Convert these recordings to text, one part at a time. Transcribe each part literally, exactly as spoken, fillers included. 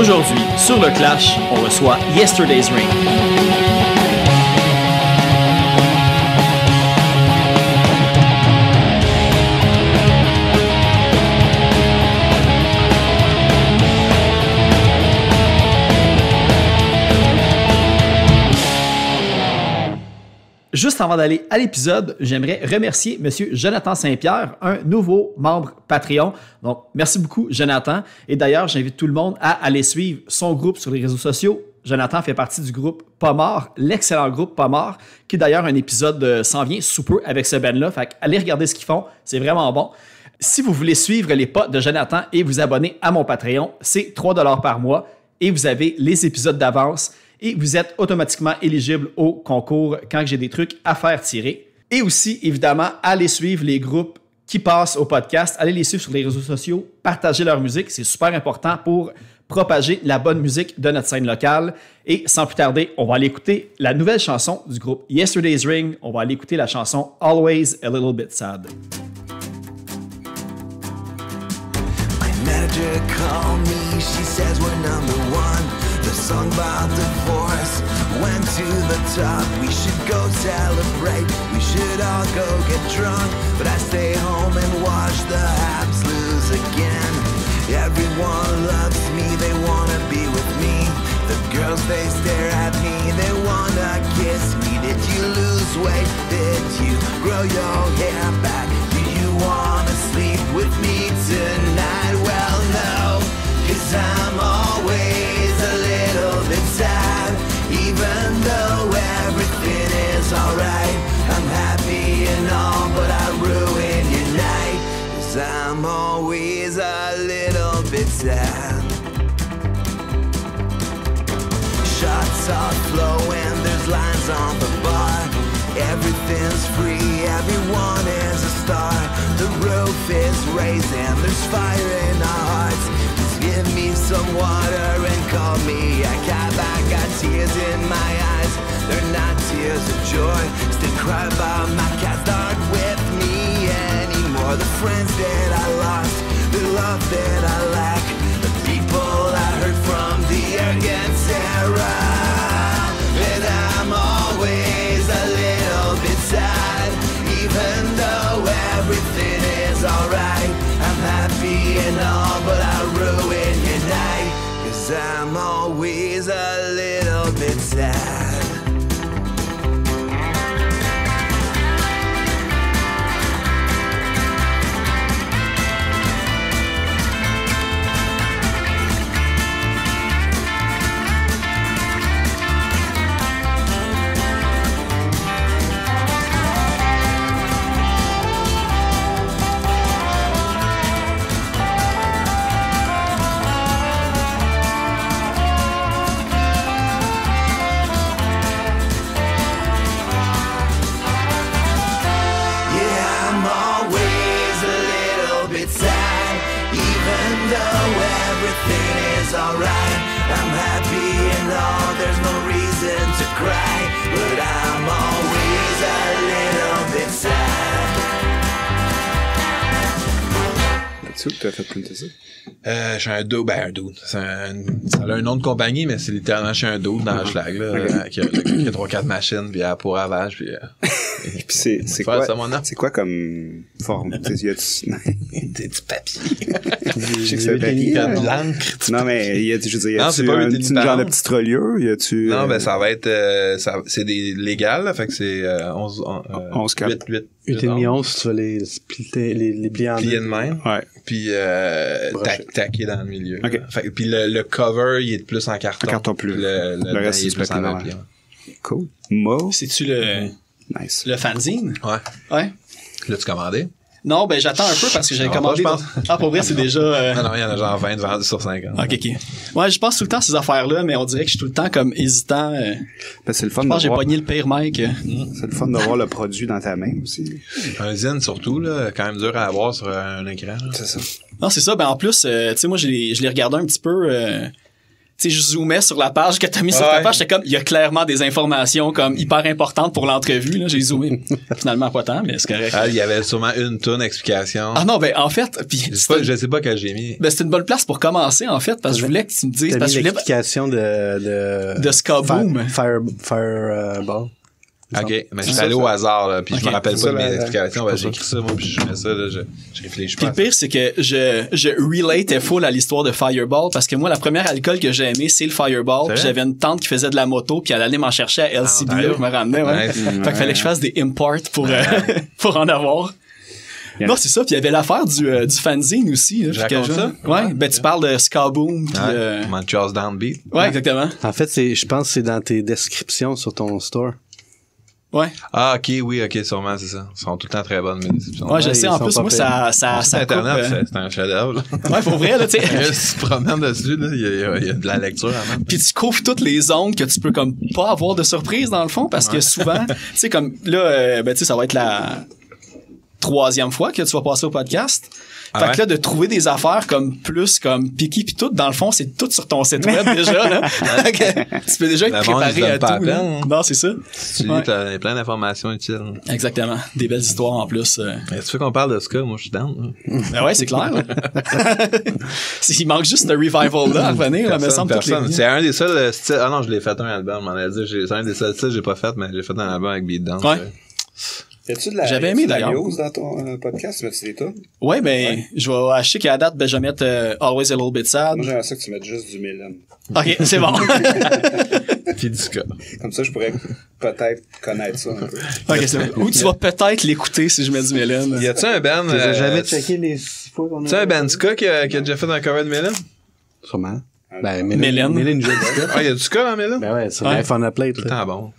Aujourd'hui, sur le Clash, on reçoit Yesterday's Ring. Juste avant d'aller à l'épisode, j'aimerais remercier M. Jonathan Saint-Pierre, un nouveau membre Patreon. Donc, merci beaucoup, Jonathan. Et d'ailleurs, j'invite tout le monde à aller suivre son groupe sur les réseaux sociaux. Jonathan fait partie du groupe Pas Mort, l'excellent groupe Pas Mort, qui d'ailleurs un épisode euh, s'en vient sous peu avec ce band-là. Fait allez regarder ce qu'ils font, c'est vraiment bon. Si vous voulez suivre les pas de Jonathan et vous abonner à mon Patreon, c'est trois dollars par mois et vous avez les épisodes d'avance. Et vous êtes automatiquement éligible au concours quand j'ai des trucs à faire tirer. Et aussi, évidemment, allez suivre les groupes qui passent au podcast. Allez les suivre sur les réseaux sociaux. Partagez leur musique. C'est super important pour propager la bonne musique de notre scène locale. Et sans plus tarder, on va aller écouter la nouvelle chanson du groupe Yesterday's Ring. On va aller écouter la chanson Always a Little Bit Sad. My manager called me. She says we're number one. The song about divorce went to the top. We should go celebrate. We should all go get drunk. But I stay home and watch the Habs lose again. Everyone loves me, they wanna be with me. The girls, they stare at me, they wanna kiss me. Did you lose weight? Did you grow your hair back? Do you wanna sleep with me tonight? Well, no, 'cause I'm always a little bit sad. Even though everything is alright, I'm happy and all, but I ruin your night. 'Cause I'm always a little bit sad. Shots are flowing, there's lines on the bar. Everything's free, everyone is a star. The roof is raising, there's fire in our hearts. Just give me some water and call me a cab. I got tears in my eyes, they're not tears of joy. Still cry about my cats aren't with me anymore. The friends that I lost, the love that I lack, the people I heard from, the arrogance era. And I'm always a little bit sad. Even though everything is alright, I'm happy and all, but I ruin your night. 'Cause I'm always a little bit sad. Alright, I'm happy and all, there's no reason to cry, but I'm always a little bit sad. Là-dessus que tu as fait printer ça? Euh, je suis un dude, ben un dude. C'est un, ça a un nom de compagnie, mais c'est littéralement je suis un dude dans le schlag, là, okay. euh, qui a, qui a trois quatre machines, puis à pour ravage, puis... Euh, puis c'est, c'est quoi, c'est quoi comme forme? Y a-tu... Des du papier. Je sais que c'est papier. De l'encre. Non, mais y a-tu, je veux dire, y a-tu non, c'est pas un petit genre de petite reliure? Y a-tu... Non, euh... ben ça va être, euh, ça, c'est des légales, là, fait que c'est euh, onze, euh, onze quatre. huit, huit. huit et demi onze, tu vas les splitter, les, les plier en plier de même. Ouais. Puis euh, tac, taquer dans le milieu. Okay. Fait, puis le, le cover, il est plus en carton. En carton plus. Le, le, le reste, il est c'est plus en papier. Cool. Mo. C'est-tu le... Nice. Le fanzine? Ouais. Ouais. L'as-tu commandé? Non, ben j'attends un peu parce que j'avais non, commandé. Pas, je pense. Ah, pour vrai, c'est déjà. Euh... Non, non, il y en a genre vingt vendus sur cinquante. Ok, ok. Ouais, je pense tout le temps à ces affaires-là, mais on dirait que je suis tout le temps comme hésitant. Euh... Ben, c'est le fun je pense de que j'ai voir... pogné le pire mec. Mmh. C'est le fun de voir le produit dans ta main aussi. Un zine surtout, là, quand même dur à avoir sur un écran. Là. C'est ça. Non, c'est ça. Ben en plus, euh, tu sais, moi, je l'ai, je l'ai regardé un petit peu. Euh... Tu sais, je zoomais sur la page que t'as mis ouais. sur ta page, j'étais comme, il y a clairement des informations comme hyper importantes pour l'entrevue, là. J'ai zoomé. Finalement, pas tant, mais c'est correct. Ah, il y avait sûrement une tonne explication. Ah non, ben, en fait, puis. Je sais pas, je sais pas que j'ai mis. Ben, c'était une bonne place pour commencer, en fait, parce que je voulais que tu me dises, parce que je voulais. L'explication de, de. De Ska-Boom. Fire, Fireball. OK, mais je suis allé au hasard, là, puis okay. je me rappelle pas de mes explications. Ben, j'ai écrit ça, moi, puis je mets ça, là, je, je réfléchis pas. Puis le pire, c'est que je, je relatais full à l'histoire de Fireball, parce que moi, la première alcool que j'ai aimé, c'est le Fireball, puis j'avais une tante qui faisait de la moto, puis elle allait m'en chercher à L C B, je me ramenais, ouais. ouais. Fait qu'il fallait que je fasse des imports pour, euh, pour en avoir. Yeah. Non, c'est ça. Puis il y avait l'affaire du, euh, du fanzine aussi. Là, je raconte ça? Ouais. ouais. Ben, tu parles de Ska-Boom. Puis, ouais. euh... Montreal's Downbeat. Ouais, exactement. En fait, c'est, je pense que c'est dans tes descriptions sur ton store. Ouais. Ah, ok, oui, ok, sûrement, c'est ça. Ils sont tout le temps très bonnes, mes descriptions. Ouais, je sais. En plus, moi, ça, ça, ça, ça Internet, coupe, euh... c'est un chef-d'œuvre. Ouais, pour vrai, là, tu sais. Si tu te promènes dessus, là, il y, y, y a de la lecture en même. Puis tu couvres toutes les zones que tu peux comme pas avoir de surprise dans le fond, parce ouais. que souvent, tu sais, comme là, euh, ben, tu sais, ça va être la troisième fois que tu vas passer au podcast. Ah fait ouais? que là, de trouver des affaires comme plus comme picky pis tout, dans le fond, c'est tout sur ton site web déjà, là. Tu peux déjà être préparé à tout. Là. Non, c'est ça. Tu lis, t'as plein d'informations utiles. Exactement. Des belles histoires en plus. Euh... Est-ce que tu veux qu'on parle de ce cas? Moi, je suis down. Ben ouais, c'est clair. Il manque juste le revival là à revenir, là, me semble. C'est un des seuls styles. Ah non, je l'ai fait un album, m'en a dit. C'est un des seuls styles que j'ai pas fait, mais j'ai fait un album avec Beatdown. Ouais. Y'a-tu de la, J'avais aimé d'ailleurs. news dans ton euh, podcast? Tu mets-tu des tunes? Ouais, ben, ouais. je vais acheter qu'à la date, ben, je vais mettre euh, Always a Little Bit Sad. Moi, j'aimerais ça que tu mettes juste du Mélène. Ok, c'est bon. Puis du ska. Comme ça, je pourrais peut-être connaître ça un peu. Ok, c'est bon. Ou tu vas peut-être l'écouter si je mets du Mélène. Y a-tu un band? Tu euh, jamais checké les fois qu'on a. Tu as un band ska qui a, qui a déjà fait un cover de Mélène? Sûrement. Ben, Mélène. Mélène, Mélène, ah, y a du ska dans Mélène? Ben ouais, c'est ouais. Life on a Plate. Tout le temps bon.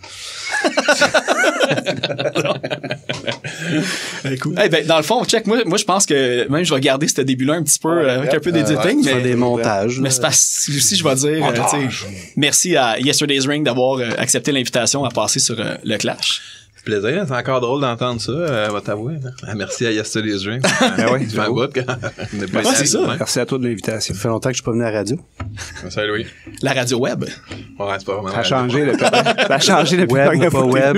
Écoute. Hey, ben, dans le fond, check, moi, moi, je pense que même je vais garder ce début-là un petit peu, ouais, euh, avec un peu d'éditing. Ouais, mais des montages. Mais c'est parce que aussi, je vais dire, euh, merci à Yesterday's Ring d'avoir euh, accepté l'invitation à passer sur euh, le Clash. Plaisir, c'est encore drôle d'entendre ça, euh, va t'avouer. Hein? Merci à Yesterday's Ring. Ah oui, tu fais un bout quand on est pas ouais, c'est ça. Merci à toi de l'invitation. Ça fait longtemps que je suis pas venu à la radio. Salut Louis. La radio web. Ouais, c'est pas vraiment. Ça a changé depuis. Ça a changé depuis. Web, pas web.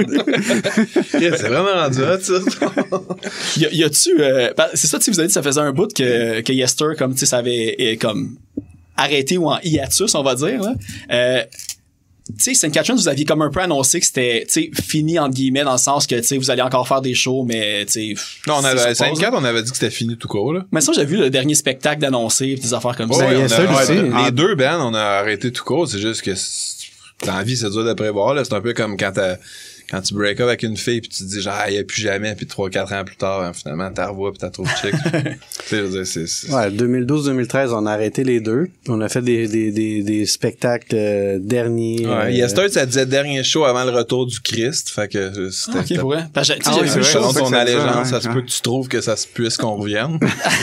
Yeah, c'est vraiment rendu hot, ça. y, a, y a-tu, euh, c'est ça, tu vous avez dit, ça faisait un bout que, que Yester, comme, tu sais, ça avait, euh, comme, arrêté ou en hiatus, on va dire, là. Euh, tu sais, Saint-Catherine, vous aviez comme un peu annoncé que c'était, tu sais, fini, entre guillemets, dans le sens que, tu sais, vous allez encore faire des shows, mais, tu sais... Non, on avait, Saint-Cat, on avait dit que c'était fini tout court, là. Mais ça, j'ai vu le dernier spectacle d'annoncer, des affaires comme oh, ça. Oui, on a, a, ouais, les ah, deux bands, on a arrêté tout court, c'est juste que dans la vie, c'est dur de prévoir, là. C'est un peu comme quand t'as, quand tu break up avec une fille pis tu te dis genre ah, il y a plus jamais puis trois quatre ans plus tard hein, finalement t'as revois pis t'as trop de chic. Tu sais je veux dire c'est, c'est ouais deux mille douze deux mille treize on a arrêté les deux, on a fait des des des, des spectacles euh, derniers. Ouais, euh, Yesterday ça disait dernier show avant le retour du Christ, fait que c'était, ah, OK pour vrai. Parce que tu sais ah, j'ai vu selon ton allégeance, ça ouais, se peut que tu trouves que ça se puisse qu'on revienne.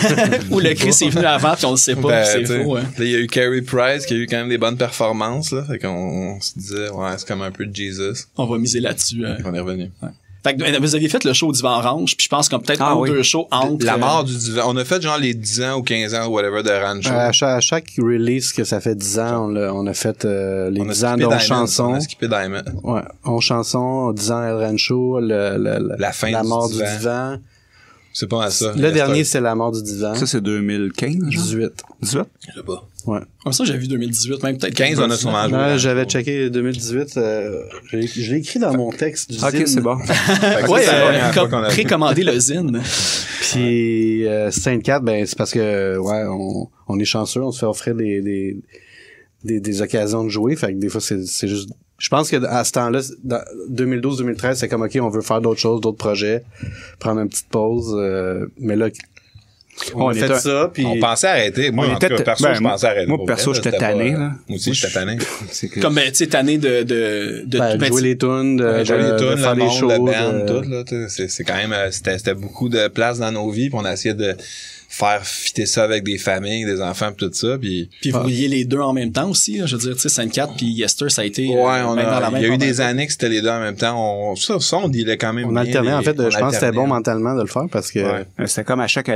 Ou le Christ est venu avant puis on le sait pas, ben, c'est faux hein. Là il y a eu Carey Price qui a eu quand même des bonnes performances là, fait qu'on on se disait ouais, c'est comme un peu de Jesus. On va miser là-dessus. Euh... On est revenu. Ouais. Fait que vous aviez fait le show au Divan Orange, puis je pense qu'on peut-être ah, un oui. ou deux shows entre... La mort du Divan. On a fait genre les dix ans ou quinze ans ou whatever de Rancho. À chaque, à chaque release que ça fait dix ans, on a, on a fait euh, les on dix ans d'On Chanson. On a skippé Diamond. Ouais. On Chanson, dix ans El Rancho, le, le, la fin la du mort divan. du Divan. C'est pas à ça. Le dernier, c'est la mort du Divan. Ça, c'est deux mille quinze, genre? dix-huit. dix-huit? Je sais pas. Ouais. Comme ça, j'ai vu deux mille dix-huit, même peut-être. quinze, on a sûrement joué. Ouais, j'avais checké deux mille dix-huit, euh, je l'ai, je l'ai écrit dans mon texte du OK, zine. c'est bon. Ouais, euh, comme précommandé le zine. Puis, euh, Saint-Cat, ben, c'est parce que, ouais, on, on est chanceux, on se fait offrir des, des, des, des occasions de jouer, fait que des fois, c'est, c'est juste, je pense que à ce temps-là, deux mille douze deux mille treize, c'est comme, OK, on veut faire d'autres choses, d'autres projets, prendre une petite pause, euh, mais là, on, on a fait un... ça, puis on pensait arrêter. Moi, en tout cas, perso, ben, je pensais arrêter. Moi, perso, j'étais tanné, là. Moi aussi, j'étais tanné. Que... Comme, tu sais, tanné de, de, de, ben, de jouer les tunes, de, ouais, jouer les tunes, de faire le les monde, choses, le band, euh... tout, là. C'est, c'est quand même, c'était, c'était beaucoup de place dans nos vies, puis on a essayé de faire fitter ça avec des familles, des enfants pis tout ça, puis puis vous voyez les deux en même temps aussi là, je veux dire, tu sais, Saint-Cat puis Yester, ça a été ouais, euh, on a, dans la même il y a eu des années que c'était les deux en même temps, on ça, ça on dealait quand même on bien. alternait, les, en fait, je alternait. pense que c'était bon mentalement de le faire parce que ouais. C'était comme à chaque année, il y avait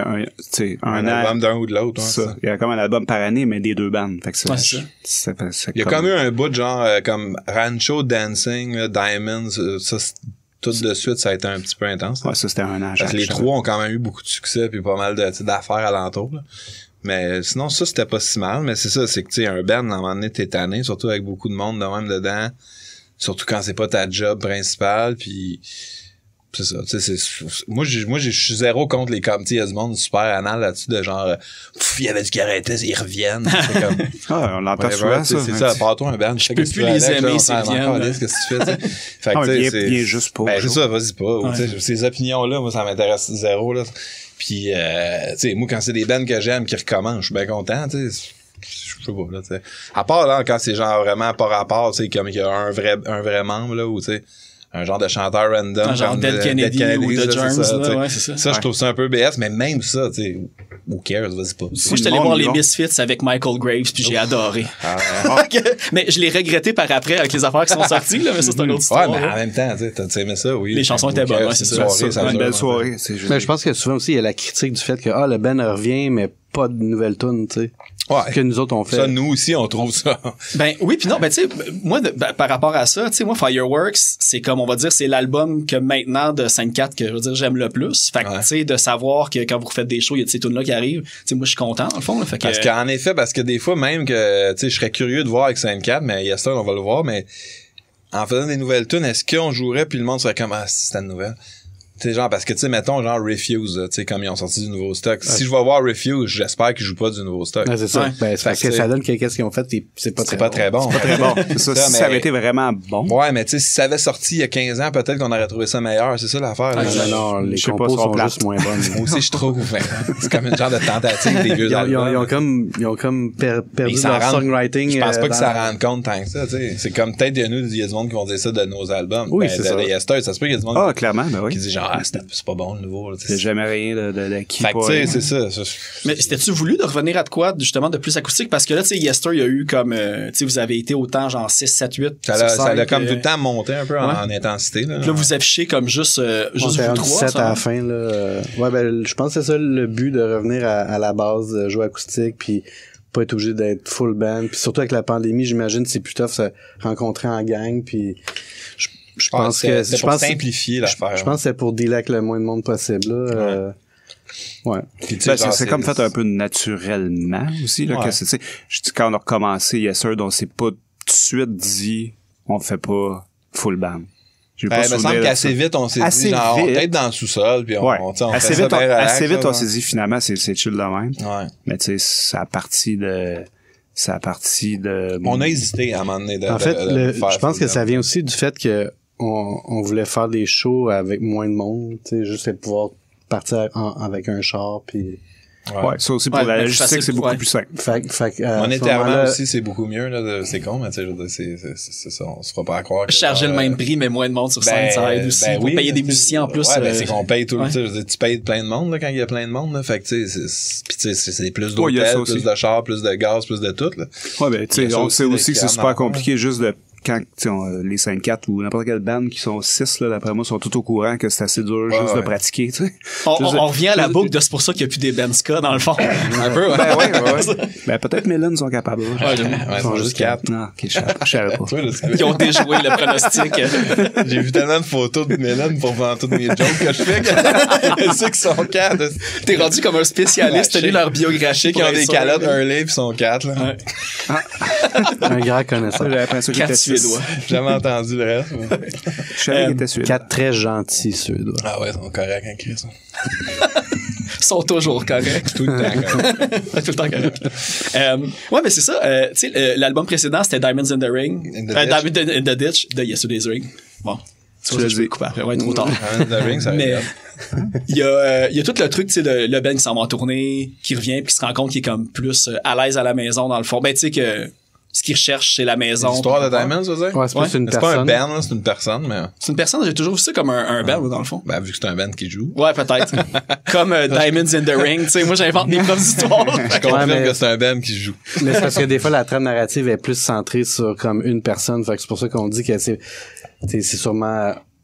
un, tu sais, un, un an. album d'un ou de l'autre. Ouais, ça. ça. Il y a comme un album par année, mais des deux bandes. Fait que ça, Ouais, c'est ça. ça, ça Il y a comme eu un bout de genre euh, comme Rancho Dancing, là, Diamonds, euh, ça, tout de suite, ça a été un petit peu intense. Ouais, ça, c'était un an. Parce que les trois ont quand même eu beaucoup de succès puis pas mal de, d'affaires alentour. Là. Mais sinon, ça, c'était pas si mal. Mais c'est ça, c'est que, tu sais, un band, à un moment donné, t'es tanné, surtout avec beaucoup de monde de même dedans. Surtout quand c'est pas ta job principale, puis c'est ça, tu sais, c'est, moi, j'ai, moi, je suis zéro contre les comme, tu sais, il y a du monde super anal là-dessus, de genre, pff, il y avait du qui arrêtait, ils reviennent. C'est comme, ah, on l'entend souvent, ça. C'est ça, à part toi, un band, je peux plus les aimer, c'est bien. Qu'est-ce que tu fais, tu sais. Fait que, ah, tu sais, viens, c'est. viens juste pas. Ben, c'est ça, vas-y pas. Ouais. Tu sais, ces opinions-là, moi, ça m'intéresse zéro, là. Puis, euh, tu sais, moi, quand c'est des bands que j'aime qui recommencent, je suis bien content, tu sais. Je sais pas, là, tu sais. À part, là, quand c'est genre vraiment pas rapport, tu sais, comme il y a un vrai, un vrai membre, là, ou, tu sais, un genre de chanteur random. Un genre Dead Kennedy, Kennedy ou The Germs, ça, là, ouais, c'est ça. Ça, je trouve ça un peu B S, mais même ça, tu sais, who cares, vas-y pas. Moi, je suis allé voir les Misfits avec Michael Graves, puis j'ai adoré. Ah, ouais. Mais je l'ai regretté par après avec les affaires qui sont sorties, là, mais ça, c'est une autre histoire. Ouais, mais en même temps, tu sais, t'as aimé ça, oui. Les chansons étaient bonnes, ouais, c'est ça. Soirée, C'est une belle soirée. C'est juste... Mais je pense que souvent aussi, il y a la critique du fait que, ah, le band revient, mais pas de nouvelles tunes, tu sais. Ouais. Que nous autres, on fait. Ça, nous aussi, on trouve ça. Ben oui, puis non, ben tu sais, moi, de, ben, par rapport à ça, tu sais, moi, Fireworks, c'est comme, on va dire, c'est l'album que maintenant, de cinq quatre, que je veux dire, j'aime le plus. Fait que, Ouais. tu sais, de savoir que quand vous refaites des shows, il y a de ces tunes-là qui arrivent, tu sais, moi, je suis content, dans le fond, là. Fait que, Parce qu'en effet, parce que des fois, même que, tu sais, je serais curieux de voir avec cinq quatre, mais Yester, on va le voir, mais en faisant des nouvelles tunes, est-ce qu'on jouerait puis le monde serait comme, ah, c'est une nouvelle? Tu sais, genre, parce que, tu sais, mettons, genre, Refuse, tu sais, comme ils ont sorti du nouveau stock. Ouais. Si je vais voir Refuse, j'espère qu'ils jouent pas du nouveau stock. Ouais, c'est ça. Ouais. Ben, c'est parce que, que ça donne que qu'est-ce qu'ils ont fait, c'est pas c'est très pas bon. très bon. C'est pas très bon. C'est ça, ça, si mais... ça avait été vraiment bon. Ouais, mais tu sais, si ça avait sorti il y a quinze ans, peut-être qu'on aurait trouvé ça meilleur. C'est ça l'affaire. Ah, là. non, non, les compos sont juste moins bonnes. Moi aussi, je trouve. C'est comme une genre de tentative des vieux ils ont, albums. Ils ont, ils ont comme, ils ont comme per, perdu leur rendent, songwriting. Je pense pas euh, que ça rende compte tant que ça, tu sais. C'est comme peut-être, il y a nous, il y a du monde qui vont dire ça de nos albums. Oui, ben, c'est de, ça. de Yester, ça se peut qu'il y a du monde Ah, clairement, ben oui. qui dit genre, ah, c'est, c'est pas bon le nouveau. Là, c'est jamais rien de, de, de qui fait que, tu sais, c'est ça. ça mais c'était-tu voulu de revenir à de quoi, justement, de plus acoustique? Parce que là, tu sais, Yester, il y a eu comme, euh, tu sais, vous avez été autant, genre six, sept, huit. Ça a, ça a comme euh, tout le temps monté un peu ouais. en, en intensité. Là, là, vous affichez comme juste, euh, juste vous trois. sept à la fin, là. Ouais, ben, je pense que c'est ça le but de revenir à, à la base, de jouer acoustique, puis pas être obligé d'être full band. Puis surtout avec la pandémie, j'imagine, c'est plus tough se rencontrer en gang, puis je, je ah, pense c'est, que c'est je pour pense simplifier l'affaire. Je, je pense que c'est pour dealer avec le moins de monde possible, là. Ouais. Euh, ouais. Puis, ben, genre, c'est, c'est comme fait un peu naturellement aussi, là, ouais. que c'est, tu sais, je dis, quand on a recommencé Yester, on s'est pas tout de suite dit, on fait pas full band. Il ben, me semble qu'assez vite, on s'est assez dit, genre, vite. on peut-être dans le sous-sol, puis on, ouais. on, on assez fait vite, ça on, relax, assez vite, là, on s'est dit, finalement, c'est, c'est chill de même. Ouais. Mais tu sais, ça a parti de, ça a parti de... On a hésité à un moment donné de, en fait, de, de, le, de faire je pense que band. ça vient aussi du fait que on, on voulait faire des shows avec moins de monde, tu sais, juste pouvoir partir en, avec un char, puis... Ouais. ouais, ça aussi pour ouais, la logistique, c'est beaucoup ouais. plus simple. Fait, fait, euh, monétairement aussi, c'est beaucoup mieux, là. C'est con, mais tu sais, c'est, c'est, c'est, c'est ça. On se fera pas à croire que. Charger euh, le même prix, mais moins de monde sur scène, ben, ça aide aussi. Ben, pour oui, payer des musiciens en plus. Ouais, euh, ben, c'est qu'on paye tout ouais. le temps. Tu payes plein de monde, là, quand il y a plein de monde, là. Fait que, tu sais, c'est, pis tu sais, c'est plus d'hôtels, ouais, plus de chars, plus de gaz, plus de tout, là. Ouais, ben, tu sais, on sait aussi que c'est super compliqué juste de, quand on, les cinq quatre ou n'importe quelle bande qui sont six là d'après moi sont tout au courant que c'est assez dur ouais, juste ouais. de pratiquer, tu sais. On, on, on revient à la boucle de c'est pour ça qu'il n'y a plus des bands ska dans le fond. Un peu, ouais. Ben, ouais, ouais, ouais. Ben peut-être Mélène sont capables. Ouais, ouais, ils sont juste quatre. Non, ok, je savais pas. Ils ont déjoué le pronostic. J'ai vu tellement de photos de Mélène pour voir toutes mes jokes que je fais que ceux qui sont quatre. T'es rendu comme un spécialiste, t'as lu leur biographie. Qui ont des calottes early pis sont quatre, là. Ouais. Ah. Un grand connaisseur. J'avais l'impression qu'il était suédois. Jamais entendu le reste. Je savais qu'il était suédois. Quatre très gentils suédois. Ah ouais, ils sont corrects, hein, Chris. Ils sont toujours corrects. Tout le temps corrects. Tout le temps corrects. euh, ouais, mais c'est ça. Euh, tu sais, euh, l'album précédent, c'était Diamonds in the Ring. In the euh, Diamonds in the Ditch de Yesterday's Ring. Bon. Tu vois, je vais couper après. Ouais, trop tard. Diamonds in the Ring, ça mais il y a, euh, il y a tout le truc, tu sais, le, le band qui s'en va en tournée, qui revient, puis qui se rend compte qu'il est comme plus à l'aise à la maison, dans le fond. Ben, tu sais que ce qu'il recherche, c'est la maison. L'histoire de Diamonds, ça veut dire? Ouais, c'est, ouais. Une c'est pas un band, là, c'est une personne, mais. C'est une personne, j'ai toujours vu ça comme un, un band, ah. dans le fond. Ben, vu que c'est un band qui joue. Ouais, peut-être. Comme euh, Diamonds in the Ring, tu sais, moi, j'invente mes propres histoires. Je comprends ouais, mais... que c'est un band qui joue. Mais c'est parce que des fois, la trame narrative est plus centrée sur comme une personne, fait que c'est pour ça qu'on dit que c'est, c'est sûrement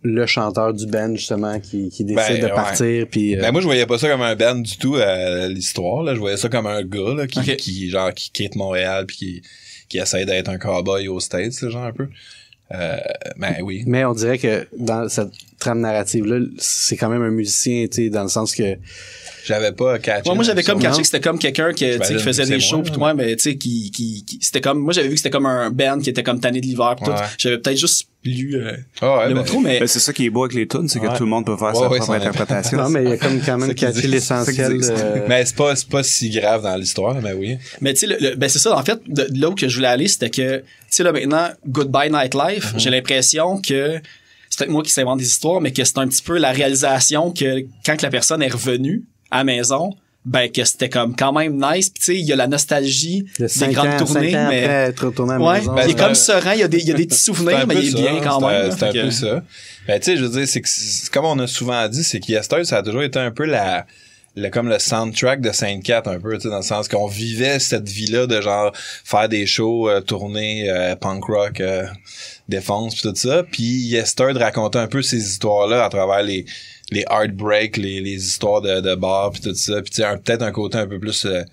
le chanteur du band, justement, qui, qui décide Ben, de partir. ouais. Puis, euh, Ben, moi, je voyais pas ça comme un band du tout à l'histoire, là. Je voyais ça comme un gars, là, qui, Okay. qui, genre, qui quitte Montréal puis qui, qui essaie d'être un cowboy aux States, là, genre, un peu. Euh, ben, oui. mais on dirait que dans cette trame narrative-là, c'est quand même un musicien, tu sais, dans le sens que J'avais pas catché. Ouais, moi, j'avais comme non. catché que c'était comme quelqu'un qui, tu sais, qui faisait c'est des shows moi, pis là. tout, ouais, mais tu sais, qui, qui, qui, c'était comme, moi, j'avais vu que c'était comme un band qui était comme tanné de l'hiver pis tout. Ouais. J'avais peut-être juste lu, euh, Ah ouais, le ben, mot trop, mais, Ben, c'est ça qui est beau avec les tunes, c'est que Ouais. tout le monde peut faire Ouais, sa ouais, propre son interprétation. non, mais il y a comme quand même C'est ça qu'ils catché disent. l'essentiel. C'est ça qu'ils euh, mais c'est pas, c'est pas si grave dans l'histoire, mais oui. mais tu sais, le, le- ben, c'est ça, en fait, de, de là où que je voulais aller, c'était que, tu sais, là, maintenant, Goodbye Nightlife, Mm-hmm. j'ai l'impression que, c'est peut-être moi qui s'invente des histoires, mais que c'est un petit peu la réalisation que, quand que la personne est revenue à la maison, ben, que c'était comme quand même nice. Pis tu sais, il y a la nostalgie il y a des cinq grandes ans, tournées, cinq ans mais, après être retourné à la ouais, maison. il est Ben, comme c'est- serein, il y a des, il y a des petits C'est souvenirs, un mais peu il est ça, bien quand c'est même. un- là. C'est un Fait peu que- ça. Ben, tu sais, je veux dire, c'est que, c'est- comme on a souvent dit, c'est qu'Yester, ça a toujours été un peu la, le, comme le soundtrack de Sainte-Cat, un peu, tu sais, dans le sens qu'on vivait cette vie-là de genre faire des shows, euh, tourner, euh, punk rock, euh, défense, pis tout ça. Puis Yester de raconter un peu ces histoires-là à travers les, les heartbreaks, les, les histoires de, de bar, pis tout ça. Puis tu sais, un- peut-être un côté un peu plus... euh,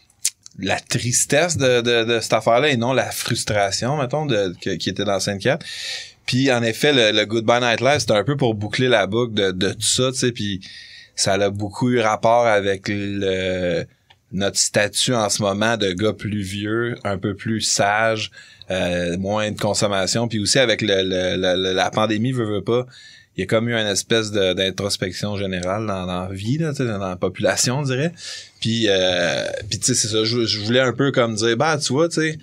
la tristesse de, de, de cette affaire-là et non la frustration, mettons, de, que- qui était dans Sainte-Cat. Puis en effet, le, le Goodbye Nightlife, c'était un peu pour boucler la boucle de, de tout ça, tu sais, puis ça a beaucoup eu rapport avec le notre statut en ce moment de gars plus vieux, un peu plus sage, euh, moins de consommation, puis aussi avec le, le, le- la pandémie, veut, veut pas, il y a comme eu une espèce de, d'introspection générale dans, dans la vie, là, tu sais, dans la population, on dirait. Puis, euh, puis tu sais, c'est ça, je, je voulais un peu comme dire, bah, tu vois, tu sais,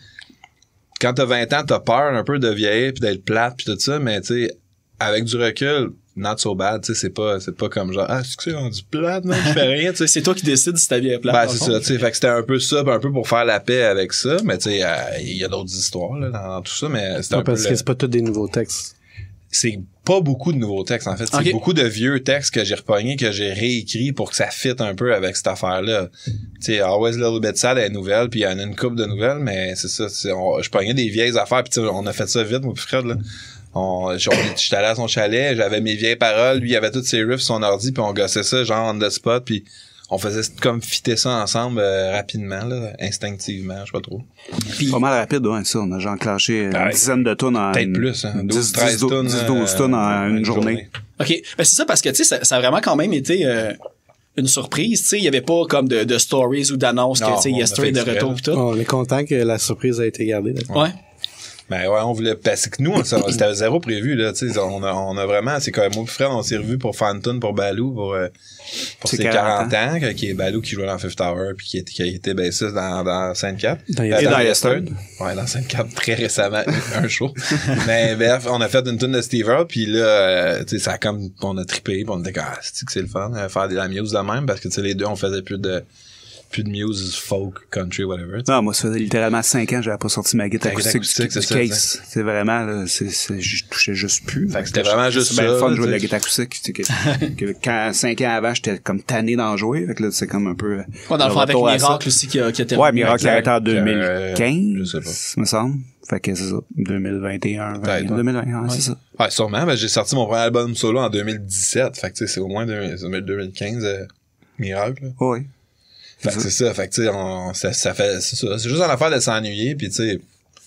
quand t'as vingt ans, t'as peur un peu de vieillir puis d'être plate puis tout ça, mais tu sais, avec du recul, not so bad, tu sais, c'est pas, c'est pas comme genre, ah, c'est que c'est rendu plate, non, je fais rien, tu sais. C'est toi qui décides si ta vie est plate. Ben, dans c'est le fond. ça, tu sais, fait que c'était un peu ça, un peu pour faire la paix avec ça, mais tu sais, il y a d'autres histoires, là, dans, dans tout ça, mais c'est un Ouais, peu parce le- que c'est pas tous des nouveaux textes. c'est pas beaucoup de nouveaux textes, en fait. C'est Ok. beaucoup de vieux textes que j'ai repognés, que j'ai réécrits pour que ça fitte un peu avec cette affaire-là. Tu sais, Always a Little Bit Sad est nouvelle, puis il y en a une couple de nouvelles, mais c'est ça, c'est, on, je pognais des vieilles affaires, puis tu sais, on a fait ça vite, moi puis Fred, là. On, j'étais allé à son chalet, j'avais mes vieilles paroles, lui, il avait tous ses riffs sur son ordi, puis on gossait ça, genre, on the spot, puis on faisait comme fitter ça ensemble euh, rapidement, là, instinctivement, je sais pas trop. Pas mal rapide, ouais, ça. On a genre enclenché une Ouais. dizaine de tonnes en... Peut-être une- plus, hein. douze, dix, treize dix, tonnes. dix, douze tonnes en une journée. OK. Ben, c'est ça parce que, tu sais, ça, ça a vraiment quand même été euh, une surprise. Tu sais, il y avait pas comme de, de stories ou d'annonces que, Non, tu sais, on a Yester fait est de exprès, retour là. pis tout. On est content que la surprise a été gardée. Là. Ouais. Ben ouais, on voulait parce que nous, on, ça- c'était zéro prévu, là, tu sais, on a, on a vraiment, c'est comme moi et Fred, on s'est revus pour faire une tune pour Balou, pour, euh, pour C'est ses quarante quarante ans, que- qui est Balou qui jouait dans Fifth Hour, puis qui, était- qui a été bassiste dans, dans Sainte-Cat. Dans Euh, Yester. Et dans Yester. Yester. Ouais, dans Sainte-Cat, très récemment, un show. Mais bref, on a fait une tune de Steve Earle, puis là, euh, tu sais, ça a comme, on a trippé, puis on était comme, ah, c'est que c'est le fun, euh, faire de la muse de même, parce que, tu sais, les deux, on faisait plus de, plus de muse, folk, country, whatever. tu sais. Non, moi, ça faisait littéralement cinq ans que j'avais pas sorti ma guitare Ta guitare acoustique, acoustique, du c'est ça, case. C'est vraiment, là, c'est, c'est, je touchais juste plus. Fait que c'était vraiment juste C'est bien le ça, fun de jouer de tu la sais. guitare acoustique. Tu sais, que, que quand, cinq ans avant, j'étais comme tanné d'en jouer. Fait que là, c'est comme un peu, Ouais, dans le fond, avec retour à ça. Miracle aussi qui a, qui a terminé. Ouais, Miracle a été en deux mille Euh, quinze, je sais pas. me semble. Fait que c'est ça, deux mille vingt et un, Peut-être, ouais. deux mille vingt, ouais, c'est ça. Ouais, sûrement. Ben, j'ai sorti mon premier album solo en deux mille dix-sept. Fait que, tu sais, c'est au moins deux mille deux mille quinze, euh, miracle, là. Ouais. Fait que c'est ça. Fait que, tu sais, on, ça, ça fait, c'est ça. C'est juste une affaire de s'ennuyer, pis tu sais,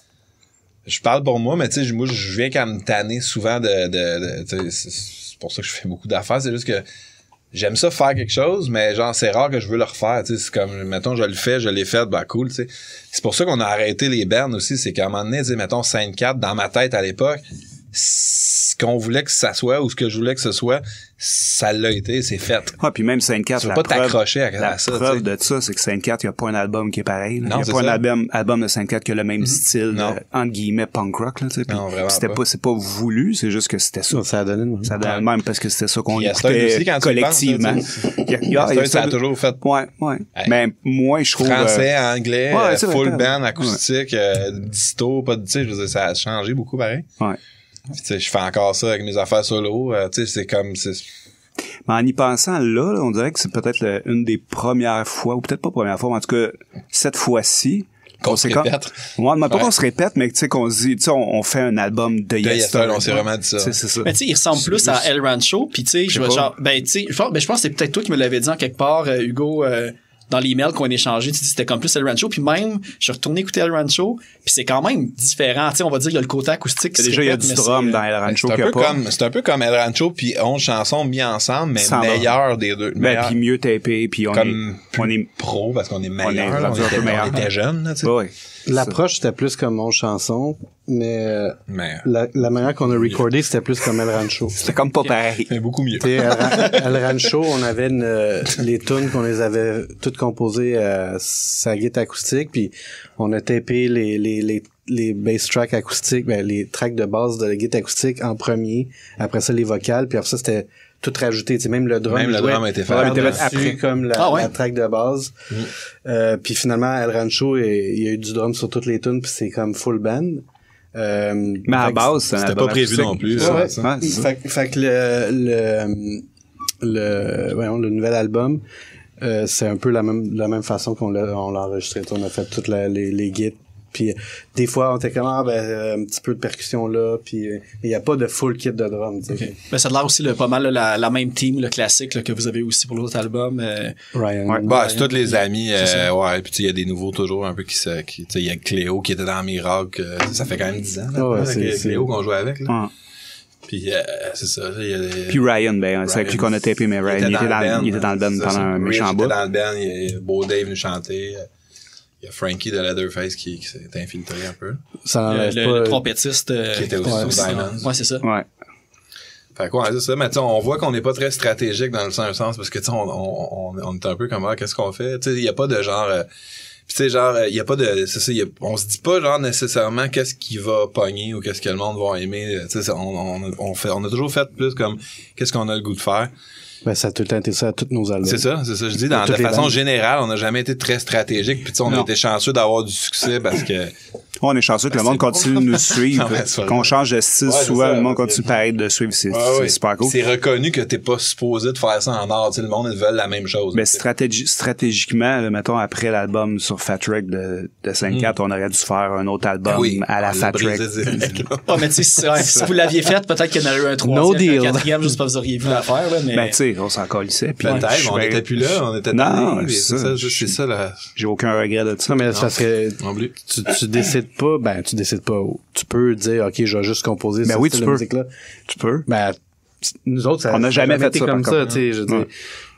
je parle pour moi, mais tu sais, moi, je viens quand me tanner souvent de, de, de tu sais, c'est, c'est pour ça que je fais beaucoup d'affaires. C'est juste que j'aime ça faire quelque chose, mais genre, c'est rare que je veux le refaire, tu sais. C'est comme, mettons, je le fais, je l'ai fait, bah, cool, tu sais. C'est pour ça qu'on a arrêté les bands aussi. C'est qu'à un moment donné, tu sais, mettons, Sainte-Cat, dans ma tête à l'époque, ce qu'on voulait que ça soit ou ce que je voulais que ce soit, ça l'a été, c'est fait. Ouais, puis même Sainte-Cat, Tu la veux pas preuve, t'accrocher à, la à ça, preuve tu sais. de ça, c'est que Sainte-Cat, il n'y a pas un album qui est pareil. là. Non, Il n'y c'est a pas un ça. album, album de Sainte-Cat qui a le même style, Non. euh, entre guillemets, punk rock, là, tu sais. Puis Non, vraiment c'était pas. pas, c'est pas voulu, c'est juste que c'était ça. Ça, ça a donné une... Ça donne même parce que c'était ça qu'on Puis Yester écoutait aussi, quand tu y collectivement. penses, là, tu sais. Il y a- il y a- il y a Yester, ça a ça- toujours fait Ouais, ouais. Hey. Mais moi, je trouve... français, euh, anglais, Ouais, euh, c'est vrai, full t'as- band, acoustique, euh, disto, pas de, tu sais, je veux dire, ça a changé beaucoup pareil. ouais. Puis, tu sais, je fais encore ça avec mes affaires solo, euh, tu sais, c'est comme, c'est, Mais en y pensant là, là, on dirait que c'est peut-être le- une des premières fois, ou peut-être pas première fois, mais en tout cas, cette fois-ci, Qu'on se répète. Moi, ouais, pas qu'on se répète, mais tu sais, qu'on se dit, tu sais, on, on fait un album de Yester. On s'est vraiment dit ça. C'est, c'est ça. Mais tu sais, il ressemble plus à El Rancho, puis tu sais, je genre, ben tu sais, je pense, ben, je pense que c'est peut-être toi qui me l'avais dit en quelque part, euh, Hugo, euh, dans l'email qu'on a échangé, tu dis c'était comme plus El Rancho, puis même, je suis retourné écouter El Rancho, puis c'est quand même différent, tu sais, on va dire il y a le côté acoustique. Déjà, il y a du drum dans El Rancho. C'est un, peu comme, c'est un peu comme El Rancho, puis onze chansons mis ensemble, mais Sans meilleur des deux. Ben, puis mieux tapé, puis on comme est, on est pro, parce qu'on est meilleur, on, est on, était, meilleur. on était jeunes, là, tu sais. Ouais. L'approche, c'était plus comme onze chansons, mais, mais la, la manière qu'on a recordé, c'était plus comme El Rancho. C'était comme pas pareil. C'est beaucoup mieux. El, El Rancho, on avait une, les tunes qu'on les avait toutes composées à sa guitare acoustique, puis on a tapé les, les, les, les bass tracks acoustiques, ben, les tracks de base de la guitare acoustique en premier, après ça les vocales, puis après ça c'était tout rajouté, tu sais, même le drum. Même le drum a été fait après comme la, ah ouais. la track de base. Mm. Euh, puis finalement, El Rancho, il y a eu du drum sur toutes les tunes, puis c'est comme full band. Euh, mais à la base, c'était pas prévu non plus. Ouais, ouais. Ça, ouais, fait, fait que le, le, le, voyons, le nouvel album, euh, c'est un peu la même, la même façon qu'on l'a, on l'a enregistré. On a fait toutes la, les, les guides. Puis des fois, on était comme, ah, ben, un petit peu de percussion là, puis il n'y a pas de full kit de drum. Okay. Ben, ça a l'air aussi le, pas mal la, la même team, le classique là, que vous avez aussi pour l'autre album. Euh, Ryan. Ouais, bah, c'est Ryan, tous les amis. Euh, ouais, puis il y a des nouveaux toujours un peu qui se... Qui, il y a Cléo qui était dans Miracle. Euh, ça fait quand même dix ans. Là, oh, ouais, c'est, c'est, Cléo qu'on jouait avec. Là. Ouais. Puis euh, c'est ça. Il y a des... Puis Ryan, ben, c'est avec lui qu'on a tapé, mais Ryan, il était dans, il était dans le band pendant un méchant bout. Il était dans le band, il y a Beau Dave nous chanter. Il y a Frankie de Leatherface qui, qui s'est infiltré un peu. Ça le, le, pas... le trompettiste. Euh, qui était aussi ouais, sur Diamonds. Ouais, c'est ça. Ouais. Fait quoi, c'est ça, mais tu sais, on voit qu'on n'est pas très stratégique dans le sens, parce que tu sais, on, on, on est un peu comme, ah, qu'est-ce qu'on fait? Tu sais, il y a pas de genre, euh, pis tu sais, genre, il y a pas de, c'est ça, y a, on se dit pas genre nécessairement qu'est-ce qui va pogner ou qu'est-ce que le monde va aimer. Tu sais, on, on, on fait, on a toujours fait plus comme, qu'est-ce qu'on a le goût de faire. Ben, ça a tout le temps été ça à toutes nos albums. C'est ça, c'est ça. Je dis, dans, de façon générale, on n'a jamais été très stratégique. Puis, tu sais, on non. a été chanceux d'avoir du succès parce que... On est chanceux que le monde continue de nous suivre. Qu'on change de style ouais, souvent, ça, le monde continue pareil de suivre. C'est, ouais, c'est ouais. super cool. C'est reconnu que t'es pas supposé de faire ça en art. Tu sais, le monde, ils veulent la même chose. Mais stratégi- stratégiquement, là, mettons, après l'album sur Fat Wreck de, de cinq quatre, mm. on aurait dû faire un autre album oui, à la Fat Wreck. Ah, mais tu sais, ouais, si vous l'aviez fait, peut-être qu'il y en aurait eu un troisième, no deal. un quatrième, juste pas vous auriez vu l'affaire, là, mais... Ben, tu sais, on s'en colissait. Puis peut-être, on était plus là, on était non, c'est ça, ça, c'est ça là. J'ai aucun regret de ça. Non, mais c'est parce que tu, tu décides pas, ben tu décides pas. Tu peux dire, ok, je vais juste composer ben ce oui, style tu de peux. musique là. Tu peux. Ben nous autres, ça, on n'a jamais fait été ça comme ça, tu sais, je veux ouais. dire.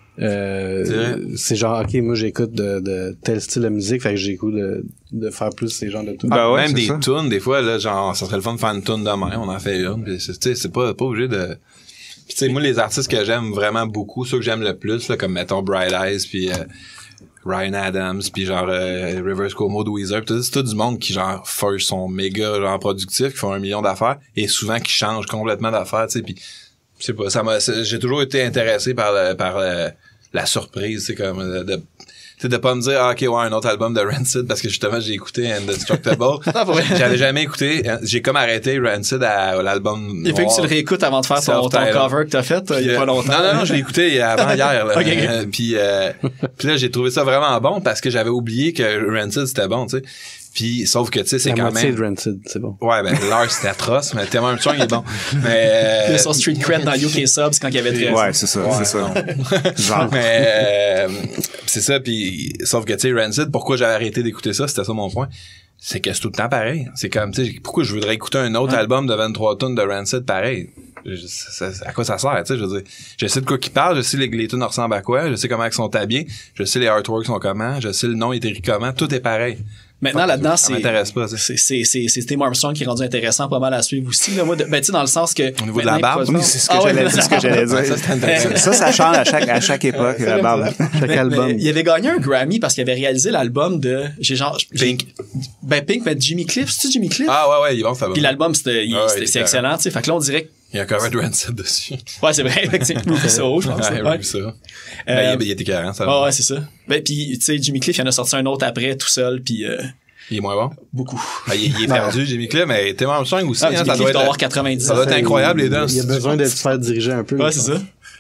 Euh, c'est, c'est genre, ok, moi j'écoute de, de tel style de musique, fait que j'ai goût de, de faire plus ces genres de tunes. Ah, ouais, même des ça. tunes, des fois, là, genre, ça serait le fun de faire une tune demain, on en fait une, pis c'est, tu sais, c'est pas, pas obligé de... Pis tu sais, moi, les artistes que j'aime vraiment beaucoup, ceux que j'aime le plus, là, comme mettons Bright Eyes, puis euh, Ryan Adams, puis genre euh, Rivers Cuomo, Weezer, pis tout, c'est tout du monde qui genre first sont méga genre productifs, qui font un million d'affaires, et souvent qui changent complètement d'affaires, tu sais, puis je sais pas, ça m'a, j'ai toujours été intéressé par le, par le, la surprise, c'est comme de, de tu sais, de pas me dire, ah, ok, ouais, un autre album de Rancid, parce que justement, j'ai écouté Indestructible. J'avais jamais écouté. J'ai comme arrêté Rancid à, à l'album. Il fait que tu le réécoutes avant de faire ton, ton cover que t'as fait, il y a pas longtemps. Non, non, non, je l'ai écouté avant hier, là. okay, okay. Euh, puis, euh, puis là, j'ai trouvé ça vraiment bon parce que j'avais oublié que Rancid, c'était bon, tu sais. Puis, sauf que, tu sais, c'est la quand même... de Rancid, c'est bon. Ouais, ben, Lars, c'était atroce, mais Tim Armstrong, il est bon. Mais, euh... il a son street cred dans U K Subs quand il y avait treize. Ouais, c'est ça, ouais, c'est ça. Genre. Mais, euh, c'est ça, puis, sauf que, tu sais, Rancid, pourquoi j'avais arrêté d'écouter ça, c'était ça mon point. C'est que c'est tout le temps pareil. C'est comme, tu sais, pourquoi je voudrais écouter un autre ouais. album de vingt-trois tonnes de Rancid pareil? Je, ça, ça, à quoi ça sert, tu sais, je veux dire. Je sais de quoi qu'ils parlent, je sais les, les tunes ressemblent à quoi, je sais comment ils sont habillés, je sais les artworks sont comment, je sais le nom est écrit comment, tout est pareil. Maintenant, là-dedans, ça c'est, m'intéresse pas, c'est, c'est, c'est, c'est Tim Armstrong qui est rendu intéressant pas mal à suivre aussi, là. Moi, de, ben, tu sais, dans le sens que. Au niveau de la barbe, oui, c'est ce que ah, j'allais ouais, dire, ce que j'allais dire. Ça, ça, ça, ça change à chaque, à chaque époque, la barbe. Chaque mais, album. Mais, il avait gagné un Grammy parce qu'il avait réalisé l'album de, j'ai genre, Pink. Ben, Pink, mais Jimmy Cliff, c'est-tu Jimmy Cliff? Ah, ouais, ouais, il va, ça va. Puis l'album, c'était, il, ah, c'était, ouais, c'est excellent, tu sais. Fait que là, on dirait il y a un cover de Rancid dessus. Ouais, c'est vrai. C'est Rufus, je pense. Ouais, ouais. Rufus. Euh, ben, il, il était carré, ça. Ah, ouais, c'est ça. Ben, pis, tu sais, Jimmy Cliff, il en a sorti un autre après, tout seul, pis euh, il est moins bon? Beaucoup. Ah, il, il est perdu, Jimmy Cliff, mais Tim Armstrong aussi, ah, hein, Jimmy ça Cliff doit doit être, avoir quatre-vingt-dix ça doit être incroyable, les deux. Il y a besoin de se faire diriger un peu. Ouais, c'est ça.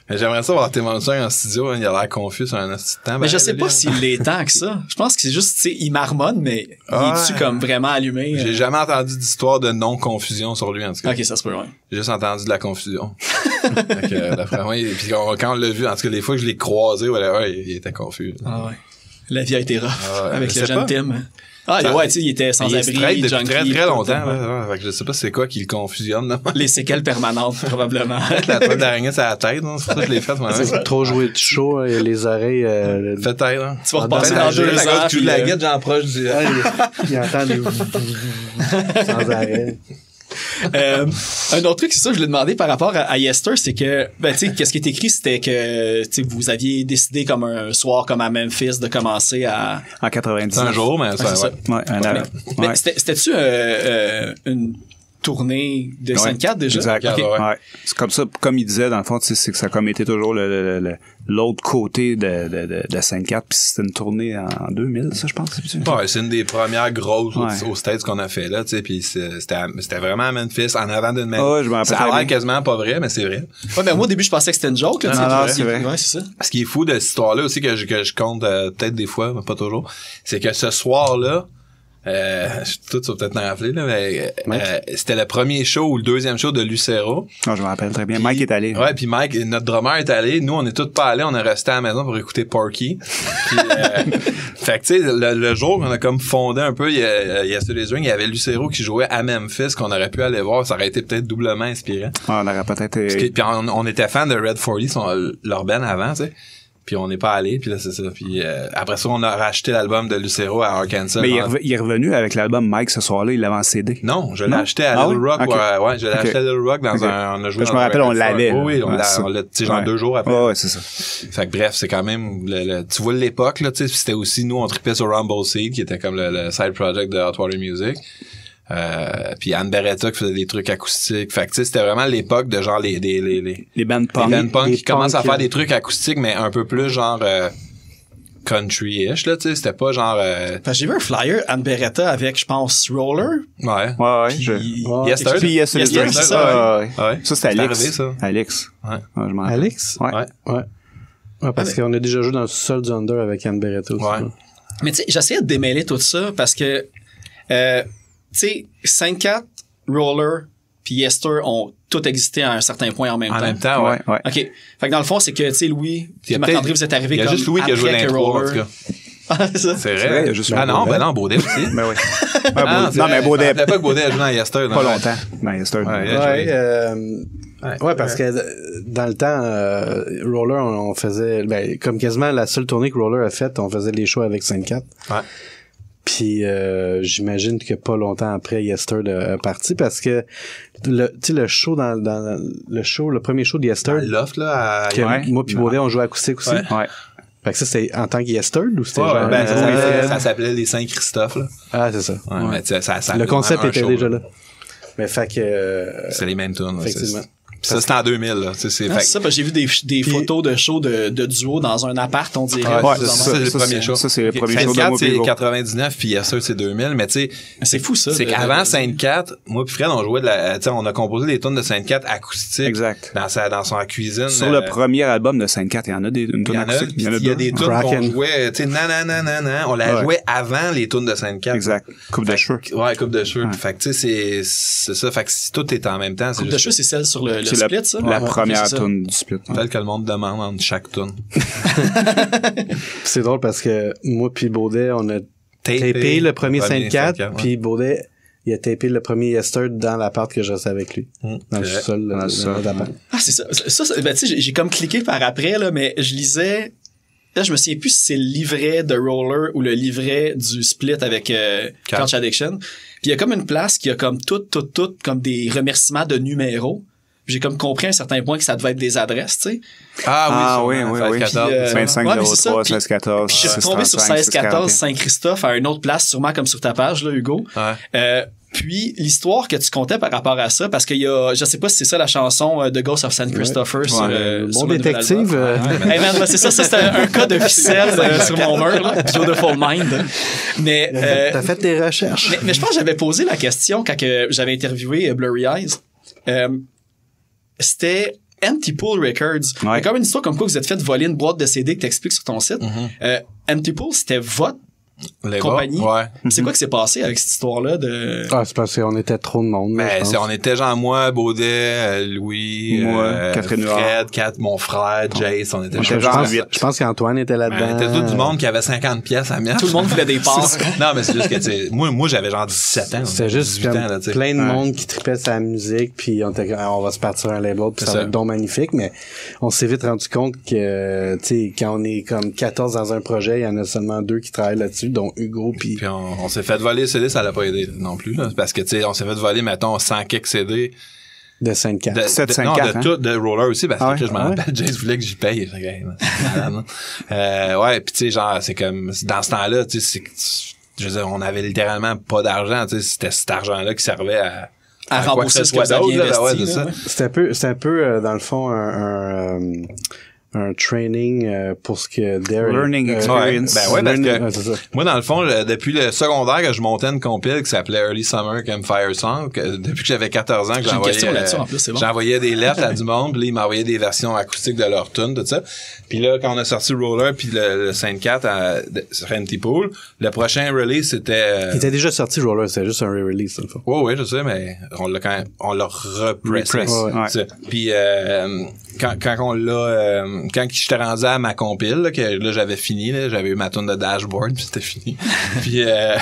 Mais j'aimerais ça voir Tim Armstrong en studio, hein, il a l'air confus sur un instant. Mais je sais pas s'il est tant que ça. Je pense que c'est juste, tu sais, il marmonne, mais il Ouais. est-tu comme vraiment allumé? J'ai jamais entendu d'histoire de non-confusion sur lui, en tout cas. Ok, ça se peut, ouais. J'ai juste entendu de la confusion. Fait que, euh, d'après moi, il- puis on- quand on l'a vu, en tout cas, les fois que je l'ai croisé, whatever, il, il était confus. Ah ouais. La vie a été rough Ah ouais, avec je le sais jeune pas. Tim. Ah, Ça- ouais, tu sais, il était sans il est abri, straight depuis junkie, très très tout, longtemps. ouais. Ouais, ouais. Fait que je sais pas c'est quoi qui le confusionne. Là. Les séquelles permanentes, probablement. Peut-être la toile d'araignée sur la tête, hein, c'est pour ça que je l'ai faite moi-même. Trop joué de chaud, hein, les oreilles. Euh, Peut-être, hein. Tu vas Ah, repasser dans dans la deux Peut-être à cause ans. que tu puis, la euh, guette, j'en proche du... ouais, il, il entend des sans arrêt. Euh, un autre truc, c'est ça, je l'ai demandé par rapport à, à Yester, c'est que, ben, tu sais, qu'est-ce qui est écrit, c'était que, tu sais, vous aviez décidé comme un soir, comme à Memphis, de commencer à... En C'est quatre-vingt-dix-neuf. un jour, mais ça, Ouais, c'est ouais. ça. Ouais, un Mais, an. mais Ouais. c'était- c'était-tu euh, euh, une tournée de Ouais. cinq-quatre déjà? Exact. Ok. Ouais, ouais. Ouais. C'est comme ça, comme il disait, dans le fond, tu sais, c'est que ça a comme été toujours le, le- le- l'autre côté de, de, de, de cinq-quatre, puis c'était une tournée en deux mille, ça, je pense. c'est ça? Ouais, c'est une des premières grosses Ouais. aux, aux States qu'on a fait là, tu sais, puis c'est- c'était à- c'était vraiment à Memphis, en avant d'une Ah ouais, je me rappelle Ça a très l'air bien. quasiment pas vrai, mais c'est vrai. Ouais, ben, moi, au début, je pensais que c'était une joke, là. Non, tu sais, non, puis, c'est vrai. Ouais, c'est ça. Ce qui est fou de cette histoire-là aussi, que je, que je compte euh, peut-être des fois, mais pas toujours, c'est que ce soir-là, euh, tout ça va peut-être m'en rappeler, là, mais euh, c'était le premier show ou le deuxième show de Lucero. Non, je me rappelle très bien. Mike est allé. Ouais, puis Mike, notre drummer est allé. Nous, on est tous pas allés. On est resté à la maison pour écouter Porky. Puis, euh, fait que, tu sais, le, le jour qu'on a comme fondé un peu, il y a, il y a sur les Rings, il y avait Lucero qui jouait à Memphis, qu'on aurait pu aller voir. Ça aurait été peut-être doublement inspirant. Ah, on aurait peut-être... Parce que- euh, Puis on, on était fan de Red forty, son, leur band avant, tu sais. Puis on n'est pas allé, puis là, c'est ça. Puis euh, après ça, on a racheté l'album de Lucero à Arkansas. Mais il est, En- rev- il est revenu avec l'album Mike ce soir-là, il l'avait en C D. Non, je l'ai Non? acheté à Ah Little oui? Rock. Ok. Ouais, ouais, je l'ai Ok. acheté à Little Rock dans Ok. un, on a joué Je dans me un rappelle, on record l'avait, store. là. Oui, oui, on Ouais, l'a, ça. on l'a, tu sais, genre Ouais. deux jours après. Ouais, ouais, c'est ça. Fait que bref, c'est quand même, le, le- tu vois l'époque, là, tu sais, c'était aussi, nous, on trippait sur Rumble Seed, qui était comme le, le side project de Hot Water Music. Euh, puis Anne Beretta qui faisait des trucs acoustiques. Fait que, tu sais, c'était vraiment l'époque de genre les, les, les, les, Les bands les punk. band punk les qui commencent à punks, faire euh, des trucs acoustiques, mais un peu plus genre, euh, country-ish, là, tu sais, c'était pas genre, euh, Parce que j'ai vu un flyer, Anne Beretta avec, je pense, Roller. ouais. Ouais, ouais. Puis, je... Ouais. Yes, sir. Puis Yes, Yes, Yes, Sir, c'est ça, ça. ouais. Ouais. Ça, c'était C'est Alex. arrivé, ça. Alex. Ouais. Ouais, je m'en rappelle. Alex? Ouais. Ouais. Ouais. Ouais, parce qu'on a déjà joué dans le sol du Under avec Anne Beretta aussi. Ouais. là. Mais tu sais, j'essayais de démêler tout ça parce que, euh, tu sais, cinq-quatre, Roller, puis Yester ont tout existé à un certain point en même En temps. même temps, ouais. Ouais, ouais. OK. Fait que dans le fond, c'est que, tu sais, Louis, Il y a puis Marc-André, peut-être- vous êtes arrivés Il y a comme juste Louis qui a joué après que l'intro, en Roller- tout cas. Ah, c'est ça. C'est vrai, vrai. il y a juste Ah un non, Baudet. ben non, Baudet aussi. Ben oui. Ah, non, mais Baudet, Je me rappelais pas que Baudet a joué dans Yester. pas longtemps. Non, Yester. Ouais, il a Ouais, joué. euh, Ouais. ouais, parce que euh, dans le temps, euh, Roller, on, on faisait, ben, comme quasiment la seule tournée que Roller a faite, on faisait les shows avec cinq-quatre. Ouais. Puis euh, j'imagine que pas longtemps après, Yester est parti parce que le, tu sais, le show dans, dans le show, le premier show de Yester, Dans le loft, là, à... que Ouais. moi puis Baudet on jouait acoustique aussi. Ouais. Ouais. Fait que ça c'était en tant que Yester ou c'était Ouais, genre ben, ça, euh, s'appelait- ça s'appelait les Saint-Christophe, là. ah c'est ça. Ouais, mais tu sais, ça, ça Le avait concept vraiment un était show, déjà là. Mais fait que euh, C'est les mêmes tunes, là. Effectivement. C'est- Ça, c'était en deux mille, là. Tu sais, c'est Ah, fait- c'est ça, parce que j'ai vu des, des photos de shows de, de duo dans un appart, on dirait. Ouais, Ouais, c'est ça, ça, c'est le ça, premier c'est- show. ça, c'est le Ok. premier show de Sainte-Cat, moi puis c'est Hugo. quatre-vingt-dix-neuf, puis Yester, c'est deux mille, mais tu sais, C'est fou, ça. c'est de- qu'avant de- Sainte-Cat, moi puis Fred, on jouait de la, tu sais, on a composé des tunes de Sainte-Cat acoustiques. Exact. Dans sa, dans son cuisine. Sur euh, le premier album de cinq-quatre, il y en a des, une il y tonne en a, acoustique. puis il y a des tunes qu'on Kraken. jouait, tu sais, nananana, on la Ouais. jouait avant les tunes de Sainte-Cat. Exact. Coupe de Fait cheveux. que- Ouais, coupe de cheveux. Ouais. Fait que, tu sais, c'est, c'est ça. Fait que si tout est en même temps, c'est Coupe de juste cheveux, c'est celle sur le, le C'est la, split, ça? la Ouais, première c'est ça. tune du split. tel que le monde demande entre chaque tune. c'est drôle parce que moi puis Baudet on a Tapé, tapé le premier Sainte-Cat, Sainte-Cat, ouais. puis Baudet il a tapé le premier Yester dans l'appart que je restais avec lui. Hum, Dans le c'est vrai. sous-sol Dans le de sol, notre appart. Ah, c'est ça. Ça, ça, ben, tu sais, j'ai- j'ai comme cliqué par après, là, mais je lisais. Là, je me souviens plus si c'est le livret de Roller ou le livret du split avec euh, Couch. Couch Addiction. Puis il y a comme une place qui a comme tout, tout, tout, comme des remerciements de numéros. Puis j'ai comme compris à un certain point que ça devait être des adresses, tu sais. Ah Ah oui, oui, sûrement, oui, seize oui. quatorze, Puis, euh, c'est vingt-cinq ouais, mais c'est ça, zéro trois, puis- seize quatorze, Puis je suis retombé sur six trente-cinq, seize quatorze six Saint-Christophe à une autre place, sûrement comme sur ta page, là, Hugo. Ouais. Euh, puis l'histoire que tu comptais par rapport à ça, parce qu'il y a, je sais pas si c'est ça la chanson euh, The Ghost of Saint Christopher sur, Ouais. euh, Bon sur le nouvel détective, album. euh, Hey man, ben, c'est ça, ça c'était un cas de ficelle euh, sur mon mur, là, Beautiful Mind. Mais, euh, T'as fait tes recherches. mais, mais je pense que j'avais posé la question quand que j'avais interviewé euh, Blurry Eyes. Euh, c'était, Empty Pool Records. Ouais. Il y a comme une histoire comme quoi vous êtes fait voler une boîte de C D que t'expliques sur ton site. Mm-hmm. Euh, Empty Pool, c'était votre les compagnie. Ouais. C'est quoi qui s'est passé avec cette histoire-là de... Ah, c'est parce qu'on était trop de monde. Mais c'est, on était genre moi, Baudet, Louis, moi, euh, Catherine Fred, Kat, mon frère, Jace, on était je, pense, je pense qu'Antoine était là-dedans. Ben, on était tout du monde qui avait cinquante pièces à mettre. Tout le monde voulait des parts. Non, mais c'est juste que, tu sais, moi, moi, j'avais genre dix-sept ans. C'était juste dix-huit ans, là, plein de ouais. monde qui tripait sa musique, puis on était on va se partir un label, puis ça, ça va être donc magnifique, mais on s'est vite rendu compte que, tu sais, quand on est comme quatorze dans un projet, il y en a seulement deux qui travaillent là-dessus, dont Hugo puis Puis on, on s'est fait voler le C D, ça l'a pas aidé non plus, là. Parce que, tu sais, on s'est fait voler, mettons, cent quelques C D. De cinq quatre. De, sept, de, cinq, non, quatre, de hein? tout, de Roller aussi, parce que, ah ouais, je m'en ah rappelle, ouais. Jace voulait que j'y paye. Okay, euh, ouais, pis tu sais, genre, c'est comme, dans ce temps-là, tu sais, je veux dire, on avait littéralement pas d'argent, tu sais, c'était cet argent-là qui servait à, à, à rembourser ce que vous aviez investi. Ouais, c'est ça. C'était un peu, c'était un peu, euh, dans le fond, un, un, un un training euh, pour ce que Derek... Learning euh, experience. Ouais, ben ouais, parce Learning, que ouais, c'est ça. moi, dans le fond, le, depuis le secondaire que je montais une compile qui s'appelait Early Summer Campfire Song, que, depuis que j'avais quatorze ans, que j'envoyais, euh, en plus, c'est bon. j'envoyais des lettres à du monde, puis là, ils m'envoyaient des versions acoustiques de leur tune, tout ça. Puis là, quand on a sorti Roller puis le, le cinq quatre à, de, sur Empty Pool, le prochain release, c'était... Euh, il était déjà sorti, Roller, c'était juste un re-release, dans le fond. Ouais, ouais, je sais, mais on l'a quand même, on l'a repressé. Repress, ouais. Ouais. Puis euh, quand, quand on l'a... Euh, quand j'étais rendu à ma compile, là, que là, j'avais fini, là, j'avais eu ma tune de Dashboard, puis c'était fini. Puis, euh,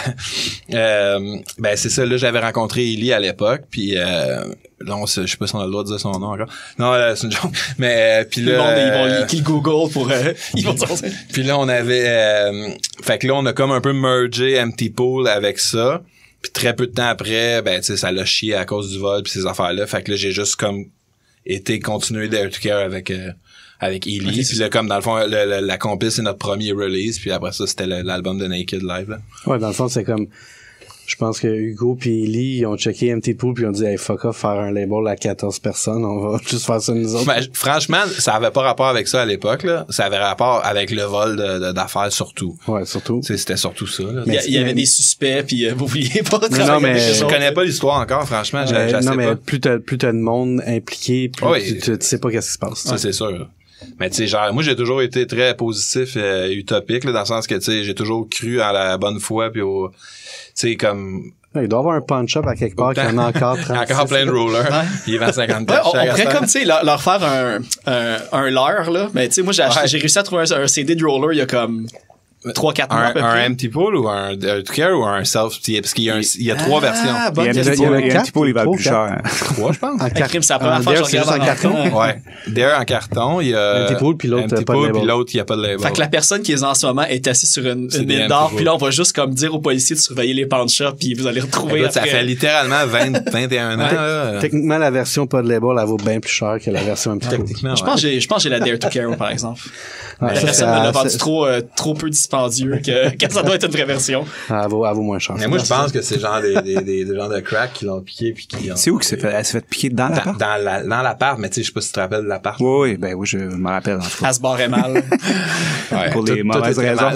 euh, ben, c'est ça, là, j'avais rencontré Ellie à l'époque, puis euh, là, on se, je sais pas si on a le droit de dire son nom encore. Non, euh, c'est une joke. Mais, euh, puis là... Le monde, euh, ils vont kill Google pour... Euh, ils vont puis là, on avait... Euh, fait que là, on a comme un peu mergé Empty Pool avec ça. Puis très peu de temps après, ben, tu sais, ça l'a chié à cause du vol puis ces affaires-là. Fait que là, j'ai juste comme été continué Dare to Care avec... Euh, avec Ellie, okay, puis là, comme dans le fond, le, le, la compil, c'est notre premier release, puis après ça, c'était le, l'album de Naked Live, là. Ouais, dans le fond, c'est comme, je pense que Hugo puis Ellie, ils ont checké Empty Pool, puis ils ont dit, hey, fuck off, faire un label à quatorze personnes, on va juste faire ça nous autres. Ben, franchement, ça avait pas rapport avec ça à l'époque, là. Ça avait rapport avec le vol de, de, d'affaires, surtout. Ouais, surtout. T'sais, c'était surtout ça, là. Il y, il y avait des suspects, puis euh, vous vouliez pas travailler. Non, mais je connais pas l'histoire encore, franchement, je, euh, je sais non, mais pas. plus t'as, plus t'as de monde impliqué, plus oui, tu, tu, tu sais pas qu'est-ce qui se passe. Ça, ouais. C'est sûr. Mais tu sais, genre, moi, j'ai toujours été très positif et euh, utopique, là, dans le sens que, tu sais, j'ai toujours cru à la bonne foi, puis au... Tu sais, comme... Il doit y avoir un punch-up à quelque part qui en a encore trente. Encore plein de rollers. Ouais. Il vend cinquante ouais, on, on pourrait comme, tu sais, leur, leur faire un, un, un leurre, là. Mais tu sais, moi, j'ai, acheté, ouais. j'ai réussi à trouver un, un C D de roller il y a comme... trois quatre mois un, à peu un près. Empty Pool ou un Dare to Care ou un Self, parce qu'il y a, un, il y a trois ah, versions. Bon, il y a, il y a, il y a Empty Pool, il va plus cher. Trois, je pense. En carton, c'est la première fois que je regarde en carton. Ouais. Dare en carton, il y a Empty Pool, puis l'autre, Empty pas de Pool, label. puis l'autre, il y a pas de label. Fait que la personne qui est en ce moment est assise sur une, une mine d'or, puis là, on va juste comme dire aux policiers de surveiller les pawn shops, puis vous allez retrouver après. Ça fait littéralement vingt, vingt et un ans. Techniquement, la version pas de label, elle vaut bien plus cher que la version Empty Pool. Je pense que j'ai la Dare to Care, par exemple. La personne me l'a vendu trop, euh, trop peu dispendieux que, que ça doit être une vraie version. Elle vaut, elle vaut moins cher. Mais moi, je pense que c'est genre des, des, des, des gens de crack qui l'ont piqué puis qui ont... C'est où que c'est fait? Elle s'est fait piquer dans l'appart? Dans, dans, la, dans l'appart, mais tu sais, je sais pas si tu te rappelles de l'appart. Oui, oui, ben oui, je me rappelle. En tout cas. Elle se barrait mal. Ouais, pour les tout, mauvaises tout raisons.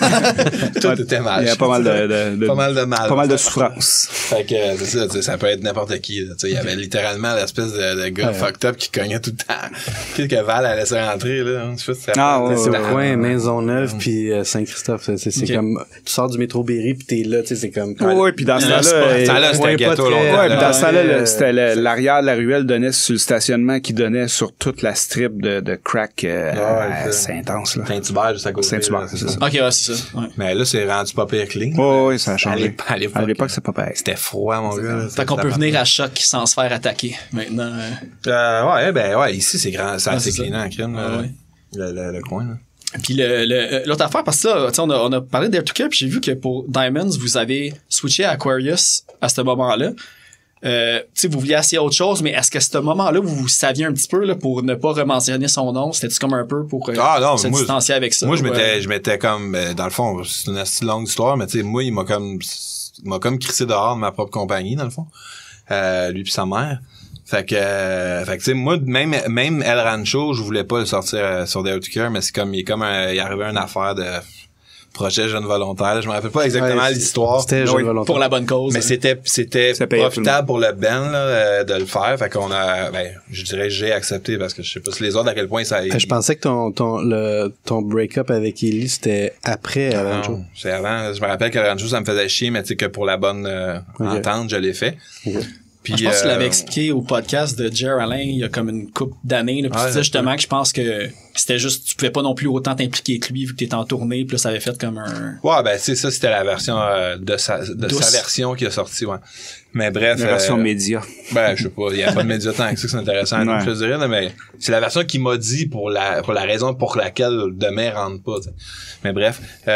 Tout était mal. Il y a pas mal de, de, de, pas mal de mal. Pas mal de souffrance. Fait que, c'est ça, tu sais, ça peut être n'importe qui, tu sais. Il y avait littéralement l'espèce de, de gars ouais. fucked up qui cognait tout le temps. Qu'est-ce que Val a laissé rentrer, là? Je sais pas ah, ouais, c'est au coin, Maisonneuve puis euh, Saint-Christophe. C'est, c'est, c'est okay. Comme, tu sors du métro Berry pis t'es là, tu sais, c'est comme... Oui, ouais, pis dans ce temps-là, c'était gâteau, ouais, pis dans ce temps-là, c'était l'arrière de la ruelle donnait sur le stationnement qui donnait sur toute la strip de, de crack, euh, ouais, c'est intense, là. Saint-Hubert, juste à côté. Saint-Hubert, c'est ça. Ok, ouais, c'est ça. Ouais. Mais là, c'est rendu pas pire clean. Oh, oui, ça a changé. À l'époque, à l'époque c'est pas pareil. C'était froid, mon gars. Fait qu'on peut venir à Choc sans se faire attaquer, maintenant. Euh, ouais, ben, ouais, ici, c'est grand, c'est assez clean en crème, le, le, le coin, là. Puis le, le, l'autre affaire, parce que là, on a, on a parlé d'Air to Care, puis j'ai vu que pour Diamonds, vous avez switché à Aquarius à ce moment-là. Euh, tu sais, vous vouliez essayer autre chose, mais est-ce que à ce moment-là, vous, vous saviez un petit peu là, pour ne pas rementionner son nom? C'était-tu comme un peu pour euh, ah, non, se moi, distancier avec ça? Moi, je m'étais, ouais. je m'étais comme, dans le fond, c'est une assez longue histoire, mais tu sais, moi, il m'a comme, il m'a comme crissé dehors de ma propre compagnie, dans le fond. Euh, lui puis sa mère. Fait que, euh, fait que tu sais, moi, même, même El Rancho, je voulais pas le sortir euh, sur Dare to Care, mais c'est comme, il est comme un, il arrivait une affaire de, projet Jeune Volontaire. Là. Je me rappelle pas exactement ouais, l'histoire. C'était Jeune Volontaire. Pour la bonne cause. Mais c'était, c'était profitable pour le band, là, de le faire. Fait qu'on a, ben, je dirais, j'ai accepté parce que je sais pas si les autres à quel point ça. Je pensais que ton, ton, le, ton break-up avec Ellie, c'était après Aranjo. Non, c'est avant. Je me rappelle qu'Aranjo, ça me faisait chier, mais tu sais que pour la bonne euh, okay. entente, je l'ai fait. Okay. Puis, je pense euh, que tu l'avais expliqué au podcast de Jer Alain il y a comme une couple d'années. Là, puis ouais, tu disais justement que je pense que c'était juste, tu pouvais pas non plus autant t'impliquer que lui vu que t'étais en tournée. Puis là, ça avait fait comme un... Ouais, ben c'est ça, c'était la version euh, de, sa, de sa version qui a sorti, ouais. Mais bref. La version euh, média. Ben, je sais pas, il y a pas de média tant que ça, c'est intéressant à nous, ouais. je te dirais, là, mais c'est la version qui m'a dit pour la pour la raison pour laquelle demain rentre pas, t'sais. Mais bref,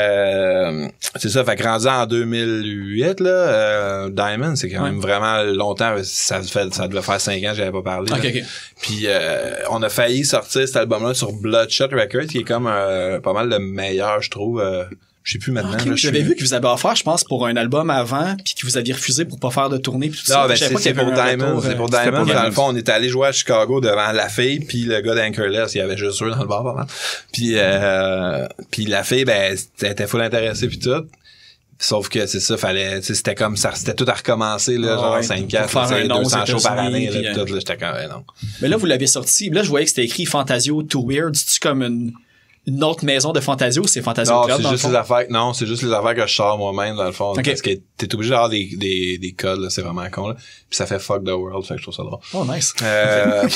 euh, c'est ça, fait que rendu en deux mille huit, là, euh, Diamond, c'est quand ouais. même vraiment longtemps, ça fait, ça devait faire cinq ans que j'avais pas parlé. Okay, okay. Puis euh, on a failli sortir cet album-là sur Bloodshot Records, qui est comme euh, pas mal le meilleur, je trouve, euh, je sais plus maintenant. Okay, là, j'avais suis... vu que vous avez offert, je pense, pour un album avant, puis que vous aviez refusé pour pas faire de tournée, puis tout non, ça. Ben c'est, c'est, pour Diamond, c'est pour Diamond. Dans le fond, on est allé jouer à Chicago devant La Fille, puis le gars d'Anchorless, il y avait juste eux dans le bar, pas mal. Puis, euh, puis La Fille, ben, elle était full intéressée, puis tout. Sauf que c'est ça, fallait, tu sais, c'était comme ça, c'était tout à recommencer, là, oh, genre ouais, cinq quatre, deux cents shows par année, là, tout, là, j'étais comme, ouais, non. Mais là, vous l'avez sorti, là, je voyais que c'était écrit Fantasio Too Weird, c'est-tu comme une, une autre maison de Fantasio ou c'est Fantasio non, Club? C'est dans juste le fond? les affaires, non, c'est juste les affaires que je sors moi-même, dans le fond. Okay. Parce que t'es obligé d'avoir des, des, des codes, là, c'est vraiment con, là. Puis ça fait fuck the world, fait que je trouve ça drôle. Oh, nice. Euh,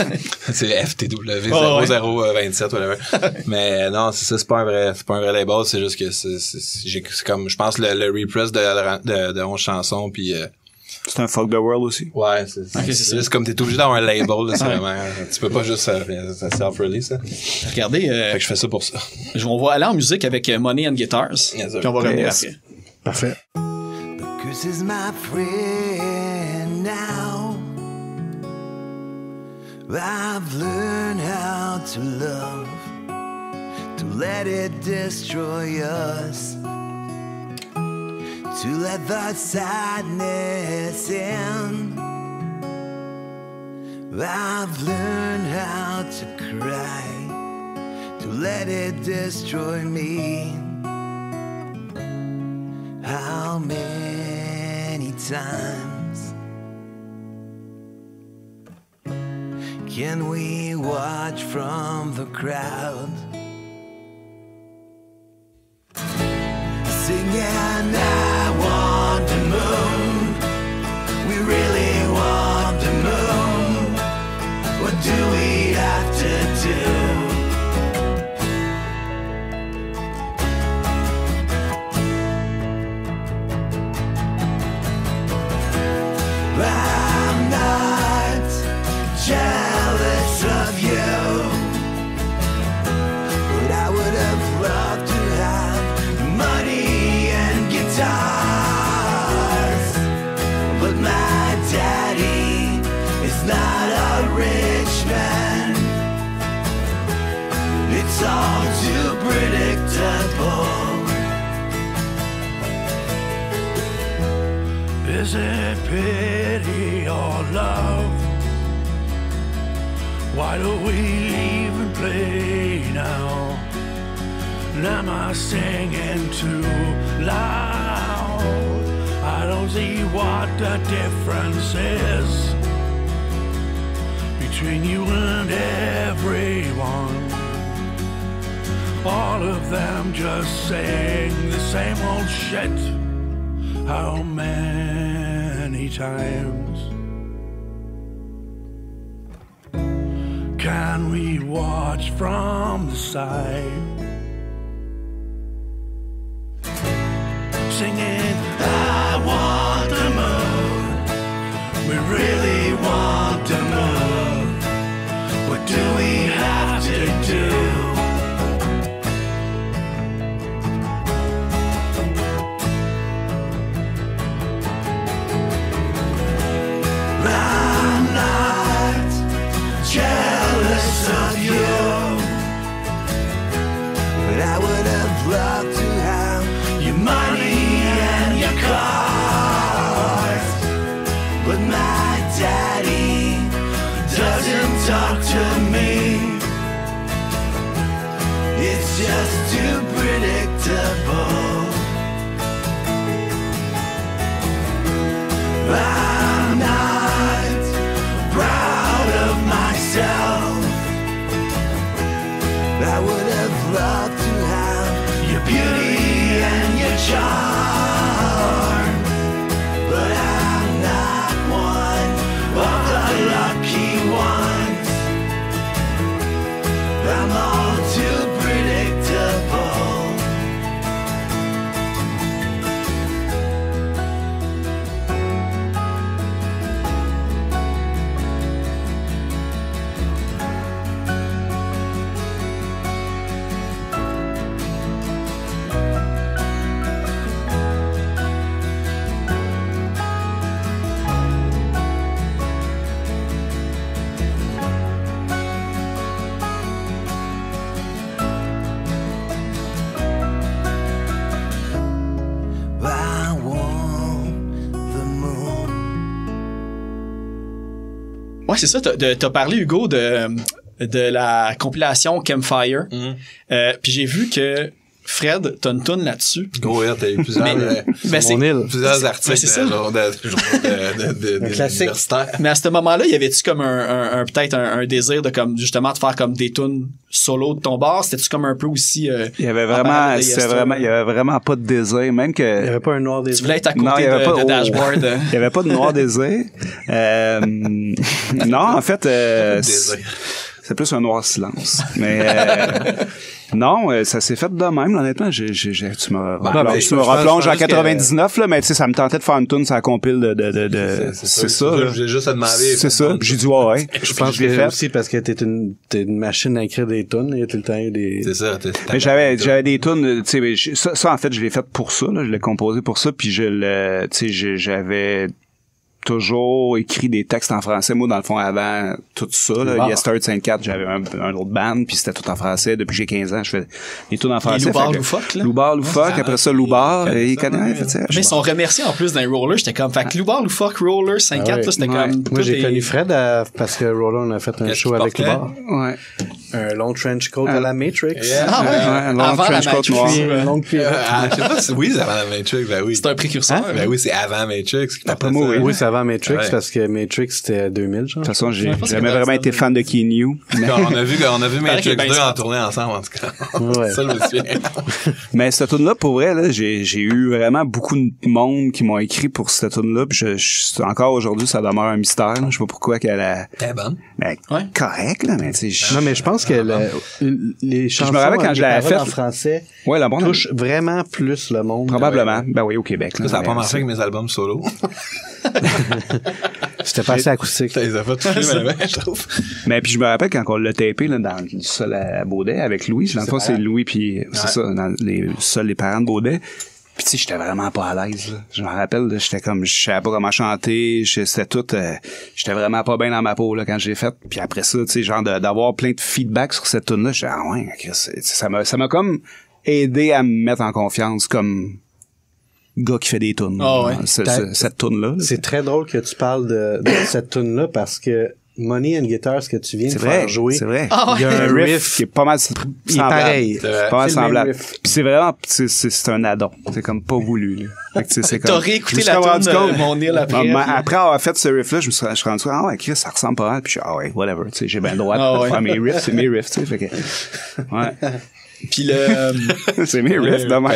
c'est F T W, zéro zéro vingt-sept, whatever. Mais non, c'est ça, c'est pas un vrai, c'est pas un vrai label, c'est juste que c'est, c'est, c'est, j'ai, c'est comme, je pense, le, le repress de, de, de onze chansons, puis euh, c'est un fuck the world aussi. Ouais, c'est, c'est, okay, c'est, c'est juste comme t'es obligé d'avoir un label, là, c'est vraiment, tu peux pas juste euh, self-release, là. Regardez, euh, fait que je fais ça pour ça. Je, on va aller en musique avec Money and Guitars, yes, puis on va revenir yes. après. Parfait. The goose is my friend now. I've learned how to love, to let it destroy us. To let the sadness in. I've learned how to cry, to let it destroy me. How many times can we watch from the crowd? Singing, I want the moon. We really want the moon. What do we have to do? I'm not jealous of you, but I would have loved to have money and guitars. But my daddy is not a rich man. It's all too predictable. Is it pity or love? Why do we even play now? And am I singing too loud? I don't see what the difference is between you and everyone. All of them just saying the same old shit. How many times can we watch from the side, singing, I want the moon, we really want the moon, what do we have to do? I'm not jealous of you, but I would have loved to have your money and Ouais, c'est ça. T'as, de, t'as parlé, Hugo, de, de la compilation Campfire. Mm-hmm. Euh, puis j'ai vu que Fred, t'as une toune là-dessus. Oh, ouais, t'as eu plusieurs, mais, euh, mais c'est, plusieurs articles c'est ça. de, genre, de, de, de, de, de universitaires. Mais à ce moment-là, y avait-tu comme un, un, un peut-être un, un désir de comme justement de faire comme des tunes solo de ton bar? C'était-tu comme un peu aussi euh, il y avait vraiment, c'est vraiment, il y avait vraiment pas de désir, même que il y avait pas un noir désir. Tu voulais être à côté non, il y avait de, pas, de oh, dashboard. Il y avait pas de noir désir. Euh, non, en fait, euh, c'est, c'est plus un noir silence. Mais euh, non, ça s'est fait de même, honnêtement. J'ai, j'ai, j'ai, tu me, bah, alors, ben, tu me replonges en quatre-vingt-dix-neuf, que... là, mais tu sais, ça me tentait de faire une tune sur la compile de, de, de, de c'est, c'est, c'est ça. ça j'ai juste à demander. C'est ça. J'ai dit, ouais, ouais. Je pense que c'est aussi parce que t'es une, t'es une machine à écrire des tunes, il y a tout le temps eu des... C'est ça. T'es, mais j'avais, j'avais des tunes, tu sais, ça, ça, en fait, je l'ai fait pour ça, là. Je l'ai composé pour ça, puis je le, tu sais, j'avais toujours écrit des textes en français. Moi, dans le fond, avant tout ça, là, Yester de Sainte-Cat, j'avais un, un autre band, puis c'était tout en français. Depuis que j'ai quinze ans, je fais des tunes en français. Loubar Loufoque, là. Loubar Loufoque, après ça, Loubar, et il connaît, fait ça. Mais ils sont remerciés en plus d'un roller. J'étais comme, fait que Loubar Loufoque, Roller, Sainte-Cat, ah ouais. C'était ouais. comme... Moi, j'ai des... connu Fred à, parce que Roller, on a fait un Qu'est-ce show avec Loubar. Ouais. Un long trench coat ah. à la Matrix. Yeah. Ah ouais, ouais, un long avant trench coat noir. Un long euh, ah, je sais pas si oui, c'est avant la Matrix, ben oui. C'est un précurseur. Hein? Ben oui, c'est avant Matrix. Après moi, oui. Oui, c'est avant Matrix, ouais. Parce que Matrix, c'était deux mille, genre. De toute façon, j'ai jamais vraiment été fan de Keanu. On a vu, on a vu Matrix deux en tournée ensemble, en tout cas. Ouais. Ça, je me souviens. Mais cette tune-là, pour vrai, là, j'ai, j'ai eu vraiment beaucoup de monde qui m'ont écrit pour cette tune-là, puis je, je, encore aujourd'hui, ça demeure un mystère, là. Je sais pas pourquoi qu'elle a... T'es bonne. Ben, ouais. Correct, là, mais tu sais. Non, mais je pense que le, les chansons je me rappelle quand je l'avais fait en français ouais, la bonne touchent vraiment plus le monde. Probablement. Ouais. Ben oui, au Québec. Là, ça n'a pas marché avec mes albums solo. C'était pas assez acoustique. Ça les a pas touchés, mais je trouve. Mais puis je me rappelle quand on l'a tapé là, dans le sol à Baudet avec Louis. Dans le fond, c'est Louis puis ouais. C'est ça, dans les seuls les parents de Baudet. Puis tu sais, j'étais vraiment pas à l'aise. Là. Je me rappelle, là, j'étais comme, je savais pas comment chanter, c'était tout, euh, j'étais vraiment pas bien dans ma peau là quand j'ai fait. Puis après ça, tu sais, genre de, d'avoir plein de feedback sur cette tune là, j'étais ah ouais, ça m'a, ça m'a comme aidé à me mettre en confiance comme gars qui fait des tunes. Oh, ouais. ce, ce, cette tune là. C'est très drôle que tu parles de, de cette tune là parce que Money and Guitar, ce que tu viens c'est de vrai, faire jouer, c'est vrai. Oh, il y a un riff qui est pas mal semblable. Il est pareil. C'est pas mal semblable. Puis c'est vraiment, c'est, c'est, c'est un addon. C'est comme pas voulu, là. Fait que, c'est comme, t'as réécouté la tune de Mon île après. Ah, après avoir fait ce riff-là, je me suis, je suis rendu compte, ah ouais, Chris, ça ressemble pas mal. Puis je suis, ah ouais, whatever, tu sais, j'ai bien le droit de ah, ouais. faire mes riffs, c'est mes riffs, tu sais, fait que, ouais. Puis le... c'est mes riffs, dommage.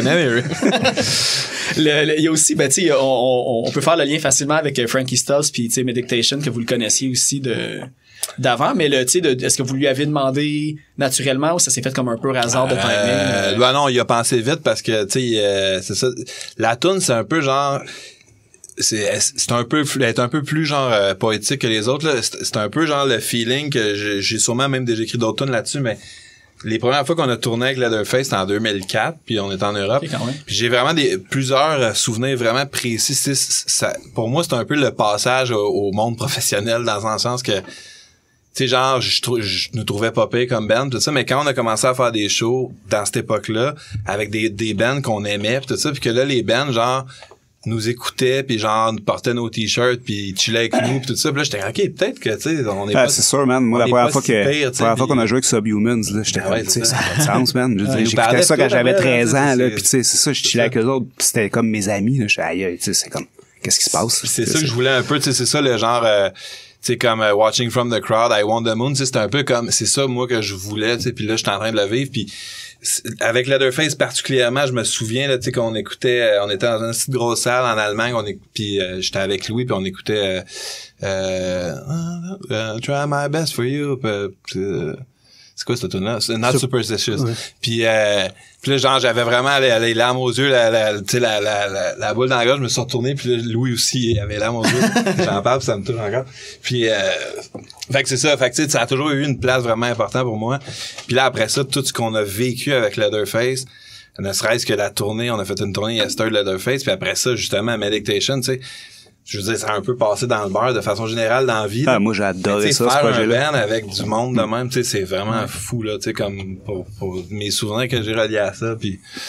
Il y a aussi, ben, tu sais, on, on, on peut faire le lien facilement avec Frankie Stubbs puis, tu sais, Meditation, que vous le connaissiez aussi de... d'avant, mais le, tu sais, est-ce que vous lui avez demandé naturellement ou ça s'est fait comme un peu hasard de timing? Euh, euh... Ben non, il a pensé vite parce que, tu sais, euh, c'est ça. La toune, c'est un peu genre... c'est c'est un peu être un peu plus genre euh, poétique que les autres là. C'est, c'est un peu genre le feeling que j'ai, j'ai sûrement même déjà écrit d'autres tunes là-dessus, mais les premières fois qu'on a tourné avec Leatherface, c'était en deux mille quatre, puis on est en Europe. Okay, puis j'ai vraiment des plusieurs souvenirs vraiment précis. C'est, ça, pour moi, c'est un peu le passage au, au monde professionnel dans un sens que, tu sais, genre, je, je nous trouvais pas pire comme band, tout ça, mais quand on a commencé à faire des shows dans cette époque-là, avec des, des bands qu'on aimait, pis tout ça, puis que là, les bands, genre, nous écoutaient, puis genre, nous portaient nos t-shirts, puis chillaient avec nous, pis tout ça. Puis là, j'étais OK, peut-être que, tu sais, on est ah, pas... c'est sûr, man. Moi, la première fois, si que, pire, la première fois qu'on a joué avec Subhumans, là, j'étais ah, ouais, tu sais, ça n'a pas de sens, man. Je veux dire, j'écoutais ça quand j'avais treize ans, là, puis tu sais, c'est ça, je chillais avec eux autres, pis c'était comme mes amis, là. J'étais aïe, tu sais, c'est comme, qu'est-ce qui se passe? C'est ça que je voulais un peu, tu sais, c'est ça, le genre... Euh, c'est comme uh, Watching from the Crowd, I Want the Moon, c'est un peu comme, c'est ça moi que je voulais, tu sais, puis là j'étais en train de le vivre, puis avec Leatherface particulièrement, je me souviens là, tu sais, qu'on écoutait, on était dans une petite grosse salle en Allemagne, on est, puis euh, j'étais avec Louis, puis on écoutait euh, uh, Try My Best for You, pis, euh, c'est quoi cette tune-là? C'est Not Superstitious. Ouais. Puis, euh, puis là, genre, j'avais vraiment les, les larmes aux yeux, la, la, tu sais, la, la, la, la boule dans la gorge, je me suis retourné, puis là, Louis aussi, il avait les larmes aux yeux. J'en parle, puis ça me touche encore. Puis, euh, fait que c'est ça. Fait que, tu sais, ça a toujours eu une place vraiment importante pour moi. Puis là, après ça, tout ce qu'on a vécu avec Leatherface, ne serait-ce que la tournée, on a fait une tournée Yester de Leatherface, puis après ça, justement, Meditation, tu sais, je veux dire, ça a un peu passé dans le beurre de façon générale dans la vie. Ah, moi, j'ai adoré ça, faire ce projet-là. un band avec du monde de même, tu sais, c'est vraiment fou, là, tu sais, comme pour, pour mes souvenirs que j'ai reliés à ça, puis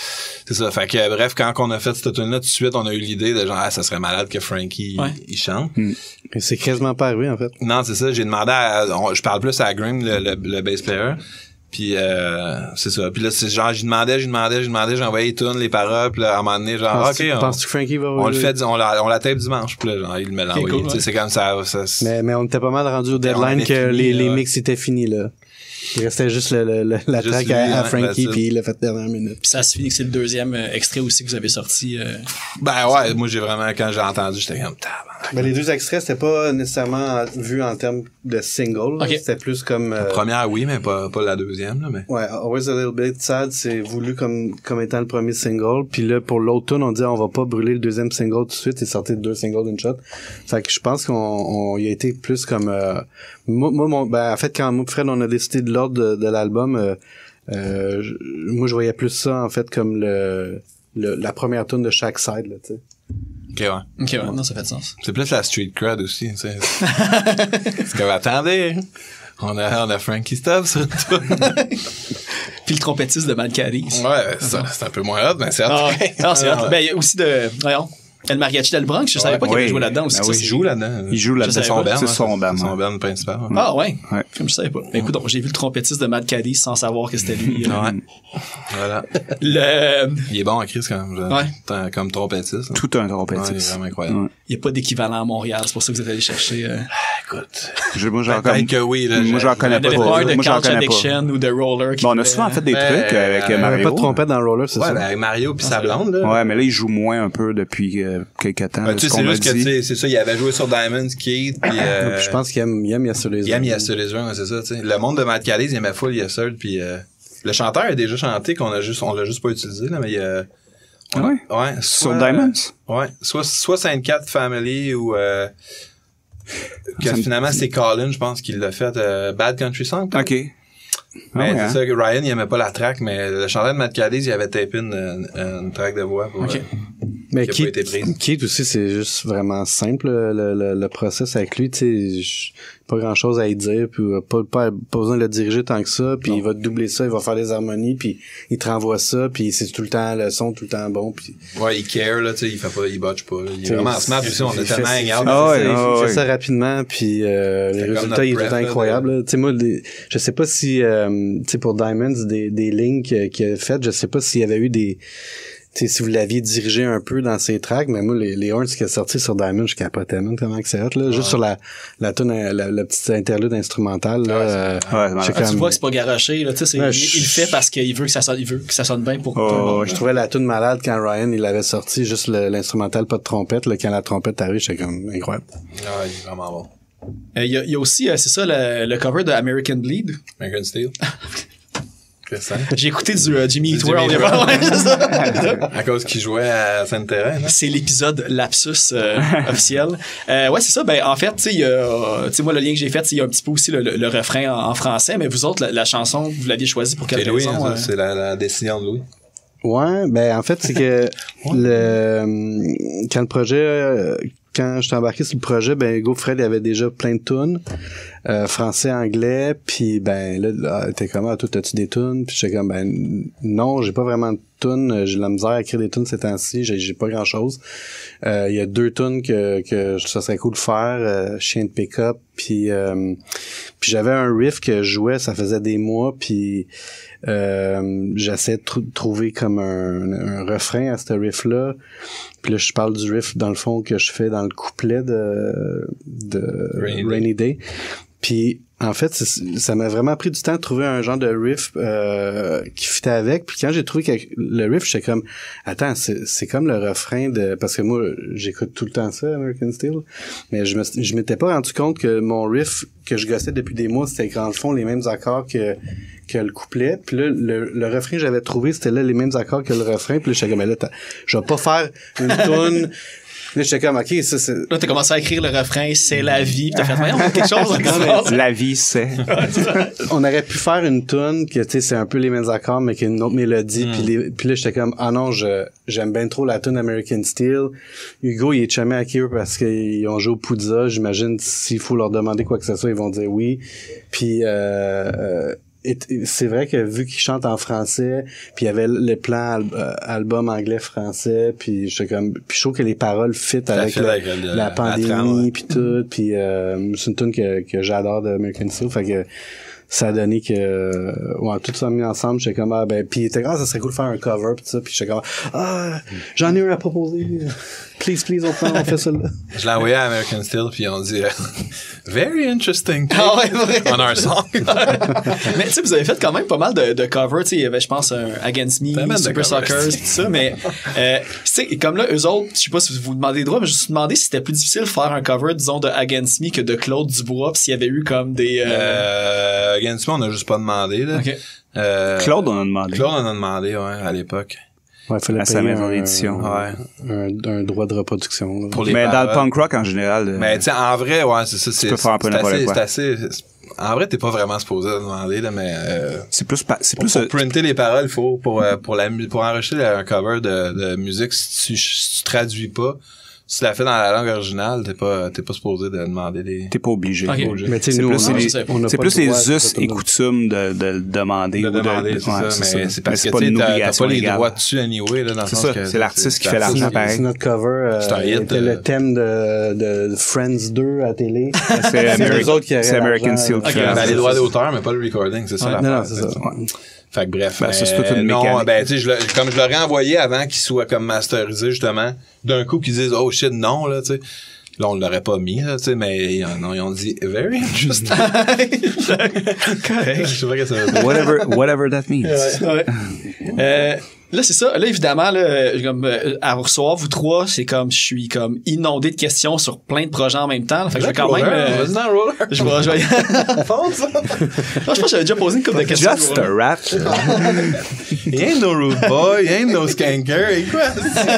C'est ça. Fait que, bref, quand on a fait cette tune-là, tout de suite, on a eu l'idée de genre, ah, ça serait malade que Frankie, Ouais. il, il chante. Mm. Mais c'est quasiment pas arrivé, en fait. Non, c'est ça. J'ai demandé à, on- je parle plus à Grim, le, le, le bass player. Puis, euh, c'est ça. Puis là, c'est genre, j'y demandais, j'y demandais, j'y demandais, j'envoyais les tunes, les paroles, puis là, à un moment donné, genre, Penses-tu- ok, on, penses-tu que Frankie va on le fait, on la, on la tape dimanche, puis là, genre, il me l'a Ok, envoyé. cool, Tu sais, ouais. c'est comme ça, ça, ça Mais, mais on était pas mal rendu au on deadline avait que fini, les, les là. mix étaient finis, là. Il restait juste le, le, le- la Juste track lui, à, à ouais, Frankie, that's it. puis il l'a fait dernière minute. Puis ça se finit que c'est le deuxième euh, extrait aussi que vous avez sorti. Euh... Ben ouais, moi, j'ai vraiment, quand j'ai entendu, j'étais comme, tabarnak. Ben, les deux extraits, c'était pas nécessairement vu en termes de single. là. Ok. C'était plus comme... euh, Première, oui, mais pas, pas la deuxième, là, mais. Ouais, Always a Little Bit Sad, c'est voulu comme, comme étant le premier single. Puis là, pour l'autre tune, on dit on va pas brûler le deuxième single tout de suite et sortir deux singles d'une shot. Fait que je pense qu'on on, il a été plus comme... Euh, moi, moi mon, ben, en fait, quand moi et Fred, on a décidé de l'ordre de, de l'album, euh, euh, je- moi, je voyais plus ça, en fait, comme le, le la première tune de chaque side, là, tu sais. Ok, ouais. Ok, ouais, non, ça fait de sens. C'est plus la street crowd aussi, tu sais. C'est comme, attendez, on a, on a Frankie Stubbs sur le tour. Puis le trompettiste de Mad Caddies. Ouais, c'est c'est un peu moins hot, mais c'est hot. Ah, non, c'est hot. Ouais. Ben, il y a aussi de, voyons, El Mariachi del Bronx, je savais Ouais. pas qu'il avait Oui. joué là-dedans aussi. Ben ça, oui, c'est- Il joue là-dedans. Il joue Je là-dedans. savais son pas. band. C'est hein, son band. Son ouais. band principal. Ouais. Ah ouais? Ouais. Comme je savais pas. Mais écoute, donc, j'ai vu le trompettiste de Mad Caddies sans savoir que c'était lui. euh. Ouais. Voilà. Le, Il est bon en crise quand même. Ouais. Tant- Comme trompettiste. Tout un Ouais, il est trompettiste. vraiment incroyable. Ouais. il n'y a pas d'équivalent à Montréal, c'est pour ça que vous êtes allé chercher. Euh... Écoute. Je- Moi, j'en Peut-être connais, que oui, là. moi, j'en Il connais n'y pas. avait pas un de Moi, j'en Couch connais pas. Addiction ou de Roller. Qui Bon, on a voulait- souvent fait des Ben, trucs euh, avec il y Il y avait Mario. pas de trompette dans Roller, c'est Ouais, ça? ben, avec Mario pis sa blonde, là. Ouais, mais là, il joue moins un peu depuis euh, quelques temps. Ben, de tu sais, ce qu'on c'est m'a juste que, tu dit. sais, c'est ça, il avait joué sur Diamond Skate, pis euh, Puis je pense qu'il aime, il aime Yes Sir Les il aime Hommes. Yes Sir Les Hommes, c'est ça, tu sais. Le monde de Mad Caddies, il aimait full Yes Sir, pis euh, le chanteur a déjà chanté qu'on a juste, on l'a juste pas utilisé, là, mais il y a... Ah ouais? Ouais. Sur soit- Diamonds? Ouais. Soit, soit Sainte-Cat Family ou, euh, que Ça me- finalement c'est Colin, je pense qu'il l'a fait, euh, Bad Country Song. peut-être. OK. Mais Ah ouais, c'est hein? ça que Ryan, il aimait pas la track, mais le chanteur de Mad Caddies, il avait tapé une, une, une track de voix pour, Ok. euh, Mais qui a pas Keith, été prise. Keith aussi, c'est juste vraiment simple, le, le, le process avec lui, tu sais, j- pas grand chose à y dire, puis euh, pas, pas, pas besoin de le diriger tant que ça, puis il va te doubler ça, il va faire des harmonies, puis il te renvoie ça, puis c'est tout le temps le son, tout le temps bon, puis... Ouais, il care, là, tu sais, il fait pas, il botche pas, là. Il est T'sais, vraiment smart aussi, on a il fait- tellement il hang out. fait- Ah ouais, il fait- ah il ouais. fait ça rapidement, puis euh, les C'est comme résultats, notre il est tout le prep, temps là, incroyable. là. Tu sais, moi, des- je sais pas si, euh, tu sais, pour Diamonds, des, des lignes qu'il qu'il a faites, je sais pas s'il y avait eu des... Tu sais, si vous l'aviez dirigé un peu dans ses tracks, mais moi, les, les horns qui est sorti sur Diamond, je capotais tellement tellement que c'est hot, là. Juste sur la, la tune, la, la petite interlude instrumentale, là. euh, Ouais, j'étais Ah, tu comme- vois que c'est pas garoché, là, tu sais, c'est- Ouais, il, je- il le fait parce qu'il veut que ça sonne, il veut que ça sonne bien pour Oh, tout le monde. ouais, je trouvais la tune malade quand Ryan, il avait sorti juste le- l'instrumental, pas de trompette, là. Quand la trompette arrive, j'étais comme incroyable. Ah, il est vraiment bon. Euh, Il y, a- il y a aussi, euh, c'est ça, le, le cover de American Bleed. American Steel. C'est ça. J'ai écouté du euh, Jimmy Eat Du World. Jimmy il y a pas- Eat ouais, c'est ça. À cause qu'il jouait à Sainte-Thérèse, hein? C'est l'épisode lapsus euh, officiel. Euh, ouais, c'est ça. Ben, en fait, tu sais, il y a, euh, tu sais, moi, le lien que j'ai fait, c'est il y a un petit peu aussi le, le- le refrain en, en français, mais vous autres, la, la chanson, vous l'aviez choisie pour quelle C'est Louis, raison? hein, euh? ça, c'est la, la décision de Louis. Ouais, ben en fait c'est que le quand le projet euh, quand je suis embarqué sur le projet, ben Hugo Fred il avait déjà plein de tunes euh, français, anglais, puis ben là, là t'es comme ah toi t'as-tu des tunes, puis j'étais comme ben non j'ai pas vraiment de tunes, j'ai de la misère à écrire des tunes ces temps-ci, j'ai, j'ai pas grand chose. Il y a deux tunes que que ça serait cool de faire, euh, Chien de pick-up, puis euh, puis j'avais un riff que je jouais, ça faisait des mois, puis euh, j'essaie de tr- trouver comme un, un refrain à ce riff-là. Puis là, je parle du riff, dans le fond, que je fais dans le couplet de, de Rainy Day. Rainy Day. Puis, en fait, c'est- ça m'a vraiment pris du temps de trouver un genre de riff euh, qui fitait avec. Puis quand j'ai trouvé que le riff, j'étais comme, attends, c'est, c'est comme le refrain de... Parce que moi, j'écoute tout le temps ça, American Steel. Mais je me, je m'étais pas rendu compte que mon riff que je gossais depuis des mois, c'était dans le fond les mêmes accords que que le couplet. Puis là, le, le refrain que j'avais trouvé, c'était là les mêmes accords que le refrain. Puis là, j'étais comme, mais là, t'as- je vais pas faire une toune... Là, j'étais comme, OK, ça, c'est... Là, t'as commencé à écrire le refrain, c'est la vie, pis t'as fait, voyons, quelque chose qui se passe. La vie, c'est... On aurait pu faire une tune que, tu sais, c'est un peu les mêmes accords, mais qui a une autre mélodie. Mm. Puis, les, puis là, j'étais comme, ah non, je, j'aime bien trop la tune American Steel. Hugo, il est chumé avec eux parce qu'ils ont joué au Poudza. J'imagine, s'il faut leur demander quoi que ce soit, ils vont dire oui. Puis, euh, euh et, c'est vrai que vu qu'il chante en français, puis il y avait le plan al- euh, album anglais-français, puis j'étais comme, puis je trouve que les paroles fit avec, fait la, avec le- la la pandémie, trame, ouais. puis tout, puis euh, c'est une tune que, que j'adore de American Soul, fait que ça a donné que ouais, tout ça mis ensemble, j'étais comme ah ben puis il était comme ah, ça serait cool de faire un cover pis ça, puis j'étais comme ah j'en ai un à proposer, please please on fait, on fait ça là. Je l'ai envoyé à American Steel puis on dit euh, very interesting take Ah ouais, ouais. on our song. Mais tu sais, vous avez fait quand même pas mal de, de covers. Tu sais, il y avait, je pense, un Against Me, Pas mal de Super covers. Suckers, tout ça. Mais euh, tu sais, comme là, eux autres, je sais pas si vous vous demandez les droits, mais je me suis demandé si c'était plus difficile de faire un cover, disons, de Against Me que de Claude Dubois, pis s'il y avait eu comme des. Euh... Euh, Against Me, on a juste pas demandé là. Ok. Euh, Claude, on a demandé. Claude on a demandé ouais à l'époque. Ouais, fallait À sa payer maison un, d'édition. Ouais. un, un droit de reproduction. Là. Pour les Mais dans paroles. le punk rock en général. euh, Mais tu sais, en vrai, ouais, c'est ça. C'est, peux faire un peu c'est n'importe assez, quoi. c'est assez. c'est- En vrai, t'es pas vraiment supposé le demander là, mais euh, c'est plus, pa- c'est pour, plus, pour euh, printer les paroles, il faut pour euh, pour la mu- pour enregistrer un cover de, de musique, si tu, si tu traduis pas, si tu l'as fait dans la langue originale, t'es pas t'es pas supposé de demander des. t'es pas obligé. Ok. Pas obligé. Mais tu sais, c'est nous, plus, on a- les, on a c'est pas plus le les droit de us tout et demander. coutumes de, de le demander. De ou de, demander, de- c'est ouais, ça, mais c'est parce Mais que pas tu sais, une t'as, t'as obligation pas les légale. droits dessus anyway, là, dans le C'est sens ça, que c'est l'artiste qui fait l'artiste l'argent C'est pareil. c'est notre cover. Euh, C'est un hit, était euh. le thème de, de Friends deux à télé. C'est, C'est Ameri- eux autres qui auraient c'est American l'argent. Steel Ok, qui fait Ben, l'argent. les droits d'auteur, mais pas le recording, c'est ça. Non, l'affaire, non, c'est ça. Ouais. Fait que bref. Ben, ça, c'est euh, toute une non, mécanique. ben, tu sais, je le- comme je l'aurais envoyé avant qu'il soit comme masterisé, justement, d'un coup qu'ils disent, oh shit, non, là, tu sais. Là, on l'aurait pas mis, là, tu sais, mais ils, non, ils ont dit, very interesting. Correct. Je sais pas ce que ça veut dire. Whatever, whatever that means. Ouais. Euh, là, c'est ça. Là, évidemment, là, euh, comme, euh, à vous recevoir, vous trois, c'est comme, je suis comme inondé de questions sur plein de projets en même temps. Là. Fait que je vais quand même, euh, Vas-y dans le roller. je vais, je vais... Fonce. Non, je pense que j'avais déjà posé une couple de questions. Just a rap. Il ain't no rude boy, il ain't no skanker, et quoi?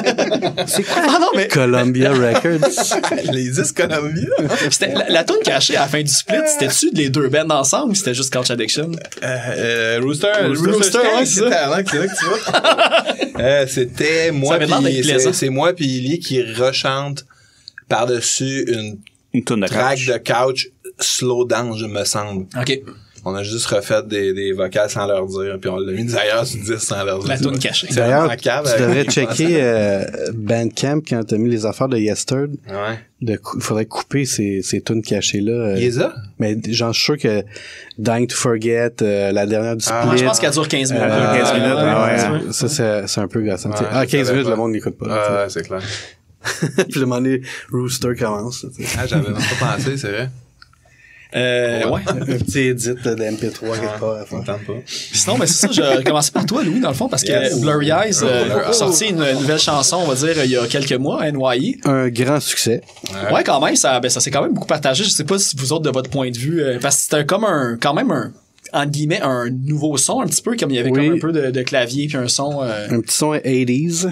Ah non, mais Columbia Records. Les disques Columbia. c'était, la, la toune cachée à la fin du split, c'était-tu les deux bands ensemble ou c'était juste Couch Addiction? Euh, euh, Rooster, Rooster, Rooster, ouais, Skank, c'est ça. c'était avant que c'est là que tu vois. Euh, c'était moi avait l'air d'être puis plaisant. c'est, c'est moi puis Illy qui rechante par-dessus une Une tonne de track couch. de couch slow down, je me semble. OK. On a juste refait des, des vocales sans leur dire, puis on l'a mis d'ailleurs sur le disque sans leur dire. La toune cachée. C'est D'ailleurs, vraiment cave tu avec devrais les checker euh, Bandcamp quand t'as mis les affaires de Yesterd. Ouais. De cou- il faudrait couper ces, ces tunes cachées-là. euh, Il les a? mais j'en suis sûr que Dying to Forget, euh, la dernière du split. Ah, Moi, je pense qu'elle dure quinze minutes. euh, quinze minutes, ah ouais, ouais. ouais. Ça, c'est, c'est un peu gossant. tu sais. Ouais, ah, je quinze savais minutes, pas. le monde n'écoute pas. Ah, ouais, c'est clair. Puis le moment donné, Rooster commence. tu sais. Ah, j'avais même pas pensé, c'est vrai. Euh, ouais. Un petit edit de M P trois quelque part à faire. On tente pas. Sinon, ben, c'est ça, je vais commencer par toi, Louis, dans le fond, parce que Yes. Blurry Eyes euh, Blurry a sorti une nouvelle chanson, on va dire, il y a quelques mois, N Y E. Un grand succès. Ouais, quand même, ça, ben, ça s'est quand même beaucoup partagé. Je sais pas si vous autres, de votre point de vue, euh, parce que c'était comme un, quand même un, entre guillemets, un nouveau son, un petit peu, comme il y avait Oui. comme un peu de, de clavier, puis un son, euh... Un petit son eighties.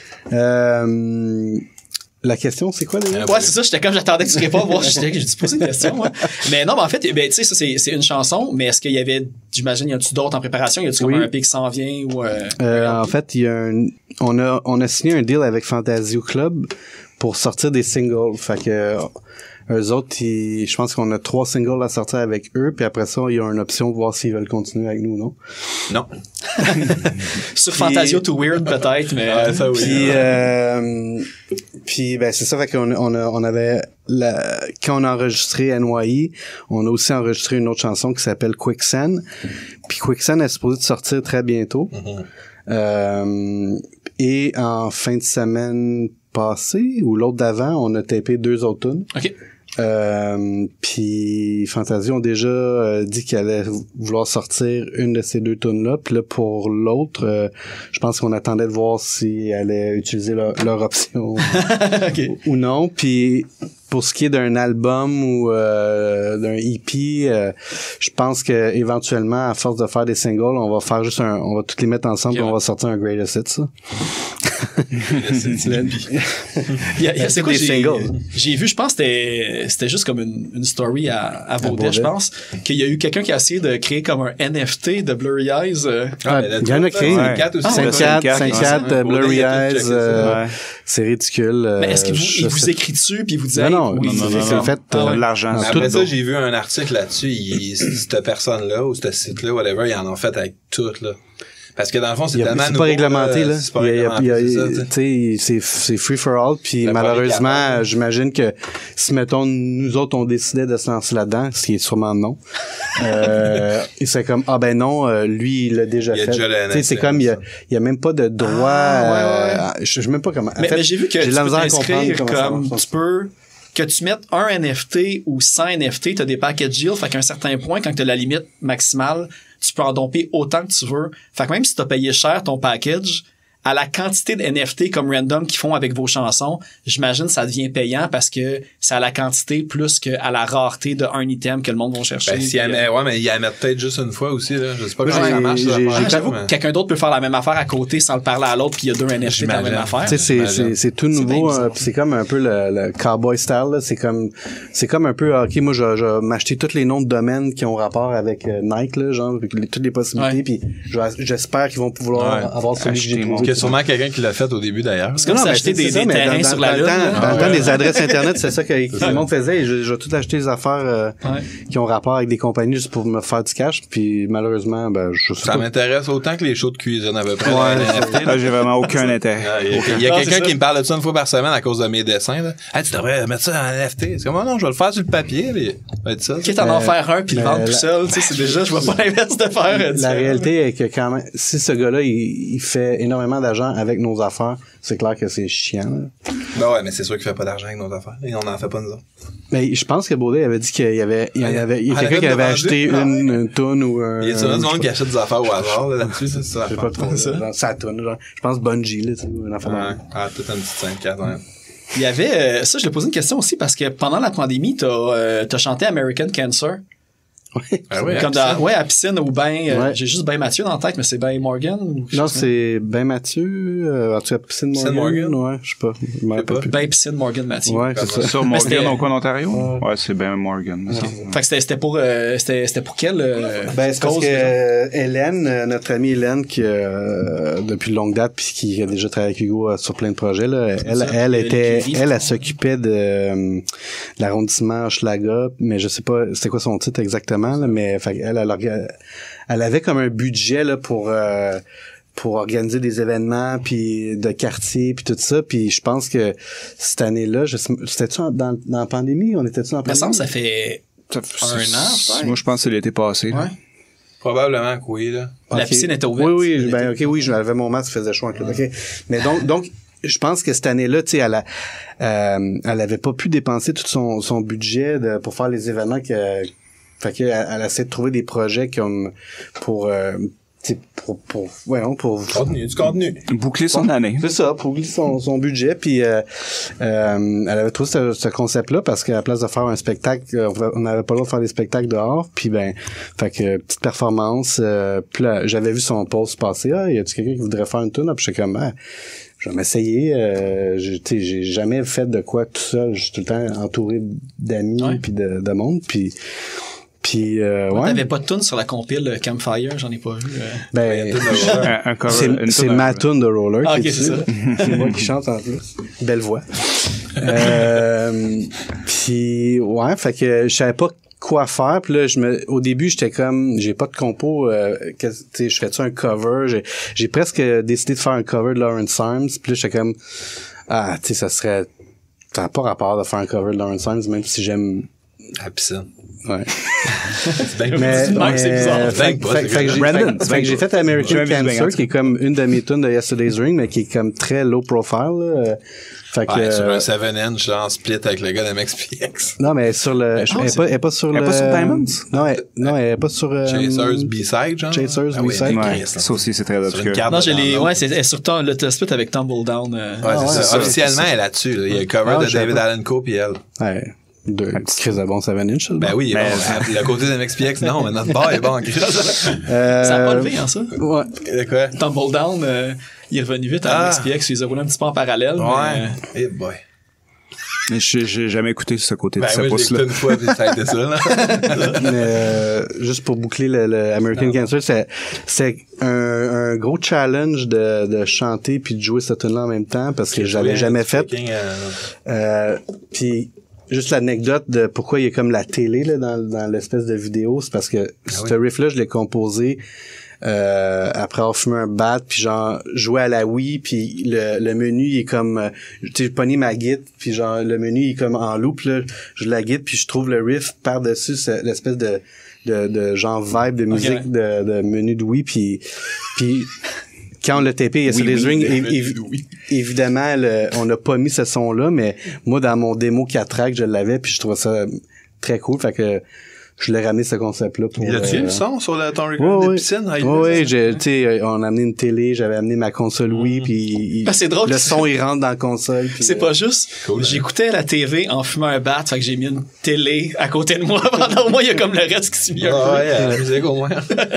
Euh, la question, c'est quoi, déjà? Ouais, c'est ça, j'étais comme, j'attendais que tu répondes, voir, j'étais, j'ai dû poser une question, moi. Mais non, mais en fait, ben, tu sais, ça, c'est, c'est une chanson, mais est-ce qu'il y avait, j'imagine, y a-tu d'autres en préparation? Y a-tu comme Oui. un E P qui s'en vient ou, euh... Euh, en fait, il y a un, on a, on a signé un deal avec Fantasio Club pour sortir des singles. Fait que, eux autres, ils, je pense qu'on a trois singles à sortir avec eux, puis après ça, il y a une option de voir s'ils veulent continuer avec nous ou non. Non. sur Fantasio to Weird, peut-être, mais. Ouais, ça oui. Puis, euh, puis ben c'est ça, fait qu'on on, a, on avait la, quand on a enregistré N Y E, on a aussi enregistré une autre chanson qui s'appelle Quicksand. Puis Quicksand est supposé de sortir très bientôt. Mm-hmm. Euh, et en fin de semaine passée ou l'autre d'avant, on a tapé deux autres tunes. OK. Euh, puis Fantasy ont déjà euh, dit qu'ils allaient vouloir sortir une de ces deux tunes là. Puis là pour l'autre, euh, je pense qu'on attendait de voir s'ils allaient utiliser leur, leur option OK. ou, ou non. Puis pour ce qui est d'un album ou euh, d'un E P, euh, je pense que éventuellement, à force de faire des singles, on va faire juste un, on va tous les mettre ensemble Okay, et on ouais. va sortir un Greatest Hits. Ça. Il y a, il y a- c'est quoi, des j'ai, singles. j'ai vu, je pense que c'était, c'était juste comme une, une story à, à Baudet, Baudet. je pense, qu'il y a eu quelqu'un qui a essayé de créer comme un N F T de Blurry Eyes. euh. Ah, mais là, il y en a tu créé. vois, Ouais. cinq quatre aussi. Ah, ouais. cinq quatre, cinq cinq quatre, ouais. Blurry Baudet, il a tout Eyes, checké ça. euh, Ouais. c'est ridicule. euh, Mais est-ce qu'il vous, je il vous sais- écrit dessus puis il vous dit, Non, hey, non, oui, non, non, c'est non, fait ah, de ouais. l'argent. Mais Tout après ça, d'eau. j'ai vu un article là-dessus. il- Cette personne-là ou ce site-là, whatever, ils en ont fait avec tout, là. Parce que dans le fond, c'est Il y a- tellement c'est nouveau, pas réglementé, là. C'est pas Il y a- il y a- réglementé, il y a- c'est ça, tu sais. tu sais, c'est, c'est free for all, puis Le malheureusement, premier j'imagine que si, mettons, nous autres, on décidait de se lancer là-dedans, ce qui est sûrement non, euh, et c'est comme, ah ben non, euh, lui, il l'a déjà Il a fait. déjà le Tu sais, c'est N F T, comme, il y a, ça. il y a même pas de droit, Ah, euh, je je sais même pas comment. En Mais, fait, mais j'ai vu que j'ai tu de la peux misère à comprendre t'inscrire comment ça comme marche. tu peux que tu mettes un N F T ou cent N F T, tu as des package deals, fait qu'à un certain point, quand tu as la limite maximale, tu peux en domper autant que tu veux. Fait que même si tu as payé cher ton package, à la quantité de N F T comme random qu'ils font avec vos chansons, j'imagine ça devient payant parce que c'est à la quantité plus qu'à la rareté de un item que le monde va chercher. Ben, s'il y a, Puis, mais, ouais, mais il y a mettre peut-être juste une fois aussi, là. Je sais pas Moi, comment j'ai- ça marche, j'ai- ça, j'ai- Ah, j'avoue mais- que quelqu'un d'autre peut faire la même affaire à côté sans le parler à l'autre puis il y a deux N F T dans la même J'imagine. affaire. Tu sais, c'est, J'imagine. c'est, c'est tout C'est nouveau, bien bizarre. euh, pis c'est comme un peu le, le cowboy style, là. C'est comme, c'est comme un peu, ah, ok, moi, je, je vais m'acheter tous les noms de domaines qui ont rapport avec euh, Nike, là, genre, avec les- toutes les possibilités, Ouais. puis je vais- j'espère qu'ils vont pouvoir Ouais. avoir celui que j'ai Acheter mon- trouvé. Il y a sûrement quelqu'un qui l'a fait au début, d'ailleurs. C'est comme Non, mais s'acheter c'est des, ça, des mais terrains dans, sur dans la le Lune. temps, là. dans le Ah temps, ouais. les adresses internet, c'est ça que, que le monde faisait. Et je, je vais tout acheter des affaires euh, Ouais. qui ont rapport avec des compagnies juste pour me faire du cash. Puis malheureusement, ben je sais Ça pas. m'intéresse autant que les shows de cuisine à peu près. Ouais, dans les N F T, là. Là, j'ai vraiment aucun intérêt. Ah, Il y a, il y a Ah, quelqu'un c'est ça. qui me parle de ça une fois par semaine à cause de mes dessins. Là. Hey, tu devrais mettre ça en N F T. C'est comme, oh non, je vais le faire sur le papier. Puis... Ouais, ça, Quitte à en Mais- faire un puis le mais vendre tout la- seul, tu sais, c'est déjà, je vois pas l'inverse de faire. euh, La différent. réalité est que quand même, si ce gars-là, il, il fait énormément d'argent avec nos affaires, c'est clair que c'est chiant. Là. Ben ouais, mais c'est sûr qu'il fait pas d'argent avec nos affaires. Et on en fait pas nous autres. Mais je pense que Baudet avait dit qu'il y avait, il y en avait, il y a Ah, quelqu'un la qui note avait de acheté vendu? une, une toune ou un. Il y a sûrement du monde qui achète des affaires au hasard là, là-dessus, c'est ça. Je sais pas trop. Genre, ça tourne, genre. Je pense Bungie, là, tu sais, une affaire de Ouais. même. Ah, toute une petite cinq-quatre, ouais. Il y avait, euh, ça, je l'ai posé une question aussi parce que pendant la pandémie, t'as, euh, t'as chanté American Cancer. Ouais. Ah ouais, Comme à dans, ouais, à piscine ou ben, euh, Ouais. j'ai juste Ben Mathieu dans la tête, mais c'est Ben Morgan ou quelque Non, chose c'est Ben Mathieu, euh, en tout cas, Piscine Piscine Morgan. Morgan? Ouais, je sais pas. Je me rappelle pas. plus. Ben Piscine Morgan Mathieu. Ouais, c'est ça. Sur Mais c'était- Morgan, au coin d'Ontario? Ouais. Ouais, c'est Ben Morgan. me semble. Fait que c'était, c'était pour, euh, c'était, c'était pour quelle, euh, Ben, c'est parce cause, que déjà? euh, Hélène, euh, notre amie Hélène, qui euh, depuis longue date, puis qui a déjà travaillé avec Hugo euh, sur plein de projets, là, elle, ça, elle Hélène était, Curie, elle, je elle s'occupait de euh, l'arrondissement Hochelaga, mais je sais pas, c'était quoi son titre exactement, là, mais fait, elle, elle, orga- elle avait comme un budget là pour euh, pour organiser des événements puis de quartier puis tout ça, puis je pense que cette année-là, je sais- c'était-tu en- dans, dans la pandémie, on était-tu en Il me pandémie? semble que ça fait Ça- un an, peut-être. Moi, je pense que c'est l'été passé. là. Ouais. Probablement que oui, là. La Ok. piscine était ouverte. Oui, oui, ben, ok, oui, j'avais mon masque, faisait chaud en club. Ok. Mais donc, donc, je pense que cette année-là, tu sais, elle a, euh, elle avait pas pu dépenser tout son, son budget de, pour faire les événements que, fait que, elle, elle essaie de trouver des projets comme, pour, euh, tu sais, pour, pour, ouais, non, pour, Contenu, du contenu. Boucler son année. c'est ça, pour oublier son, son budget. Puis euh, euh, elle avait trouvé ce, ce concept-là parce qu'à la place de faire un spectacle, euh, on n'avait pas le droit de faire des spectacles dehors. Puis ben, fait que petite performance. Euh, puis là, j'avais vu son post passer. Ah, y a-tu quelqu'un qui voudrait faire une tune? Puis j'étais comme, ah, je vais m'essayer. Euh, j'ai, tu sais, j'ai jamais fait de quoi tout seul. Je suis tout le temps entouré d'amis Ouais. puis de, de monde. Puis puis euh, Moi, ouais. t'avais pas de tune sur la compile euh, Campfire, j'en ai pas vu. euh. Ben, Un, un cover, c'est, une c'est toune ma un- tune de Roller. Ah, qui ok, est c'est dessus. ça. C'est moi qui chante en plus. Belle voix. euh, puis ouais, fait que je savais pas quoi faire. Puis là, je me, au début, j'étais comme, j'ai pas de compo. Euh, que- tu sais, je fais-tu un cover? J'ai, j'ai presque décidé de faire un cover de Lawrence Arms. Puis là, j'étais comme, ah, tu sais, ça serait, ça n'a pas rapport de faire un cover de Lawrence Arms, même si j'aime. À la piscine. Ouais. C'est bien Mais, Marc, mais, c'est bizarre. euh, fait, Dingue pas, fait- c'est fait que j'ai, Brandon, fait- c'est fait que j'ai dingue fait pas. American Jamais vu de Cancer, dingue, qui est comme une de mes tunes de Yesterday's Ring, mais qui est comme très low profile, là. Fait que, Ouais, sur euh, un sept inch, genre split avec le gars d'M X P X. non, mais sur le, je- elle est c'est- pas, elle est pas sur elle le, est pas sur Diamonds? Non, elle, non, elle est pas sur, euh, Chasers B-side, genre. Chasers Ah oui, B-side. avec Ouais, Chris, là. ça aussi, c'est très Sur une obscur. carte Non, de j'ai les, download. ouais, c'est sur ton, le test split avec Tumble Down. euh. Ouais, Ah, c'est ouais, ça. c'est- Officiellement, elle est là-dessus. là. Il y a le cover Ah, de je savais David pas. Allen Coe puis elle. Ouais. De, Chris de bon seven inch, là. Ben oui, Mais- bon, le côté d'M X P X, non, mais notre bar est bon en Chris. Euh, Ça a pas levé, hein, ça? Ouais. De quoi? Tumble Down, euh, il est revenu vite à Ah. X P X, il les a roulés un petit peu en parallèle. mais, Ouais. euh, Eh boy. Mais j'ai j'ai jamais écouté ce côté Ben de ce oui, je l'ai pouce-là. écouté une fois, puis ça a été ça, là. Mais, euh, juste pour boucler le, le American Cancer, c'est, c'est un, un gros challenge de, de chanter puis de jouer cette tune-là en même temps parce que je l'avais jamais fait. Fucking, euh, Euh, puis juste l'anecdote de pourquoi il y a comme la télé là, dans, dans l'espèce de vidéo, c'est parce que Ah ce oui. riff-là, je l'ai composé euh, après avoir fumé un bat, puis genre jouer à la Wii, puis le, le menu il est comme, euh, tu sais, j'ai pogné ma guitare, puis genre le menu il est comme en loop là, je la guitare, puis je trouve le riff par dessus l'espèce de de, de genre vibe de musique Okay. de, de menu de Wii, puis puis quand on l'a tapé, il y a Oui, les oui, rings, le évi- menu évi- de Wii. évidemment, le- on n'a pas mis ce son-là, mais moi, dans mon démo quatre tracks, je l'avais, puis je trouvais ça très cool, fait que je l'ai ramené ce concept-là pour... Y a-tu euh, le son sur le, ton record Ouais, de ouais. piscine? Ouais, ouais, j'ai- tu sais, on a amené une télé, j'avais amené ma console Wii, puis il- Ah, c'est drôle le que son, il rentre dans la console. puis, C'est euh, pas juste. Cool, hein. J'écoutais la T V en fumant un bat, fait que j'ai mis une télé à côté de moi. Pendant au moins, il y a comme le reste qui s'est mis un Ah peu. ouais, à la musique au moins.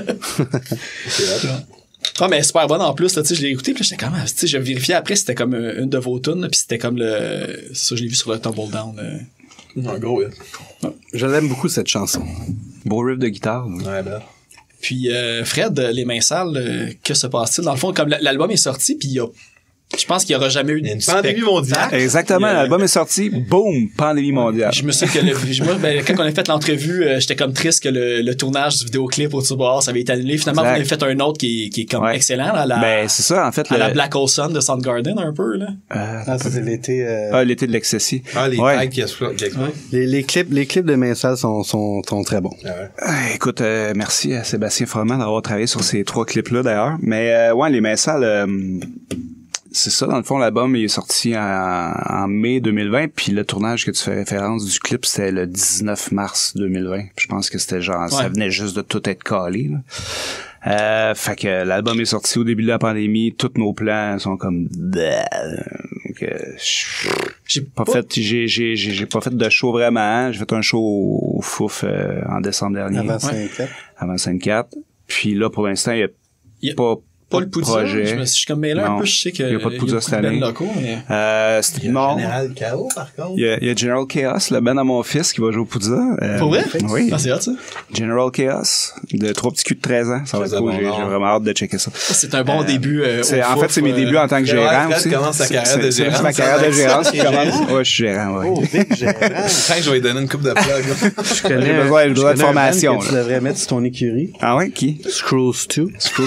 Ah, mais super bonne en plus, là, tu sais, je l'ai écouté, puis là, j'étais comme, tu sais, j'ai vérifié après, c'était comme euh, une de vos tunes, là, puis c'était comme le, c'est ça, je l'ai vu sur le Tumble Down. là. Un gros hit. Je l'aime beaucoup, cette chanson. Beau riff de guitare. Ouais, ben. Puis euh, Fred, euh, Les Mains Sales, euh, que se passe-t-il? Dans le fond, comme l- l'album est sorti, puis il y a, je pense qu'il y aura jamais eu Il y a une de pandémie spectacle. mondiale. Exactement, Puis, euh, l'album est sorti, boum, pandémie mondiale. Je me souviens que le, moi, ben, quand on a fait l'entrevue, euh, j'étais comme triste que le, le tournage du vidéoclip au Tubar, ça avait été annulé. Finalement, Exact. vous avez fait un autre qui, est- qui est comme Ouais. excellent, là, à la, Ben, c'est ça, en fait. à le- la Black Hole Sun de Soundgarden, un peu, là. Euh, Ah, ça, c'est l'été... euh, ah, l'été de l'Ecstasy. Ah, les Ouais. tags qui explosent. qui explosent. les, les clips les clips de Main Sale sont, sont, sont très bons. Ah ouais. Ah, écoute, euh, merci à Sébastien Froment d'avoir travaillé sur ces trois clips-là, d'ailleurs. Mais, euh, ouais, Les Mains Sales, euh, c'est ça, dans le fond, l'album il est sorti en, en mai deux mille vingt, puis le tournage que tu fais référence du clip, c'était le dix-neuf mars deux mille vingt. Je pense que c'était genre, ça Ouais. venait juste de tout être calé, là. Euh, fait que l'album est sorti au début de la pandémie, tous nos plans sont comme... Donc, euh, J'ai pas fait, j'ai, j'ai, j'ai, j'ai pas fait de show vraiment. J'ai fait un show au, au Fouf euh, en décembre dernier. Avant cinq ans. Avant cinq quatre. Puis là, pour l'instant, il y a, Il y a pas, pas pas le de Poudza, projet. je me suis je suis comme mêlé un Non. peu, je sais que Il y a pas de Poudza cette année. bands locaux, mais... Euh, c'est, non. Général Chaos, par contre. Il y, a, il y a General Chaos, le band à mon fils qui va jouer au Poudza. Euh, Pour vrai? Oui. Ah, c'est hot, ça. General Chaos. De trois petits culs de treize ans. Ça va Très être cool. bon J'ai, nom. j'ai vraiment hâte de checker ça. Ça, c'est un bon début. euh, C'est, au en Fouf, fait, c'est mes euh, débuts en tant que Fred gérant Fred aussi. commence sa C'est- carrière de c'est- c'est gérant. ma carrière de gérant qui commence. Ouais, je suis gérant, ouais. Oh, Vic, gérant. Quand je vais lui donner une coupe de plug. Je connais J'ai un- besoin- j'ai je besoin de connais un formation, band que tu là. devrais mettre sur ton écurie. Ah ouais, qui? Scrolls deux.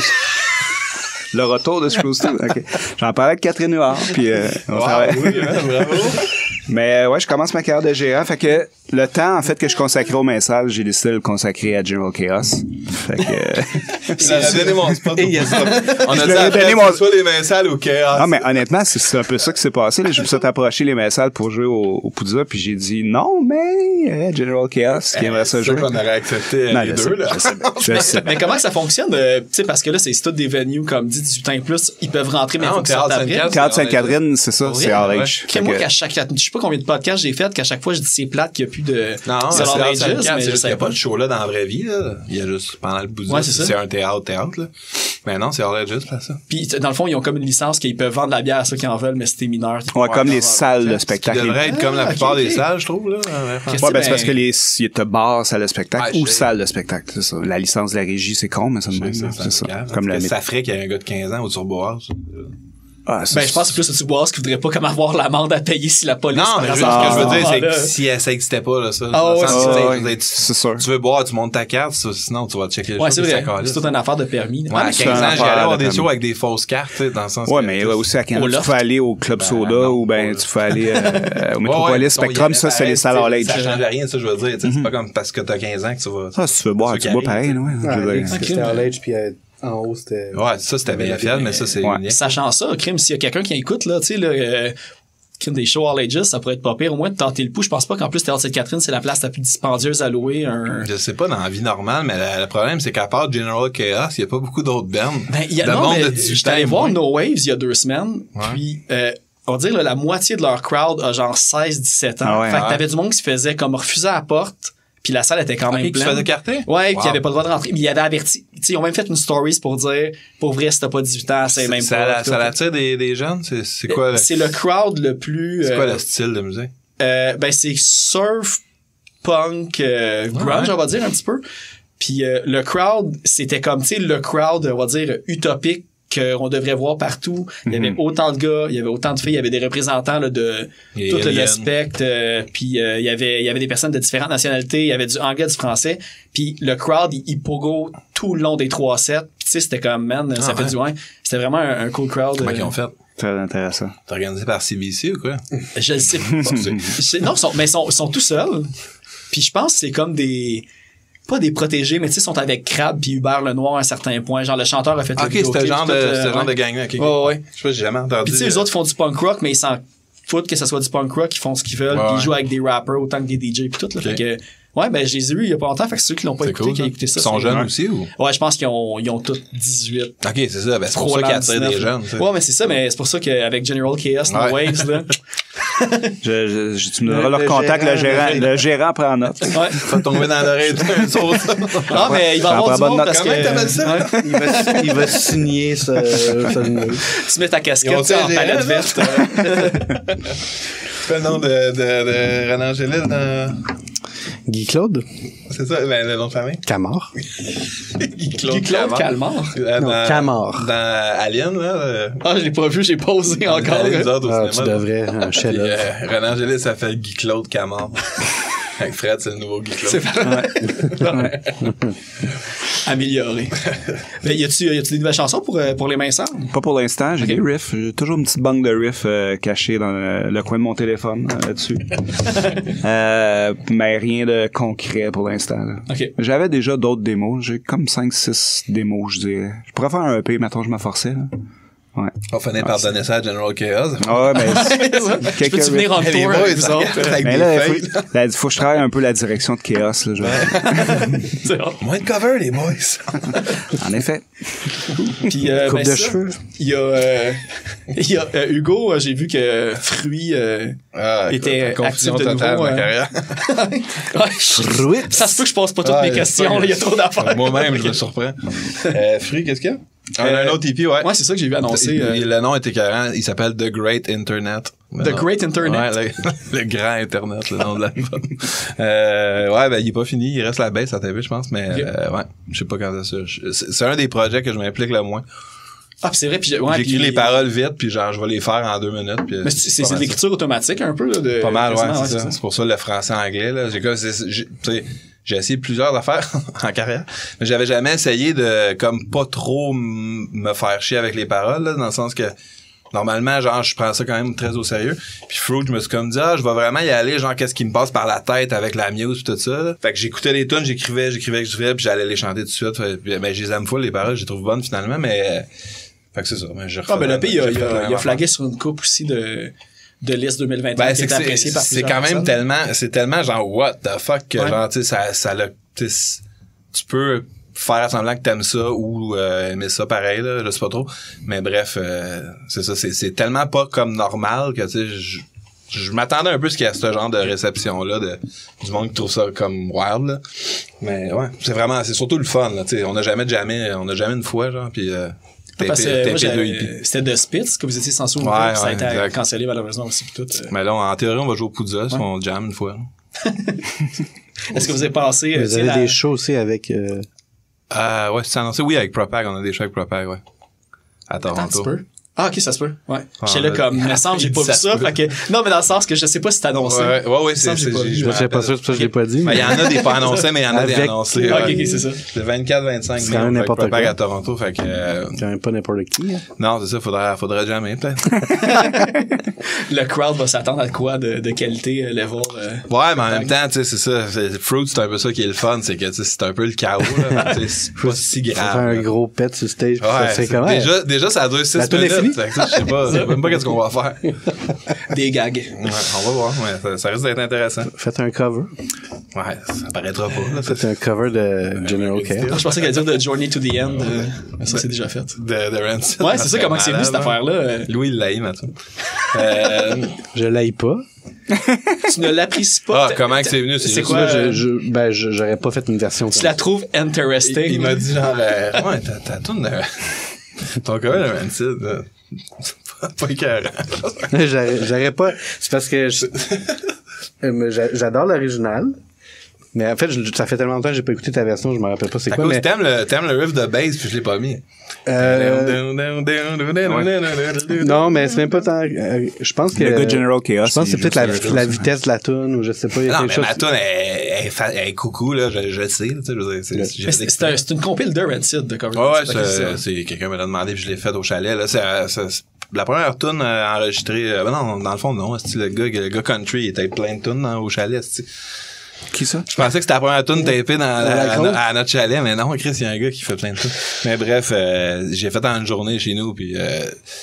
Le retour de Scrolls deux. OK. J'en parlais avec Catherine Huard, puis euh, on travaille. oui, hein, bravo. Mais euh, ouais, je commence ma carrière de gérant. Fait que le temps, en fait, que je consacrais au message, j'ai décidé de le consacrer à General Chaos. Fait que... euh, Il a donné mon spot. Et il y a ça. On a Je dit lui ai après, donné que mon- ce soit les mains sales ou Chaos. Ah, mais honnêtement, c'est, c'est un peu ça qui s'est passé. Là. Je me suis approché les messages pour jouer au, au Poudza, puis j'ai dit non, mais euh, General Chaos, qui aimerait ça C'est jouer. sûr qu'on aurait accepté Non, les je deux, sais, là. je sais, je sais. Mais comment ça fonctionne? euh, tu sais, parce que là, c'est c'est tous des venues comme dit dix-huit ans et plus, ils peuvent rentrer, mais il Ah, faut au qu'ils sortent Théâtre après. Sainte-Catherine. Théâtre Sainte-Catherine, c'est ça, Pour c'est vrai? all Ouais. age. Que Fait moi, que- qu'à chaque, je sais pas combien de podcasts j'ai fait, qu'à chaque fois, je dis c'est plate qu'il n'y a plus de. Non, c'est c'est All Théâtre Ages, Sainte-Catherine, mais c'est je juste qu'il savais n'y a pas. pas de show là dans la vraie vie, là. Il y a juste pendant le bout Ouais, c'est ça. c'est un théâtre, théâtre, là. Mais non, c'est hors juste, là, ça. Puis, dans le fond, ils ont comme une licence qu'ils peuvent vendre de la bière à ceux qui en veulent, mais c'était mineur. Ouais, comme les Ouais, salles de Ce qui spectacle. devrait être comme la Ah, plupart ok, des ok. salles, je trouve, là. Qu'est-ce Ouais, ben, Ben- c'est parce que les, il y a bar, salle de spectacle Ouais, ou je sais. salle de spectacle, c'est ça. La licence de la régie, c'est con, mais ça me C'est ça, c'est ça. grave. Comme la ça ferait qu'il y a un gars de quinze ans au Turboise. Ah, c'est- Ben, je pense que c'est plus le Tuboise qui voudrait pas comme avoir l'amende à payer si la police. Non, par mais juste, exemple, ce que je veux à dire, ce c'est que moment-là. si ça existait pas, là, ça. Ah, dans le ouais, sens c'est que, ça. tu sais, Ouais, je veux dire, tu- c'est sûr. Tu veux boire, tu montes ta carte, ça, sinon tu vas checker le Ouais, show, c'est puis vrai. ça calisse. C'est toute une affaire de permis. Ouais, Ah, à mais quinze c'est ans, un j'allais affaire avoir de des shows permis. avec des fausses cartes, tu sais, dans le sens Ouais, que mais tu- ouais, aussi à Canada, Au tu Loft. peux aller au Club Ben, Soda non, ou ben pas- tu peux aller euh, au Métropolis Ouais, ouais, Spectrum, on y ça c'est allait les salles pareil, all age. Ça change rien, ça, je veux dire. tu sais, C'est pas comme parce que t'as quinze ans que tu vas. Ah, si tu veux boire, Ceux tu qui bois arrivent, pareil, ouais. Ah, je veux Nick, dire. c'était All Age, puis euh, en haut, c'était... Ouais, ça, c'était Vérifiable, mais ça, c'est Ouais. unique. Sachant ça, crime, s'il y a quelqu'un qui écoute, là, tu sais, là, euh, crime des shows All Ages, ça pourrait être pas pire, au moins de tenter le pouls. Je pense pas qu'en plus, Théâtre Sainte-Catherine, c'est la place la plus dispendieuse à louer un. Je sais pas dans la vie normale, mais le, le problème, c'est qu'à part General Chaos, il y a pas beaucoup d'autres bands. Ben, il y a, de non, monde mais de dix-huit j'étais ans allé et voir moins. No Waves il y a deux semaines, Ouais. puis, euh, on va dire, là, la moitié de leur crowd a genre seize dix-sept ans. Ah ouais, fait que ouais. t'avais du monde qui se faisait comme refuser à la porte, puis la salle était quand même Ok, qui se pleine. faisait carter? Ouais, Wow. qui avait pas le droit de rentrer. Mais il avait averti. Tu sais, ils ont même fait une stories pour dire, pour vrai, si t'as pas dix-huit ans, c'est même ça, pas. la- tout. ça l'attire des, des jeunes? C'est, c'est quoi le, C'est le crowd le plus. c'est quoi euh, le style de musique? Euh, ben c'est surf, punk, euh, grunge, ouais. on va dire un petit peu. Puis euh, le crowd, c'était comme, tu sais, le crowd, on va dire, utopique qu'on devrait voir partout. Il y avait mm-hmm. autant de gars, il y avait autant de filles, il y avait des représentants là, de et tout le spectre. Euh, puis euh, il y avait il y avait des personnes de différentes nationalités. Il y avait du anglais, du français. Puis le crowd, il, il pogo tout le long des trois sets. Puis tu sais, c'était comme, man, ah, ça ouais. fait du bien. C'était vraiment un, un cool crowd. Comment euh, ils ont fait? Très intéressant. T'es organisé par C B C ou quoi? Je le sais pas. je, non, sont, mais ils sont, sont tout seuls. Puis je pense que c'est comme des... Pas des protégés, mais tu sais, sont avec Crab puis Hubert Lenoir à un certain point. Genre, le chanteur a fait okay, le vidéoclip. Ok, c'est genre de, euh, genre ouais. de gang-là. Okay. Ouais, ouais. Je sais pas, j'ai jamais entendu. Puis tu sais, les autres font du punk rock, mais ils s'en foutent que ça soit du punk rock, ils font ce qu'ils veulent. Ouais, puis ouais. ils jouent avec des rappers autant que des D J puis tout. Là, okay. Fait que... Ouais, ben, je les ai vus il y a pas longtemps, fait que ceux qui l'ont pas écouté, cool, qui ont écouté ça. Ils sont jeunes vrai. aussi, ou? Ouais, je pense qu'ils ont, ils ont tous dix-huit. Ok, c'est ça, ben, c'est pour ça qu'ils attirent des jeunes, t'sais. Ouais, mais c'est ça, mais c'est pour ça qu'avec General Chaos, ouais. No Waves, là. je, je, tu me donneras leur contact, le gérant, le gérant prend note. Ouais. Faut tomber dans l'oreille d'un autre. Non, mais il va avoir du monde parce que... Comment t'appelles ça? Ouais. Il, va, il va signer ce, ce tu mets ta casquette en palette verte. Fais le nom de, de, de Renan Angélil dans... Guy Claude. C'est ça, ben, le nom de famille? Camard. Guy Claude, Guy Claude Calmar. Euh, non, dans, Camard. Dans Alien, là. Euh... Ah, je l'ai pas vu, j'ai pas osé encore. Alien, autres, ah, au tu cinéma, devrais, un chef-d'œuvre. Euh, Renan Angélil, ça fait Guy Claude Camard. Avec Fred, c'est le nouveau Guy Claude. C'est vrai. Ouais. Amélioré. Mais y a-tu, y a-tu des nouvelles chansons pour, pour les minceurs? Pas pour l'instant. J'ai okay. des riffs. J'ai toujours une petite banque de riffs euh, cachée dans le, le coin de mon téléphone euh, là-dessus. euh, mais rien de concret pour l'instant. Là. Okay. J'avais déjà d'autres démos. J'ai comme cinq six démos, je dirais. Je pourrais faire un E P, mettons, je m'efforçais. Là. Ouais. On finit ouais, par c'est... donner ça à General Chaos. Ah ouais, ben, je peux-tu venir en tour avec vous autres? Mais là, il faut, là, faut que je travaille un peu la direction de Chaos, là, je c'est bon. Moins de cover, les boys. En effet. Puis, euh, coupe ben, de ça, cheveux. Il y a, euh, il y a euh, Hugo, j'ai vu que Fruit euh, ah, était écoute, actif de totale, nouveau. Ma carrière. ouais, ça se peut que je passe pas toutes ah, mes questions, il y a trop d'affaires. Moi-même, je me surprends. euh, Fruit, qu'est-ce qu'il y a? On a un autre E P, ouais. Ouais, c'est ça que j'ai vu annoncer. Euh... Euh... Le nom est écœurant. Il s'appelle The Great Internet. The non. Great Internet? Ouais, le, le grand Internet, le nom de l'album. euh, ouais, ben, il est pas fini. Il reste la baisse à T V, je pense, mais, okay. euh, ouais. Je sais pas quand c'est ça. C'est, c'est un des projets que je m'implique le moins. Ah, pis c'est vrai, puis ouais, j'écris pis... les paroles vite, puis genre, je vais les faire en deux minutes. Puis mais c'est, c'est, c'est de l'écriture ça. Automatique, un peu, là, de... Pas mal, ouais, c'est, ouais, ça. c'est ça. C'est pour ça le français-anglais, là. J'ai comme, tu sais, j'ai essayé plusieurs affaires en carrière, mais j'avais jamais essayé de, comme, pas trop m- me faire chier avec les paroles, là, dans le sens que, normalement, genre, je prends ça quand même très au sérieux. Puis Fruit, je me suis comme dit, ah, je vais vraiment y aller, genre, qu'est-ce qui me passe par la tête avec la muse pis tout ça, là. Fait que j'écoutais les tunes, j'écrivais, j'écrivais, j'écrivais, puis j'allais les chanter tout de suite. Fait, puis, ben, je les aime full, les paroles, je les trouve bonnes finalement, mais, fait que c'est ça. Mais je ah, ben, le pays, il a, il a, il a flagué sur une coupe aussi de, de liste deux mille vingt et un ben, qui c'est est apprécié par c'est quand même personnes. tellement, c'est tellement genre, what the fuck, que ouais. genre, tu sais, ça, ça l'a, tu peux faire semblant que t'aimes ça ou euh, aimer ça pareil, là, je sais pas trop. Mais bref, euh, c'est ça, c'est, c'est tellement pas comme normal que, tu sais, je, je m'attendais un peu à ce qu'il y a ce genre de réception-là, de, du monde qui trouve ça comme wild, là. Mais ouais, c'est vraiment, c'est surtout le fun, là, tu sais, on n'a jamais, jamais, on n'a jamais une fois, genre, puis euh, parce que moi, c'était de Spitz que vous étiez censé ouvrir, ouais, ça a ouais, été exact. cancellé malheureusement aussi pis tout. Euh... Mais là, en théorie, on va jouer au Poudza, si ouais. on jam une fois. Est-ce que vous avez pensé... Vous avez la... des shows aussi avec... Euh... Euh, ouais, c'est annoncé. Oui, avec Propag, on a des shows avec Propag, ouais. À Toronto. Attends un petit peu. Ah, ok, ça se peut. Ouais. Ah, j'étais là comme, il me semble, j'ai pas vu ça. Fait que, non, mais dans le sens que je sais pas si c'est annoncé. Ouais, ouais, ouais, c'est, c'est, je sais pas sûr, c'est ça que je l'ai pas dit. Il y en a des pas annoncés, mais il y en a des annoncés. Ok, ok, c'est ça. Le vingt-quatre vingt-cinq mai, on fait Propag à Toronto, fait que, euh... quand même pas n'importe qui, hein. Non, c'est ça, faudrait, faudrait jamais, peut-être. Le crowd va s'attendre à quoi de, de qualité, level, euh, ouais, mais en même temps, tu sais, c'est ça. C'est, Fruit, c'est un peu ça qui est le fun, c'est que, tu sais, c'est un peu le chaos, là. C'est pas si grave. Faut faire un gros pet sur stage, pis ça fait comment? Déjà, déjà, ça dure six minutes. Je sais pas. Je sais même pas qu'est-ce qu'on va faire. Des gags. Ouais, on va voir. Ouais, ça, ça risque d'être intéressant. Faites un cover. Ouais, ça paraîtra pas. Là, Faites un cover de General Chaos. Je pensais qu'elle allait dire de Journey to the End. Euh, mais ça, c'est déjà fait. De, de Rancid. Ouais, c'est ça, comment c'est vu cette affaire-là. Louis, il l'aime, à tout. Euh... Je l'aille pas. Tu ne l'apprécies pas. Ah, comment que c'est venu? C'est, c'est quoi? Je, je, ben, je, j'aurais pas fait une version. Tu la trouves interesting. Il, il m'a dit genre, euh, ouais, t'as, t'as tout une, ton cover de Rancid, euh, pas écœurant. j'aurais, j'aurais pas, c'est parce que je, j'adore l'original. Mais en fait, je, ça fait tellement longtemps que j'ai pas écouté ta version, je me rappelle pas c'est à quoi. Cause Mais t'aimes le, t'aimes le riff de bass, puis je l'ai pas mis. Euh... non, mais c'est même pas tant. Euh, je pense que. Le gars General Chaos. Je pense que c'est peut-être la, la vitesse de la tune ou je sais pas. Il y a non, quelque mais chose. ma tune est, est, est, est coucou, là, je, je le sais, tu sais, je veux dire, c'est, c'est, c'est, c'est, un, c'est une compile de Rancid de cover. Ouais, ouais, c'est, c'est, c'est, quelqu'un me l'a demandé, puis je l'ai fait au chalet, là, c'est, c'est, c'est la première tune euh, enregistrée, euh, non, dans le fond, non, c'est le gars, le gars country, il était plein de tunes hein, au chalet, c'est. Qui ça? Je pensais que c'était la première tune tapée dans, à, à, à notre chalet, mais non, Chris, il y a un gars qui fait plein de tunes. Mais bref, euh, j'ai fait en une journée chez nous, puis euh,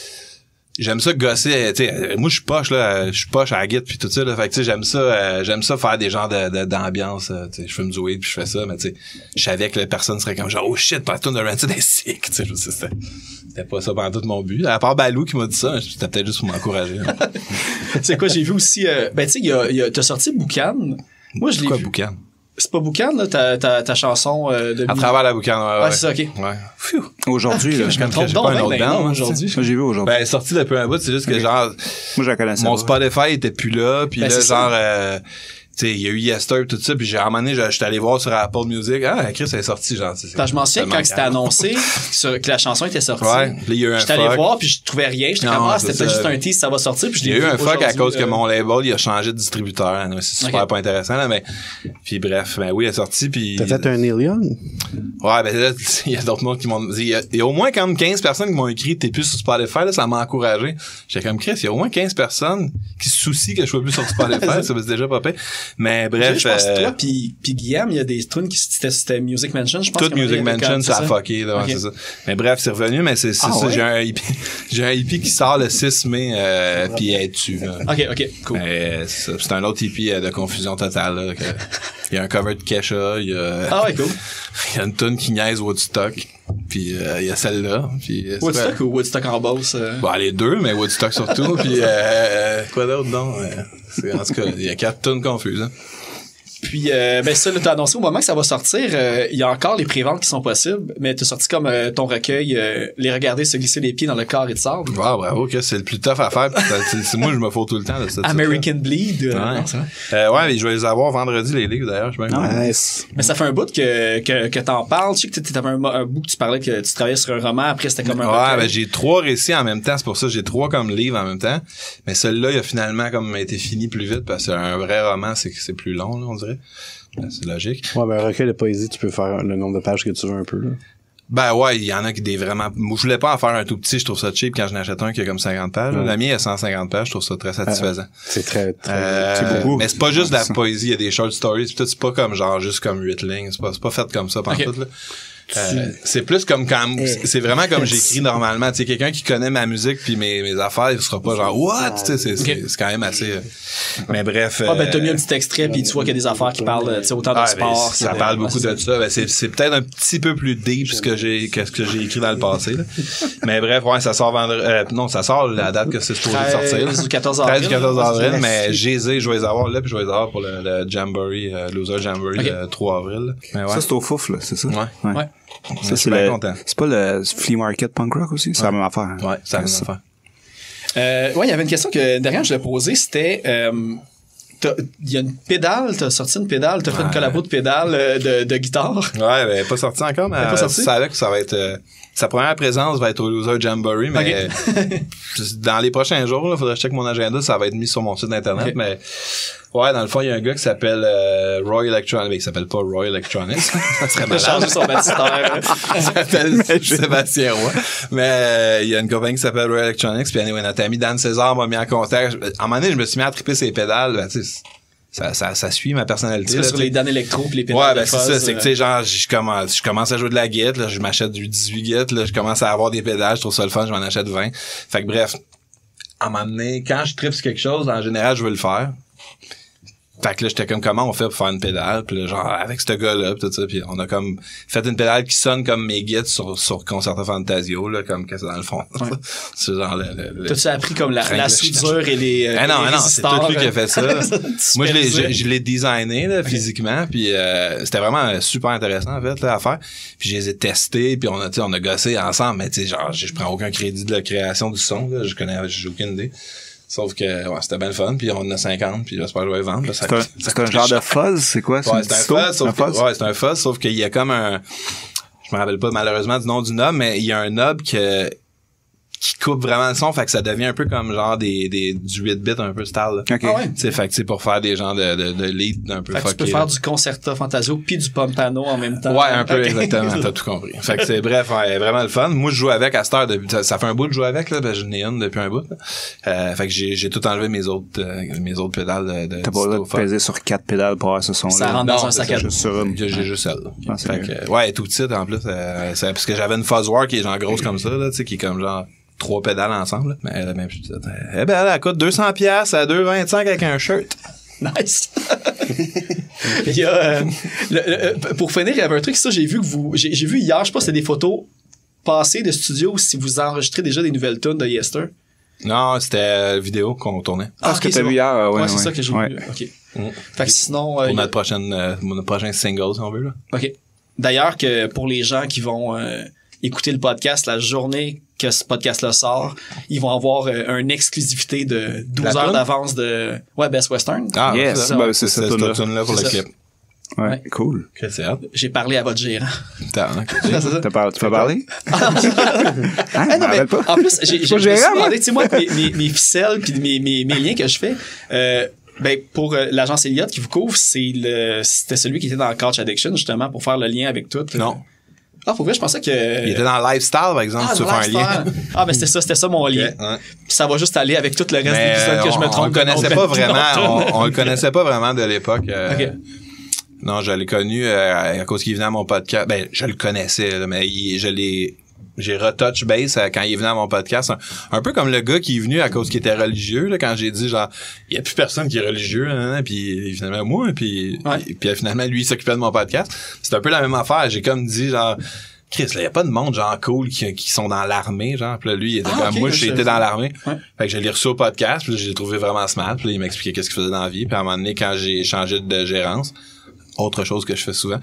j'aime ça gosser, tu sais, moi je suis poche là, je suis poche à la guitare puis tout ça là, fait que tu sais j'aime ça euh, j'aime ça faire des genres de, de d'ambiance, euh, tu sais, je fume du weed puis je fais ça, mais tu sais, je savais que la personne serait comme genre oh shit, la tune de Rancid est sick, tu sais, je sais c'était c'était pas ça pendant tout mon but. À part Balou qui m'a dit ça, c'était peut-être juste pour m'encourager. C'est quoi, j'ai vu aussi euh, ben tu sais il y a, y a t'as sorti Boucan. Moi, je l'ai quoi, vu. Boucan? C'est pas Boucan, là, ta, ta, ta chanson euh, de... À travers la Boucan, ouais. Ouais, ouais. c'est ça, OK. Ouais. Phew. Aujourd'hui, okay, là. Je me trompe j'ai donc pas un ben, autre ben, band, non, hein, aujourd'hui. Moi, j'ai vu aujourd'hui. Ben, sorti depuis un bout, c'est juste que okay. genre... Moi, je la connaissais Mon pas. Spotify était plus là, puis ben, là, genre... Ça. Euh, tu sais, il y a eu Yester tout ça, puis j'ai, à un moment donné, j'étais allé voir sur Apple Music. Ah, Chris, elle est sortie, genre. C'est, je m'en souviens quand c'était annoncé sur, que la chanson était sortie. Ouais, là, il y a eu un j'étais allé voir, puis je trouvais rien. J'étais comme, ah, c'était peut-être juste un tease, ça va sortir, puis je l'ai Il y a eu un fuck à cause euh... que mon label, il a changé de distributeur. C'est super okay. Pas intéressant, là, mais... Puis bref, ben oui, elle est sortie, puis... T'as fait un Neil Young? Ouais, ben là, il y a d'autres mondes qui m'ont... Il y, a, il y a au moins quand même quinze personnes qui m'ont écrit « T'es plus sur Spotify », là, ça m'a encouragé. J'étais comme, Chris, il y a au moins quinze personnes qui se soucient que je sois plus sur Spotify, ça c'est déjà pas pire. Mais bref... Je pense que toi pis, pis Guillaume, il y a des tunes qui c'était, c'était Music Mansion, je pense. Toute Music Mansion, ça a fucké, là, okay. C'est ça. Mais bref, c'est revenu, mais c'est, c'est ah, ça, ouais? j'ai un hippie, j'ai un hippie qui sort le six mai, euh, pis elle est dessus, là. Ok, ok, cool. Mais c'est, c'est un autre hippie de confusion totale, là, que, il y a un cover de Kesha, il y a, ah ouais, cool. Il y a une tune qui niaise Woodstock. Puis euh, il y a celle-là. Puis, Woodstock pas... ou Woodstock en boss? Euh... Bon, les deux, mais Woodstock surtout. Puis euh, quoi d'autre, non? Euh, c'est, en tout cas, il y a quatre tunes confuses. Hein. Puis, euh, ben ça, là, t'as annoncé au moment que ça va sortir, il euh, y a encore les préventes qui sont possibles, mais t'as sorti comme euh, ton recueil, euh, les regarder se glisser les pieds dans le carré de sable. Wow, bravo, que c'est le plus tough à faire. c'est, c'est, moi, je me fous tout le temps de ça. American Bleed. Euh, ouais, non, ça euh, ouais, je vais les avoir vendredi, les livres, d'ailleurs. Je ah, nice. Mais ça fait un bout que, que, que t'en parles. Je sais que t'avais un, un bout que tu parlais que tu travaillais sur un roman, après c'était comme un ouais, recueil. Ben, j'ai trois récits en même temps, c'est pour ça que j'ai trois comme livres en même temps. Mais celui-là, il a finalement comme été fini plus vite parce qu'un vrai roman, c'est, c'est plus long, là, on dirait. Ben, c'est logique. Ouais, ben un recueil de poésie, tu peux faire le nombre de pages que tu veux un peu, là. Ben ouais, il y en a qui des vraiment... Moi, je voulais pas en faire un tout petit, je trouve ça cheap quand je n'achète un qui a comme cinquante pages. Ouais. La mienne a cent cinquante pages, je trouve ça très satisfaisant. Euh, c'est très, très... Euh, c'est beaucoup. Mais c'est pas juste de la poésie, il y a des short stories, pis tout, c'est pas comme genre juste comme huit lignes, c'est pas, c'est pas fait comme ça, pantoute, okay. Là. Euh, c'est plus comme quand c'est vraiment comme j'écris normalement, tu sais, quelqu'un qui connaît ma musique puis mes mes affaires, il sera pas genre what, tu sais, c'est, okay. c'est c'est quand même assez euh... mais bref ah ben t'as mis un petit extrait puis tu vois qu'il y a des affaires qui parlent, tu sais, autant de ah, sport, ça parle beaucoup de ça, ben c'est c'est peut-être un petit peu plus deep que ce que j'ai que ce que j'ai écrit dans le passé là. Mais bref, ouais, ça sort vendredi euh, non, ça sort la date que c'est supposé sortir, treize ou quatorze avril. treize ou quatorze avril, mais j'ai je vais les avoir là puis je vais les avoir pour le, le Jamboree euh, Loser Jamboree okay. le trois avril. Mais ouais. Ça c'est au Fouf là, c'est ça. Ouais. Ouais. ouais. Ça, c'est, le, c'est pas le Flea Market Punk Rock aussi? C'est ouais. la même affaire. Hein? Ouais, c'est la même affaire. Euh, ouais, il y avait une question que derrière je l'ai posée, c'était euh, il y a une pédale, t'as sorti une pédale, t'as ouais. fait une collabo de pédale euh, de, de guitare. Ouais, ben pas sorti encore, mais pas sorti? Je savais que ça va être euh, sa première présence va être au Loser Jamboree, mais okay. dans les prochains jours, il faudrait que je check mon agenda, ça va être mis sur mon site internet, okay. mais ouais, dans le fond, il y a un gars qui s'appelle euh, Roy Electronics, mais il s'appelle pas Roy Electronics. Ça serait malade. Il a changé son baptistère. Il s'appelle Sébastien Roy. Mais euh, il y a une compagnie qui s'appelle Roy Electronics, puis anyway, notre ami Dan César m'a mis en contact. À un moment donné, je me suis mis à triper ses pédales, ben, tu sais, ça, ça, ça suit ma personnalité. Là, sur les Dan Electro pis les pédales. Ouais, ben, c'est ça. C'est que, tu sais, genre, je commence, je commence à jouer de la guitare, là, je m'achète du dix-huit guites, là, je commence à avoir des pédales, je trouve ça le fun, je m'en achète vingt. Fait que bref, à un moment donné, quand je tripe sur quelque chose, en général, je veux le faire. Fait que là, j'étais comme, comment on fait pour faire une pédale? Puis là, genre, avec ce gars-là, pis tout ça. Puis on a comme fait une pédale qui sonne comme mes guides sur, sur Concerto Fantasio, là, comme que c'est dans le fond. Ouais. C'est genre le, le, le T'as-tu appris comme la, la soudure et les, euh, ah non, les non, c'est tout lui qui a fait ça. Moi, je l'ai, je, je l'ai designé, là, okay. physiquement. Puis euh, c'était vraiment super intéressant, en fait, là, à faire. Puis je les ai testés, puis on a, tu sais, on a gossé ensemble. Mais tu sais, genre, je prends aucun crédit de la création du son, là. Je connais, j'ai aucune idée. Sauf que, ouais, c'était bien le fun, puis on en a cinquante, puis j'espère que je vais les vendre. Là, ça, c'est un, ça c'est un genre de fuzz, c'est quoi? C'est ouais, c'est un disto? fuzz, sauf un que, fuzz? ouais, c'est un fuzz, sauf qu'il y a comme un, je me rappelle pas malheureusement du nom du knob, mais il y a un knob que, qui coupe vraiment le son, fait que ça devient un peu comme genre des, des, du huit bits un peu style, là. OK. Ah ouais. Tu sais, fait que c'est pour faire des genres de, de, de lead un peu Fait que tu peux fuckés, faire là. du Concerta Fantasio puis du Pompano en même temps. Ouais, un peu, Ok. exactement, t'as tout compris. Fait que c'est, bref, ouais, vraiment le fun. Moi, je joue avec à cette heure, depuis, ça, ça fait un bout de jouer avec, là, ben, j'en ai une depuis un bout, là. Euh, fait que j'ai, j'ai tout enlevé mes autres, euh, mes autres pédales de, de T'as pas le droit de peser sur quatre pédales pour avoir ce son-là. Ça rentre dans Non, un sac c'est à ça, dos. Juste sur une. J'ai, j'ai juste celle-là. Ah, c'est fait mieux. que, ouais, elle est tout petite, en plus, euh, c'est parce que j'avais une Fuzzwar qui est genre grosse comme ça, là, tu sais, qui est comme genre, trois pédales ensemble, là. Mais elle est même plus petite. Eh ben, elle, elle coûte deux cents piastres à deux vingt-cinq avec un shirt. Nice. Il y a, euh, le- le- pour finir, il y avait un truc, ça, j'ai vu que vous, j'ai, j'ai vu hier, je sais pas, c'était des photos passées de studio si vous enregistrez déjà des nouvelles tunes de Yester. Non, c'était euh, vidéo qu'on tournait. Ah, ce que ok, t'as c'est vu bon. hier, euh, ouais. Ouais, c'est ouais. ça que j'ai Ouais. vu. OK. Mm. Fait que sinon, euh, Pour il y a- notre prochaine, euh, notre prochain single, si on veut, là. OK. D'ailleurs, que pour les gens qui vont euh, écouter le podcast, la journée que ce podcast-là sort, ils vont avoir euh, une exclusivité de douze La heures toune? d'avance de ouais, Best Western. Ah, Yes, c'est ça. ben, c'est cette cette tune-là. tune-là pour C'est le ça. clip. Ouais, Ouais. cool. Que c'est hâte. J'ai parlé à votre gérant. T'as, hein, que C'est ça. T'as par- tu peux parler? Hein? Ah, Je non, me mais rappelle pas. en plus, j'ai, j'ai, je Pas me suis gérant, moi. demandé, tu sais, moi, mes, mes, mes ficelles puis mes, mes, mes liens que je fais, euh, ben, pour euh, l'agence Elliott qui vous couvre, c'est le, c'était celui qui était dans Couch Addiction, justement, pour faire le lien avec tout. Non. Ah, pour vrai, je pensais que... Il était dans Lifestyle, par exemple, Ah, si tu veux dans faire un lien. Lifestyle. Ah, ben, c'était ça, c'était ça mon lien. Ok, ouais. Puis ça va juste aller avec tout le reste Mais des épisodes que je me on- trompe. On le de nom connaissait de pas band, puis vraiment. non, On, on le connaissait pas vraiment de l'époque. euh, Ok. Non, je l'ai connu euh, à cause qu'il venait à mon podcast. Ben, je le connaissais, là, mais il- je l'ai... J'ai retouch base euh, quand il est venu à mon podcast. Un, un peu comme le gars qui est venu à cause qu'il était religieux, là, quand j'ai dit, genre, il y a plus personne qui est religieux, hein, hein, puis finalement, moi, puis, Ouais. puis, puis finalement, lui, il s'occupait de mon podcast. C'est un peu la même affaire. J'ai comme dit, genre, Chris, là, y a pas de monde, genre, cool, qui, qui sont dans l'armée, genre. Puis là, lui, il était Ah, comme, ok, moi, je j'étais savais dans pas. l'armée. Ouais. Fait que je l'ai reçu au podcast, puis là, je l'ai trouvé vraiment smart. Puis là, il m'expliquait qu'est-ce qu'il faisait dans la vie. Puis à un moment donné, quand j'ai changé de gérance, autre chose que je fais souvent,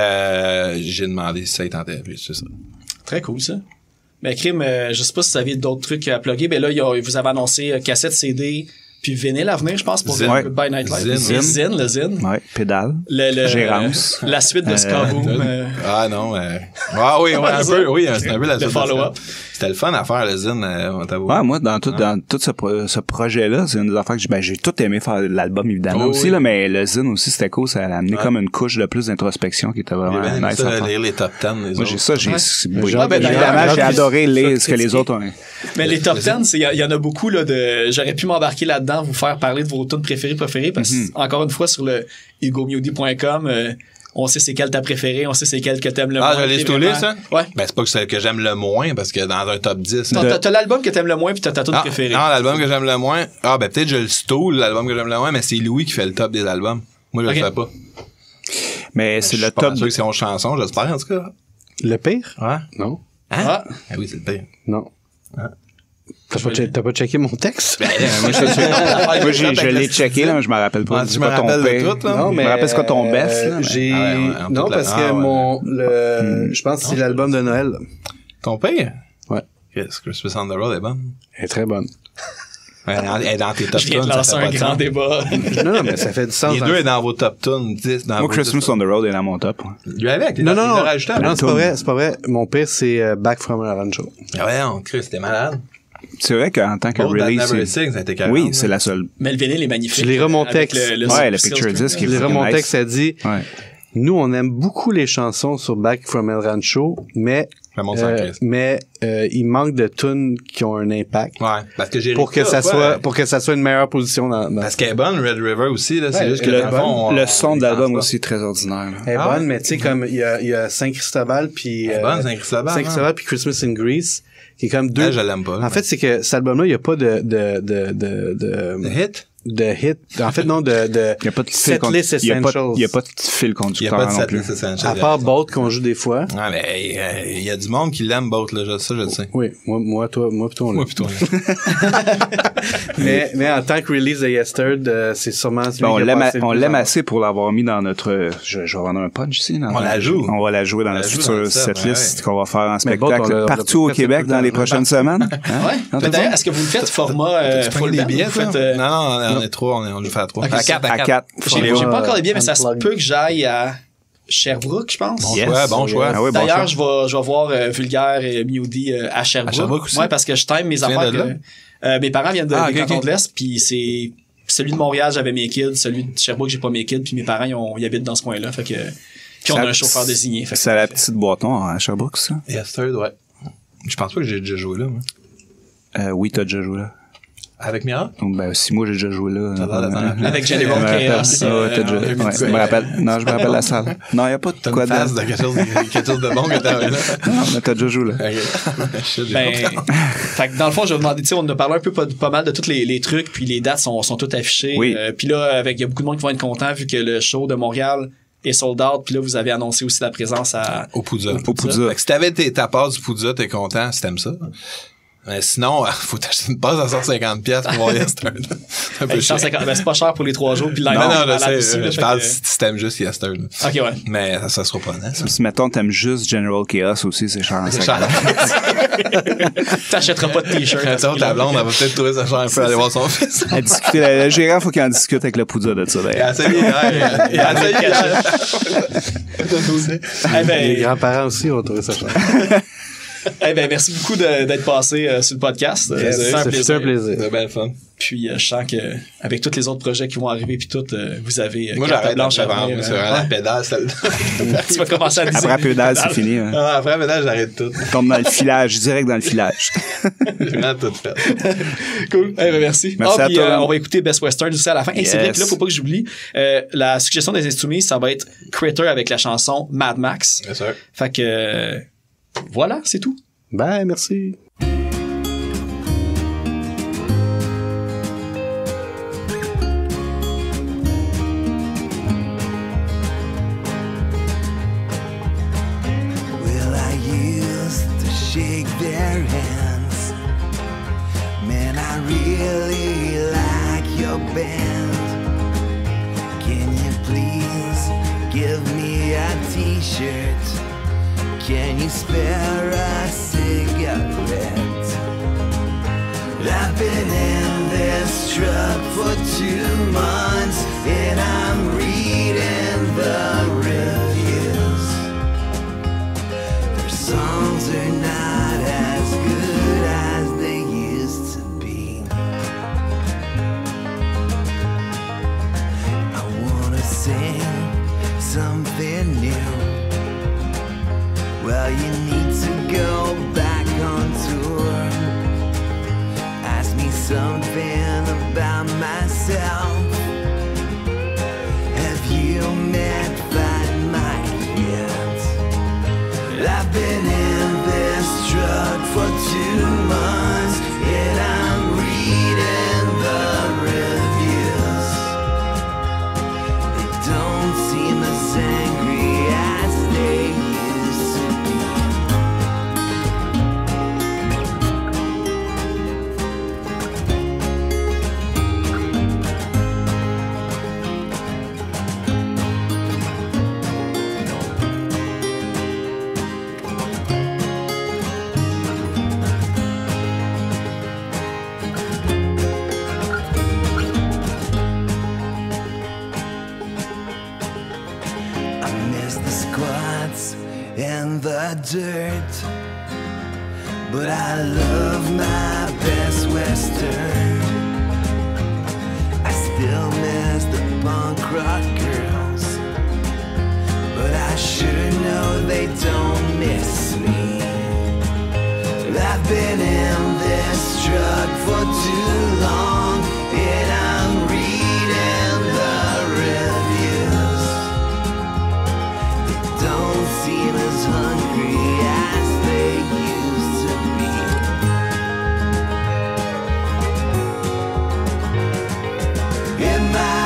euh, j'ai demandé si ça y tentait, puis c'est ça. Très cool, ça. Ben, Crime, euh, je sais pas si vous aviez d'autres trucs à plugger. Ben là, il y a, vous avez annoncé euh, cassette C D puis vinyle à venir, je pense, pour Zine. le Ouais. Goodbye Nightlife. Zine. Le Zine, le Zine. Ouais, pédale. Le, le, Gérance. euh, la suite de Ska Boom. euh, Ah non, euh... ah oui, ouais, un ça. peu, oui, c'est un peu la Le suite de follow-up. ça. C'était le fun à faire, le zine, euh, on t'avoue. Ouais, moi, dans tout, dans tout ce, pro- ce projet-là, c'est une des affaires que j'ai, ben, j'ai tout aimé faire l'album, évidemment, Oh, aussi, oui. là, mais le zine aussi, c'était cool, ça a amené Ouais. comme une couche de plus d'introspection qui était J'ai vraiment bien aimé nice à ça, faire. lire les top dix, les Moi, autres. j'ai ça, j'ai, Ouais. c'est- Mais oui, genre, ben, évidemment, d'ailleurs, j'ai en adoré plus, lire ça, ce que les critiquer. autres ont. Mais les top dix, il y, a- il y en a beaucoup là de. J'aurais pu m'embarquer là-dedans, vous faire parler de vos tunes préférées, préférées, parce que Mhm. encore une fois sur le hugo mewdy point com, euh, on sait c'est quelle ta préférée, on sait c'est quelle que t'aimes le Ah, moins. je l'ai t'es stoulé, vraiment- ça? Ouais. Ben, c'est pas que celle que j'aime le moins, parce que dans un top dix. T'as, là. t'as- t'as l'album que t'aimes le moins puis t'as ta tune Ah, préférée. non, l'album que j'aime le moins. Ah, ben, peut-être je le stoule, l'album que j'aime le moins, mais c'est Louis qui fait le top des albums. Moi, je Ok. le fais pas. Mais c'est Je le suis pas top. mal sûr que c'est onze chansons, j'espère, en tout cas. Le pire? Ouais. Non. Hein? Ah. Ah oui, c'est le pire. Non. Ah. T'as pas, che- t'as pas checké mon texte? Euh, moi, je, je- moi, j'ai- je l'ai checké, là, mais je me rappelle pas. Ah, C'est tu me pas ton rappelles de pire. tout, là? Non, Je mais. me rappelle c'est quoi ton best, euh, là, mais- J'ai. Ah ouais, ouais, on non, toute la- parce que ah ouais. mon. Le... Je pense que c'est l'album de Noël. Ton pire? Ouais. Yes, Christmas on the Road est bonne. Elle est très bonne. Ouais, elle est dans tes top Je viens de tunes, ça lancer fait un pas de grand sens. débat. Non, non, mais ça fait du sens. Les dans- deux est dans vos top tunes, dix, dans Moi, vos Christmas dix. on the Road est dans mon top. ouais. Lui avec, Non, non, non. Rajouté, Non, c'est pas vrai, c'est pas vrai. Mon pire, c'est euh, Back from Rancho. Ah ouais, on Chris, t'es malade. C'est vrai qu'en tant que Oh, That release, Never c'est- Sings, ça a été carrément. oui, c'est la seule. Mais le vinyle est magnifique. Je l'ai remonté Avec avec- Ouais, le silk picture screen. disc, Je il l'ai est remonté nice. que ça dit, Ouais. nous, on aime beaucoup les chansons sur Back from El Rancho, mais, Je monte sans euh, Chris. mais, euh, il manque de tunes qui ont un impact. Ouais, parce que j'ai Pour que ça soit, pour que ça soit une meilleure position dans, dans Parce qu'elle est bonne, Red River aussi, là. C'est Ouais, juste que elle est dans le fond, on- Le son on de y l'album pense pas. aussi est très ordinaire. là. Elle est Ah bonne, ouais? mais tu sais, comme, il y a, il y a Saint-Christobal puis, Elle est euh, bonne, Saint-Christobal. Saint-Christobal puis Christmas in Greece, qui est comme deux. Elle, je l'aime pas. En fait, c'est que cet album-là, il n'y a pas de, de, de, de, de, Le hit? de hit. En fait, non, de, de, Il n'y a pas de fil Setlist conducteur. Il y a pas- Essentials. il y a pas de fil Il y a conducteur pas de non plus. setlist essential. à part Bolt qu'on joue des fois. Ouais, mais euh, il y a du monde qui l'aime, Boat, là, je ça, je le sais. Oui, moi, moi, toi, moi, plutôt, on l'a. Moi, plutôt. mais, mais en tant que release de Yesterday, euh, c'est sûrement celui ben, on qui a l'aime, passé le on plus l'aime en- assez pour l'avoir mis dans notre, je, je vais vendre un punch ici. Dans On la joue. On va la jouer dans On la la joue future dans le set, setlist ouais. qu'on va faire en Mais bon, spectacle on l'a- on partout l'a au Québec fait dans les tout le temps. prochaines semaines. Hein? Ouais. Non, Mais d'ailleurs, est-ce que vous le faites format euh, Tu prends full les band, billets, vous toi? faites, euh, Non, non, on est trois, on est, on le fait à trois. Ok, à c'est- quatre, à À quatre. quatre. J'ai j'ai pas encore les billets, mais ça se Unplug. peut que j'aille à Sherbrooke, je pense. Bon Yes. choix, bon choix. Ah oui, bon D'ailleurs, choix. je vais, je vais voir euh, Vulgaire et Mewdy euh, à Sherbrooke. À Sherbrooke aussi? Ouais, parce que je time mes viens affaires. de que- là? euh, mes parents viennent de, Ah, des ok, cantons ok. de l'Est, puis c'est celui de Montréal, j'avais mes kids, celui de Sherbrooke, j'ai pas mes kids, puis mes parents, ils, ont, ils habitent dans ce coin-là, fait que puis on Ça- a un chauffeur désigné. Fait que- C'est à la petite boîte noire à Sherbrooke, ça? Yesterday, ouais. Je pense pas que j'ai déjà joué là, moi. Euh, oui, t'as déjà joué là. Avec Mira? Donc, ben, si moi j'ai déjà joué là. Ça a l'air d'être un- Avec Je me General rappelle. Chaos. Ah ouais, t'as déjà- euh, ouais, je me rappelle. Non, je me rappelle la salle. Non, y a pas de T'as quoi une de. face de quelque chose, de- quelque chose de bon que t'avais là. Non, mais t'as déjà joué là. Ok. Shit, j'ai Ben, pas compris. fait que dans le fond, je vais demander, tu sais, on a parlé un peu pas, pas mal de tous les, les trucs, puis les dates sont, sont toutes affichées. Oui. Euh, puis là, avec, il y a beaucoup de monde qui vont être contents vu que le show de Montréal est sold out, puis là, vous avez annoncé aussi la présence à... Au Poudza. Au Poudza. Fait que si t'avais tes- ta passe du Poudza, t'es content si t'aimes ça. Mais sinon, faut t'acheter une passe à cent cinquante piastres pour voir Yesterday. C'est un peu Hey, cher. cent cinquante ben, c'est pas cher pour les trois jours, puis là, Non, non, je malade sais. aussi, là, Je fait parle que- si si t'aimes juste Yesterday. Ok, ouais. Mais ça, ça sera pas net. Si mettons t'aimes juste General Chaos aussi, c'est cher en C'est cinquante. cher. T'achèteras pas de t-shirt. à ce Attends, ta prix-là. blonde, elle va peut-être trouver ça cher un peu aller voir son fils. À discuter, le, le gérant, faut qu'il en discute avec le Poudza de ça, Il a d'ailleurs. essayé hier. Il a essayé hier. Eh ben, Les grands-parents aussi ont trouvé ça cher. eh ben, merci beaucoup de- d'être passé euh, sur le podcast. Euh, Yes, c'est ça fait un plaisir. C'est bien le fun. Puis euh, je sens que avec tous les autres projets qui vont arriver puis tout, euh, vous avez euh, Moi, carte j'arrête blanche à de vendre. venir, C'est euh, vraiment la ouais. pédale, celle Tu vas commencer à Après designer des pédale, c'est pédales. fini. Hein. Ah, après la pédale, j'arrête tout. Tombe dans le filage, direct dans le filage. J'ai vraiment tout fait. Cool. Eh ben, merci. Merci Ah, à puis, toi. euh, on va écouter Best Western aussi à la fin. Et c'est Yes. vrai que là, faut pas que j'oublie. Euh, la suggestion des Insoumis, ça va être Critter avec la chanson Mad Max. Bien sûr. Fait que euh, voilà, c'est tout. Ben, merci. Well, I used to shake their hands. Man, I really like your band. Can you please give me a t-shirt? Can you spare a cigarette? I've been in this truck for two months and I'm reading the reviews. Their songs are not as good as they used to be. I wanna sing something new. Well, you need to go back on tour. Ask me something about myself. Have you met Fat Mike yet? I've been in this truck for two months and I'm reading the reviews. They don't seem as angry as they used to be. I miss the squats and the dirt, but I love my Best Western. I still miss the punk rock girls, but I sure know they don't miss me. I've been in this truck for too long, and I'm reading the reviews. They don't seem as hungry as they used to be. In my